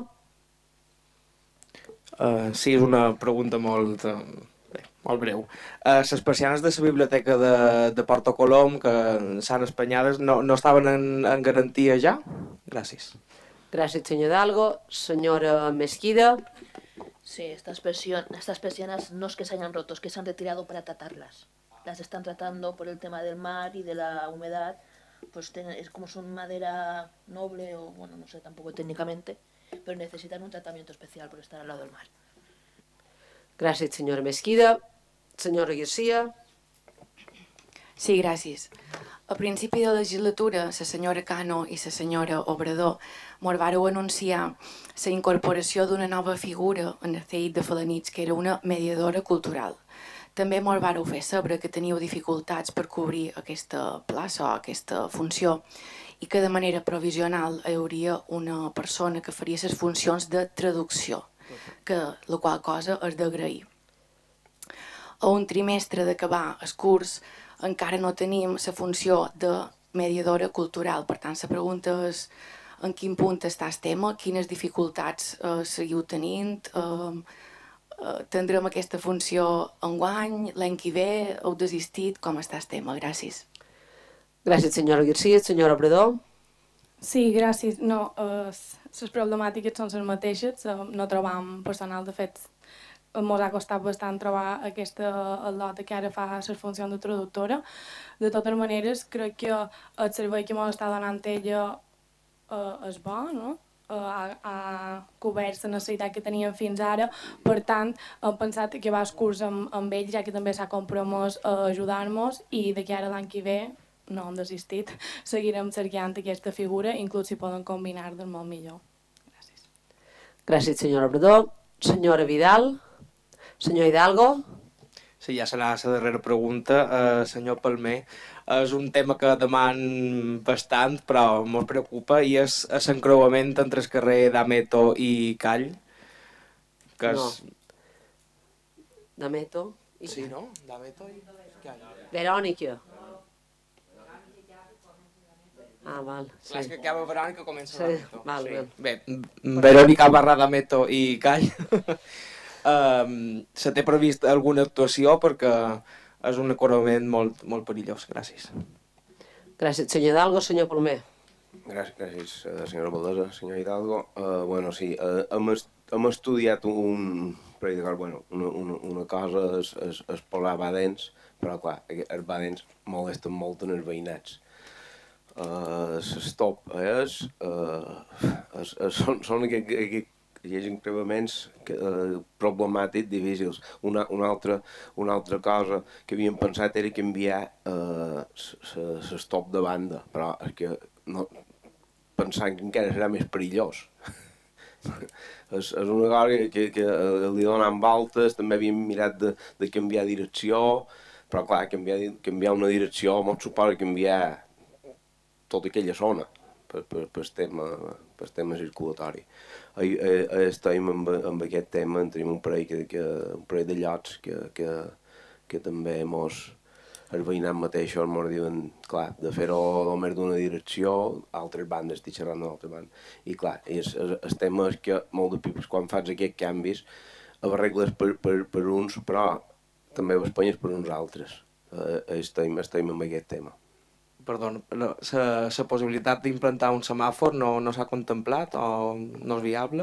Sí, és una pregunta molt breu. Les persianes de la biblioteca de Porto Colom, que s'han espanyades, no estaven en garantia ja? Gràcies. Gracias, señor Hidalgo. Señora Mesquida. Sí, estas persianas no es que se hayan roto, es que se han retirado para tratarlas. Las están tratando por el tema del mar y de la humedad. Pues es como son madera noble o, bueno, no sé tampoco técnicamente, pero necesitan un tratamiento especial por estar al lado del mar. Gràcies, senyora Mesquida. Senyora Garcia. Sí, gràcies. A principi de legislatura, la senyora Cano i la senyora Obrador mos vareu anunciar la incorporació d'una nova figura en el CEIT de Felanitx, que era una mediadora cultural. També mos vareu fer saber que teniu dificultats per cobrir aquesta plaça o aquesta funció i que de manera provisional hi hauria una persona que faria les funcions de traducció, la qual cosa és d'agrair. A un trimestre d'acabar el curs encara no tenim la funció de mediadora cultural. Per tant, la pregunta és en quin punt està el tema, quines dificultats seguiu tenint, tindrem aquesta funció enguany, l'any que ve, heu desistit, com està el tema? Gràcies. Gràcies, senyora Garcia. Senyora Obrador. Sí, gràcies. No, les problemàtiques són les mateixes, no trobam personal, de fet, ens ha costat bastant trobar aquesta al·lota que ara fa les funcions de traductora. De totes maneres, crec que el servei que ens està donant ella és bo, no? Ha cobert la necessitat que teníem fins ara, per tant, hem pensat que va el curs amb ell, ja que també s'ha compromès a ajudar-nos i de que ara l'any que ve no hem desistit, seguirem cercant aquesta figura, inclús si poden combinar-les molt millor. Gràcies. Gràcies, senyora Obrador. Senyora Vidal. Senyor Hidalgo. Sí, ja serà la darrera pregunta. Senyor Palmer, és un tema que deman bastant, però ens preocupa, i és l'encreuament entre el carrer d'Ameto i Call. Que és... No. D'Ameto? Sí, no? D'Ameto i Call. Verònica. Ah, val. Sí. Clar, és que acaba Verònica, comença sí. d'Ameto. Val, sí. val. Bé, Verònica barra d'Ameto i Call. Se té previst alguna actuació perquè és un encreuament molt perillós. Gràcies. Gràcies, senyor Hidalgo. Senyor Palmer. Gràcies, senyora Valdesa. Senyor Hidalgo, bueno, sí, hem estudiat una cosa és posar badens, però clar, els badens molesten molt en els veïnats. L'estop són aquests encreuaments problemàtics, difícils. Una altra cosa que havíem pensat era canviar l'estop de banda, però és que pensant que encara serà més perillós. És una cosa que li donen voltes, també havíem mirat de canviar direcció, però clar, canviar una direcció molt suposa canviar tota aquella zona per tema circulatori. Estem amb aquest tema, en tenim un parell de llocs que també els veïnats mateixos ens diuen, clar, de fer-ho només d'una direcció, altres bandes, estic xerrant d'una altra banda. I clar, el tema és que molt de pipes, quan fas aquests canvis, arregles per uns, però també ho espanyes per uns altres. Estem amb aquest tema. Perdó, la possibilitat d'implantar un semàfor no s'ha contemplat o no és viable?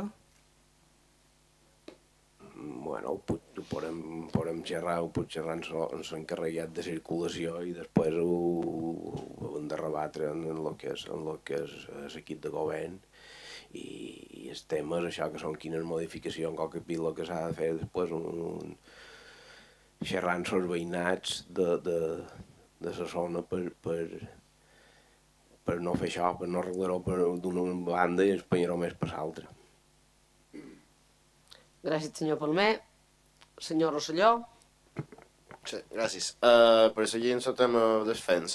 Bueno, ho podem xerrar amb l'encarregat de circulació i després ho hem de rebatre en el que és l'equip de govern i els temes, això que són quines modificacions, qualque pila que s'ha de fer després xerrant amb els veïnats de la zona per no fer això, per no arreglar-ho d'una banda i empenyar-ho més per l'altra. Gràcies, senyor Palmer. Senyor Rosselló. Sí, gràcies. Per seguir en el tema dels fens,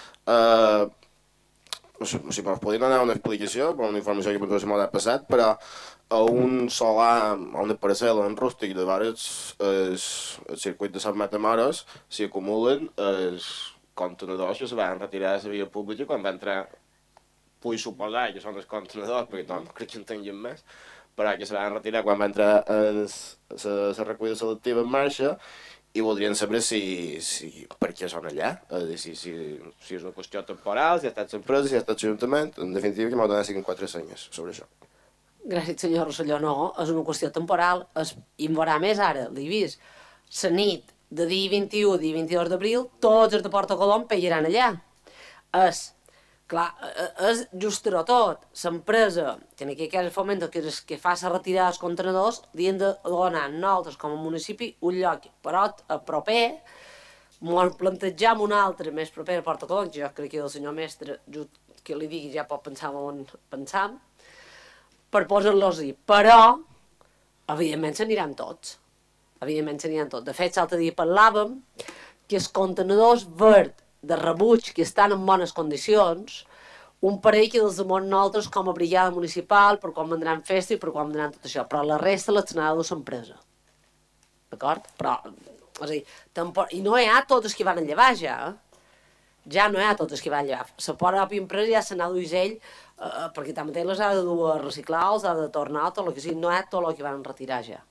no sé si us podria donar una explicació, per una informació que per tot m'ha passat, però a un solar, a una parcel·la en rústic de vores el circuit de Sant Matamoros s'hi acumulen els contenedors que se van retirar de la via pública quan va entrar, vull suposar que són els contenedors, perquè no crec que en tinguin més, però que se van retirar quan va entrar la recollida selectiva en marxa, i voldrien saber per què són allà, si és una qüestió temporal, si ha estat l'empresa, si ha estat l'Ajuntament, en definitiva que m'ho donessin 4 senyes sobre això. Gràcies, senyor Rosselló. No, és una qüestió temporal, i en veurà més ara, l'he vist. La nit de dia 21, dia 22 d'abril, tots els de Porta Colom pellaran allà. Clar, és just tot. L'empresa, que en aquest cas el Fomento, que és que fa la retirada dels contenedors, havien de donar nosaltres com a municipi un lloc proper, ens plantejam un altre més proper a Porta Colom, que jo crec que el senyor mestre, que li digui, ja pot pensar on pensam, per posar-los-hi. Però, evidentment, s'aniran tots. Evidentment, s'aniran tots. De fet, l'altre dia parlàvem que els contenidors verds de rebuig que estan en bones condicions, un parell que dels damunt nosaltres com a brigada municipal, per quan vendran festa i per quan vendran tot això, però la resta les n'ha de l'empresa. D'acord? Però, és a dir, i no hi ha tots els que van a llevar ja, ja no hi ha tots els que van a llevar. La pròpia empresa ja se n'ha d'uís ell, perquè també les ha de dur a reciclar, els ha de tornar, tot el que sigui, no hi ha tot el que van retirar ja.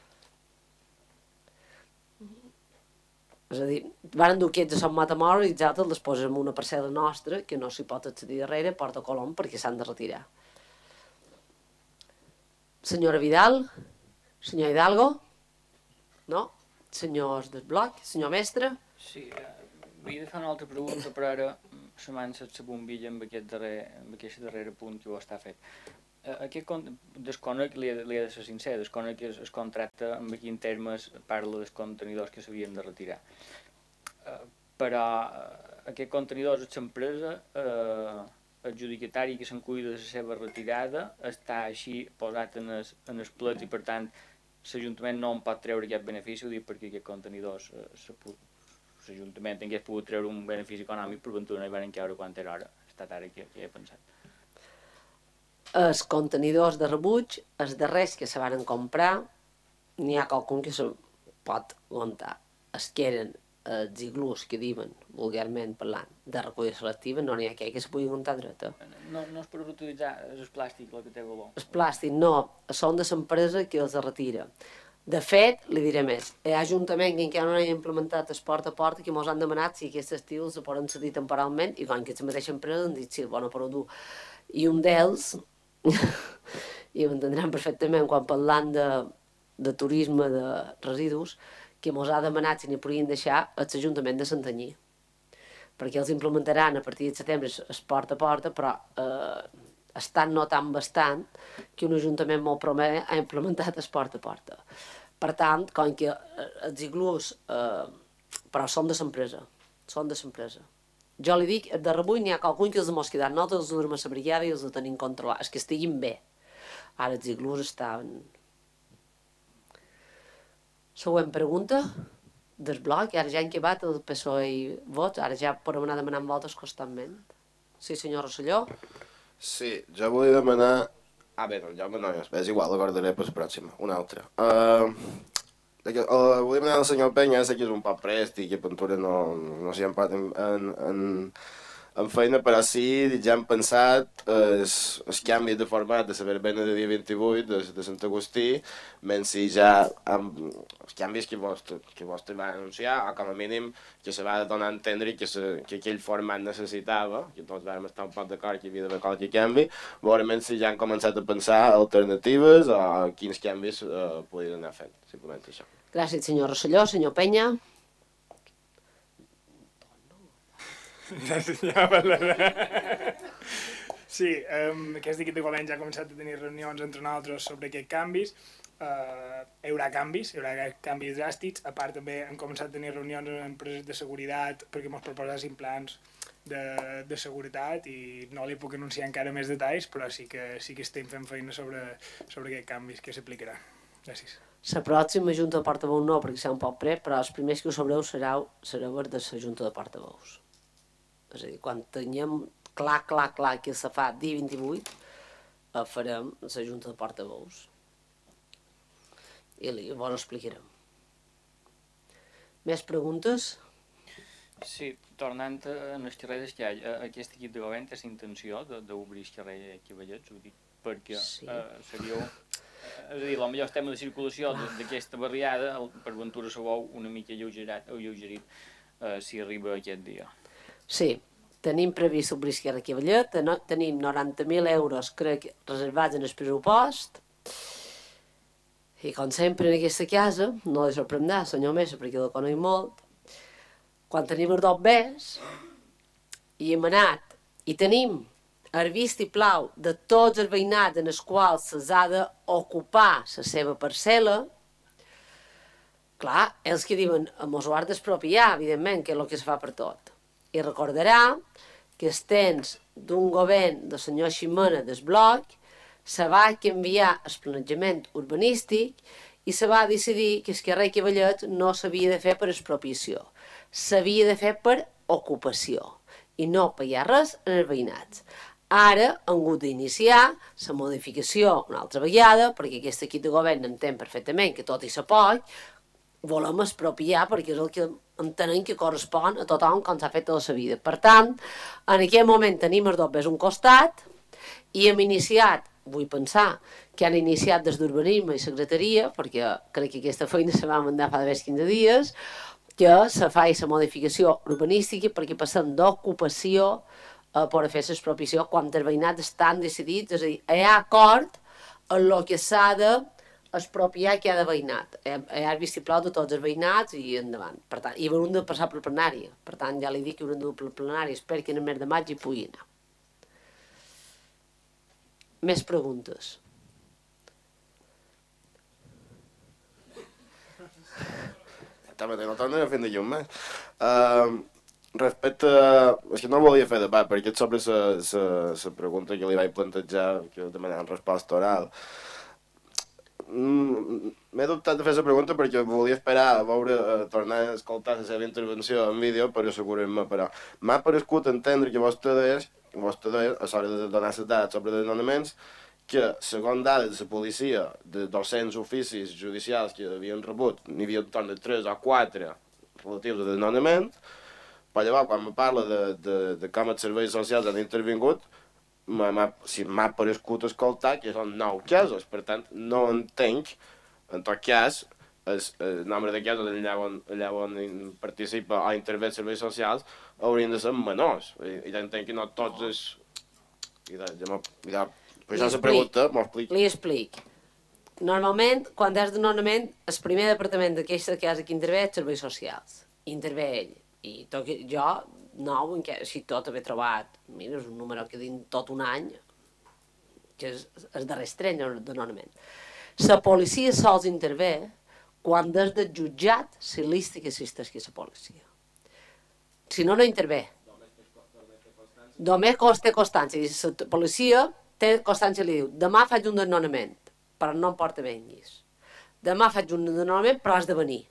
És a dir, van dur aquests a Sant Matamoros i els altres les posen en una parcel·la nostra que no s'hi pot accedir darrere, Porta Colom, perquè s'han de retirar. Senyora Vidal? Senyor Hidalgo? No? Senyors del bloc? Senyor mestre? Sí, havia de fer una altra pregunta, però ara se m'ha encès la bombilla amb aquest darrer punt que ho està fet. Desconec, li he de ser sincer, desconec el contracte en quin termes parla dels contenidors que s'havien de retirar. Però aquest contenidor és l'empresa adjudicatari que se'n cuida de la seva retirada, està així posat en el plet i per tant l'Ajuntament no en pot treure aquest benefici, ho dic perquè aquests contenidors l'Ajuntament hagués pogut treure un benefici econòmic, per ventura no hi van caure quan era hora, ha estat ara que he pensat. Els contenidors de rebuig, els darrers que se van comprar, n'hi ha qualcun que se pot aguantar. Els que eren els iglús que diuen, vulgarment parlant, de recollida selectiva, no n'hi ha que se pugui aguantar dreta. No és per utilitzar el plàstic el que té valor. El plàstic no, són de l'empresa que els retira. De fet, li diré més, hi ha ajuntament que encara no han implementat el porta a porta que ens han demanat si aquests estils se poden cedir temporalment i quan que la mateixa empresa han dit sí, bueno, però dur. I un d'ells, i ho entendran perfectament quan parlant de turisme de residus, que ens ha demanat si n'hi podien deixar l'Ajuntament de Santanyí, perquè els implementaran a partir de setembre es porta a porta, però estan notant bastant que un ajuntament molt proper ha implementat es porta a porta. Per tant, com que els iglús, però són de l'empresa, són de l'empresa. Jo li dic, de rebull n'hi ha qualcun que els hem quedat, nosaltres els durem a la brigada i els tenim controlats, els que estiguin bé. Ara els iglús estaven... Següent pregunta del bloc, ara ja han acabat el PSOE i vots, ara ja podem anar demanant voltes constantment. Sí, senyor Rosselló? Sí, jo volia demanar... bé, no, no, és igual, l'acordaré per la pròxima, una altra. Volia demanar al senyor Penya, sé que és un poc prest i que a Ventura no s'hi ha empat en feina, però sí, ja hem pensat els canvis de format de la verbena de dia 28 de Sant Agustí, menys ja els canvis que vostè va anunciar, o com a mínim que se va donar a entendre que aquell format necessitava, que tots vam estar un poc d'acord que hi havia d'haver qualque canvi, veurem si ja han començat a pensar alternatives o quins canvis podrien anar fent, simplement això. Gràcies, senyor Rosselló. Senyor Penya? Gràcies, senyor Balaguer. Sí, aquest equip de govern ja ha començat a tenir reunions entre nosaltres sobre aquests canvis. hi haurà canvis dràstics. A part també hem començat a tenir reunions amb empreses de seguretat perquè ens proposessin plans de seguretat i no li puc anunciar encara més detalls, però sí que estem fent feina sobre aquests canvis que s'aplicaran. Gràcies. La pròxima Junta de Portaveus no, perquè serà un poc pre, però els primers que ho sabreu sereu de la Junta de Portaveus. És a dir, quan tinguem clar que se fa dia 28, farem la Junta de Portaveus. I llavors ho explicarem. Més preguntes? Sí, tornant en els carrers que hi ha, aquest equip de govern té la intenció d'obrir el carrer aquí a Vallets, ho dic perquè seria... És a dir, potser el tema de circulació d'aquesta barriada, per ventura se veu una mica alleugerit si arriba aquest dia. Sí, tenim previst obrir el carrer aquí a Vallet, tenim 90.000 euros, crec, reservats en el pressupost, i com sempre en aquesta casa, no li sorprendrà, senyor Mesa, perquè la conec molt, quan tenim els dobbers, i hem anat, i tenim el vistiplau de tots els veïnats en els quals se'ls ha d'ocupar la seva parcel·la, clar, els que diuen, mos ho has d'expropiar, evidentment, que és el que es fa per tot. I recordarà que els temps d'un govern del senyor Ximena del Bloc se va canviar el planejament urbanístic i se va decidir que el carrer Cavallet no s'havia de fer per expropiació, s'havia de fer per ocupació i no pagar res en els veïnats. Ara han hagut d'iniciar la modificació una altra vegada, perquè aquest equip de govern entén perfectament que tot i la poc, volem expropiar perquè és el que entenem que correspon a tothom com s'ha fet tota la vida. Per tant, en aquest moment tenim els dobbers un costat i hem iniciat, vull pensar, que han iniciat des d'Urbanisme i Secretaria, perquè crec que aquesta feina se va mandar fa d'haver 15 dies, que se faci la modificació urbanística perquè passem d'ocupació a poder fer l'expropiació quan els veïnats estan decidits, és a dir, hi ha acord en el que s'ha d'expropiar cada veïnat. Hi ha el vistiplau de tots els veïnats i endavant. Per tant, i haurem de passar per plenària. Per tant, ja li dic que haurem de per plenària. Espero que en el mes de maig hi pugui anar. Més preguntes? També no tornaré fent de llum més. Respecte... És que no volia fer debat, perquè sobre la pregunta que li vaig plantejar, que demanava resposta oral. M'he dubtat de fer la pregunta perquè volia esperar a veure, tornar a escoltar la seva intervenció en vídeo per assegurar-me, però m'ha parescut entendre que vostè deia, a l'hora de donar les dades sobre desnonaments, que, segons dades de la policia, de 200 oficis judicials que havien rebut, n'hi havia entorn de 3 o 4 relatius a desnonament, però llavors, quan me parla de com els serveis socials han intervingut, m'ha parescut escoltar que són 9 casos. Per tant, no entenc, en tot cas, el nombre de casos allà on participa o intervé els serveis socials haurien de ser menors. I entenc que no tots els... Per això la pregunta m'ho explica. Li explic. Normalment, quan és desnonament, el primer departament d'aquesta casa que intervé és serveis socials. Intervé ell. I jo, nou, si tot haver trobat, mira, és un número que dic tot un any, que és el darrer estreny de desnonament. La policia sols intervé quan des del jutjat se lista que existeix la policia. Si no, no intervé. Només té constància. La policia té constància i li diu, demà faig un desnonament, però no em porta venguis. Demà faig un desnonament, però has de venir.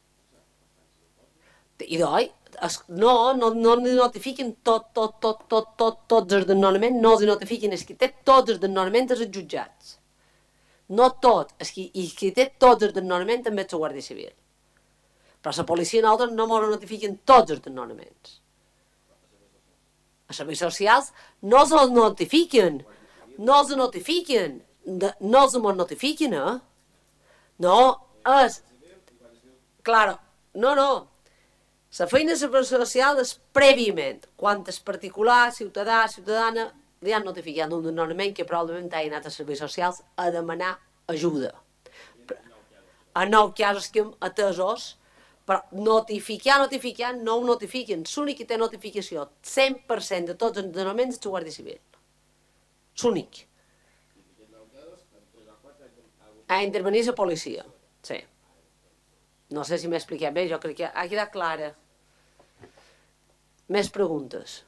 I doncs, no notifiquen tots els desnonaments, no els notifiquen, és que té tots els desnonaments als jutjats. No tot, i qui té tots els desnonaments també és la Guàrdia Civil. Però la policia nosaltres no ens notifiquen tots els desnonaments. Els serveis socials no els notifiquen, no els notifiquen, No, és... Claro, no. La feina de servei social és prèviament, quan el particular, ciutadana, li han notificat un desnonament que probablement ha anat als serveis socials a demanar ajuda. A 9 casos que hem atesos, però notificar, no ho notifiquen. L'únic que té notificació 100% de tots els desnonaments és la Guàrdia Civil. L'únic. Ha d'intervenir la policia, sí. No sé si m'he explicat bé, jo crec que ha quedat clara. Més preguntes?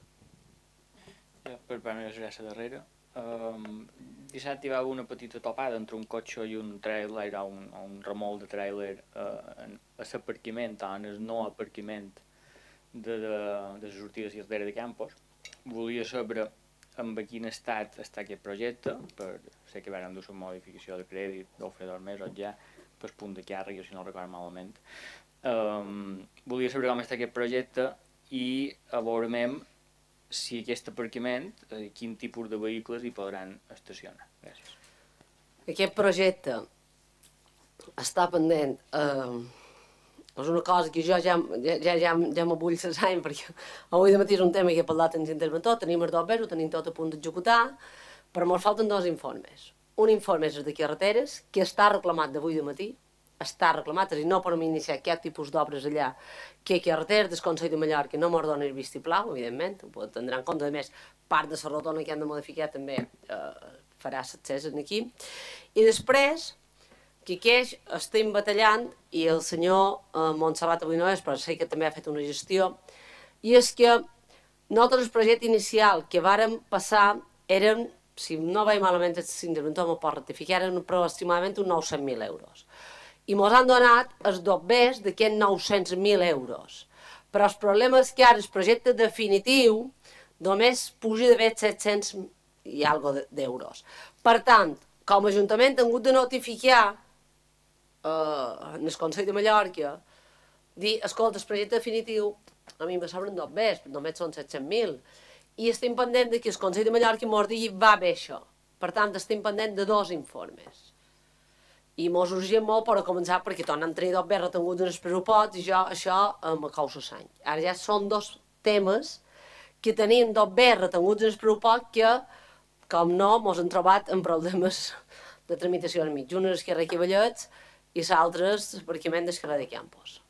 Per part meva serà la darrera. Dissabte hi va haver una petita topada entre un cotxe i un trailer, o un remolc de trailer a l'aparcament, en el no aparcament de les sortides i darrere de Campos. Volia saber en quin estat està aquest projecte, sé que van dur la modificació de crèdit d'ofre 2 mesos ja, per punt de càrrega, si no recordo malament. Volia saber com està aquest projecte i a veure si aquest aparcament, quin tipus de vehicles hi podran estacionar. Gràcies. Aquest projecte està pendent. És una cosa que jo ja me vull cessar, perquè avui de matí és un tema que he parlat amb l'interventor, tenim els 2 ho tenim tot a punt d'executar, però ens falten 2 informes. Un informe és de carreteres, que està reclamat d'avui de matí, està reclamat, és a dir, no podem iniciar aquest tipus d'obres allà, que carreteres del Consell de Mallorca no mos dona el vistiplau, evidentment, ho tindran en compte. A més, part de la rotona que han de modificar també farà l'accés aquí. I després, que estem batallant, i el senyor Montserrat avui no és, però sé que també ha fet una gestió, i és que nosaltres el projecte inicial que vàrem passar eren, si no vaig malament, l'interventor m'ho pot rectificar, eren aproximadament uns 900.000 euros. I ens han donat els doblers d'aquests 900.000 euros. Però el problema és que ara el projecte definitiu només puja d'haver 700 i alguna d'euros. Per tant, com a Ajuntament hem hagut de notificar en el Consell de Mallorca, dir, escolta, el projecte definitiu a mi me sobren doblers, només són 700.000. I estem pendent que el Consell de Mallorca ens digui va bé això. Per tant, estem pendent de 2 informes. I mos urgien molt per començar, perquè tornen a tenir 2 retenguts en el pressupost i això me causa sang. Ara ja són 2 temes que tenien 2 retenguts en el pressupost que, com no, mos han trobat en problemes de tramitació en mig. Un és el carrer Cavallets i l'altre és l'aparcament del carrer de Campos.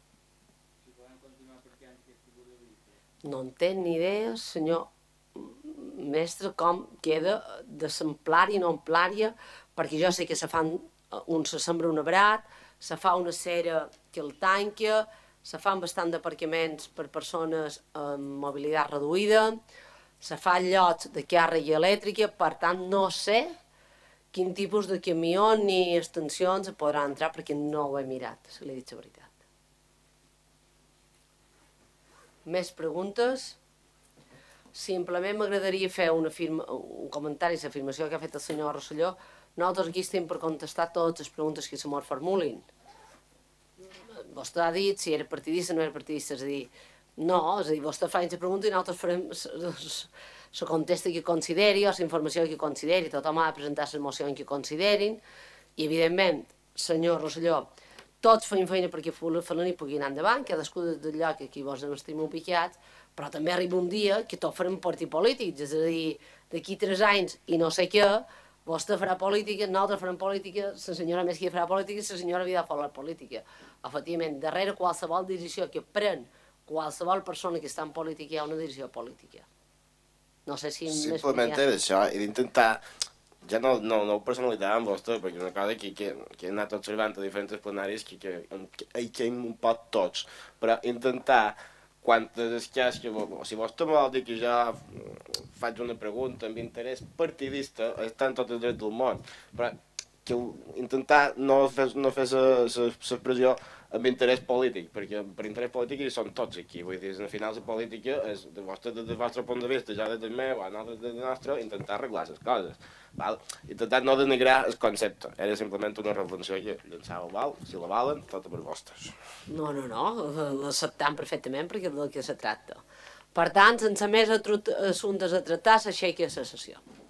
No en té ni idea, senyor mestre, com queda de l'amplària i no amplària, perquè jo sé que se fan se sembra un arbrat, se fa una cera que el tanca, se fan bastant d'aparcaments per persones amb mobilitat reduïda, se fa llots de càrrega elèctrica, per tant no sé quin tipus de camió ni extensions podran entrar perquè no ho he mirat, si li he dit la veritat. Més preguntes? Simplement m'agradaria fer un comentari a l'afirmació que ha fet el senyor Rosselló. Nosaltres aquí estem per contestar totes les preguntes que se mos formulin. Vostè ha dit si era partidista o no era partidista, és a dir, no, és a dir, vostè fa la pregunta i nosaltres farem la contesta que consideri o la informació que consideri, tothom ha de presentar les mocions que considerin i, evidentment, senyor Rosselló, tots fem feina perquè Falaní pugui anar endavant, cadascú del lloc aquí vos estem ubicats, però també arriba un dia que tots farem partits polítics, és a dir, d'aquí 3 anys i no sé què, vostè farà política, nosaltres farem política, la senyora més que farà política, la senyora havia de fer política. Efectivament, darrere qualsevol decisió que pren qualsevol persona que està en política hi ha una decisió política. No sé si m'he explicat. Simplement és això, i d'intentar, ja no ho personalitzàvem vostè, perquè és una cosa que he anat observant a diferents plenaris que hem un pot tots, però intentar, quan és que si vostè me vol dir que jo faig una pregunta amb interès partidista, està en tot el dret del món, però que intentar no fer l'expressió amb interès polític, perquè per interès polític hi són tots aquí, vull dir, al final la política és, des del vostre punt de vista, ja des del meu, nosaltres des del nostre, intentar arreglar les coses, val? Intentar no denigrar el concepte, era simplement una reflexió que llançava, val? Si la valen, tot per vostres. No, l'acceptam perfectament perquè és del que se tracta. Per tant, sense més assumptes a tractar, s'aixeca la sessió.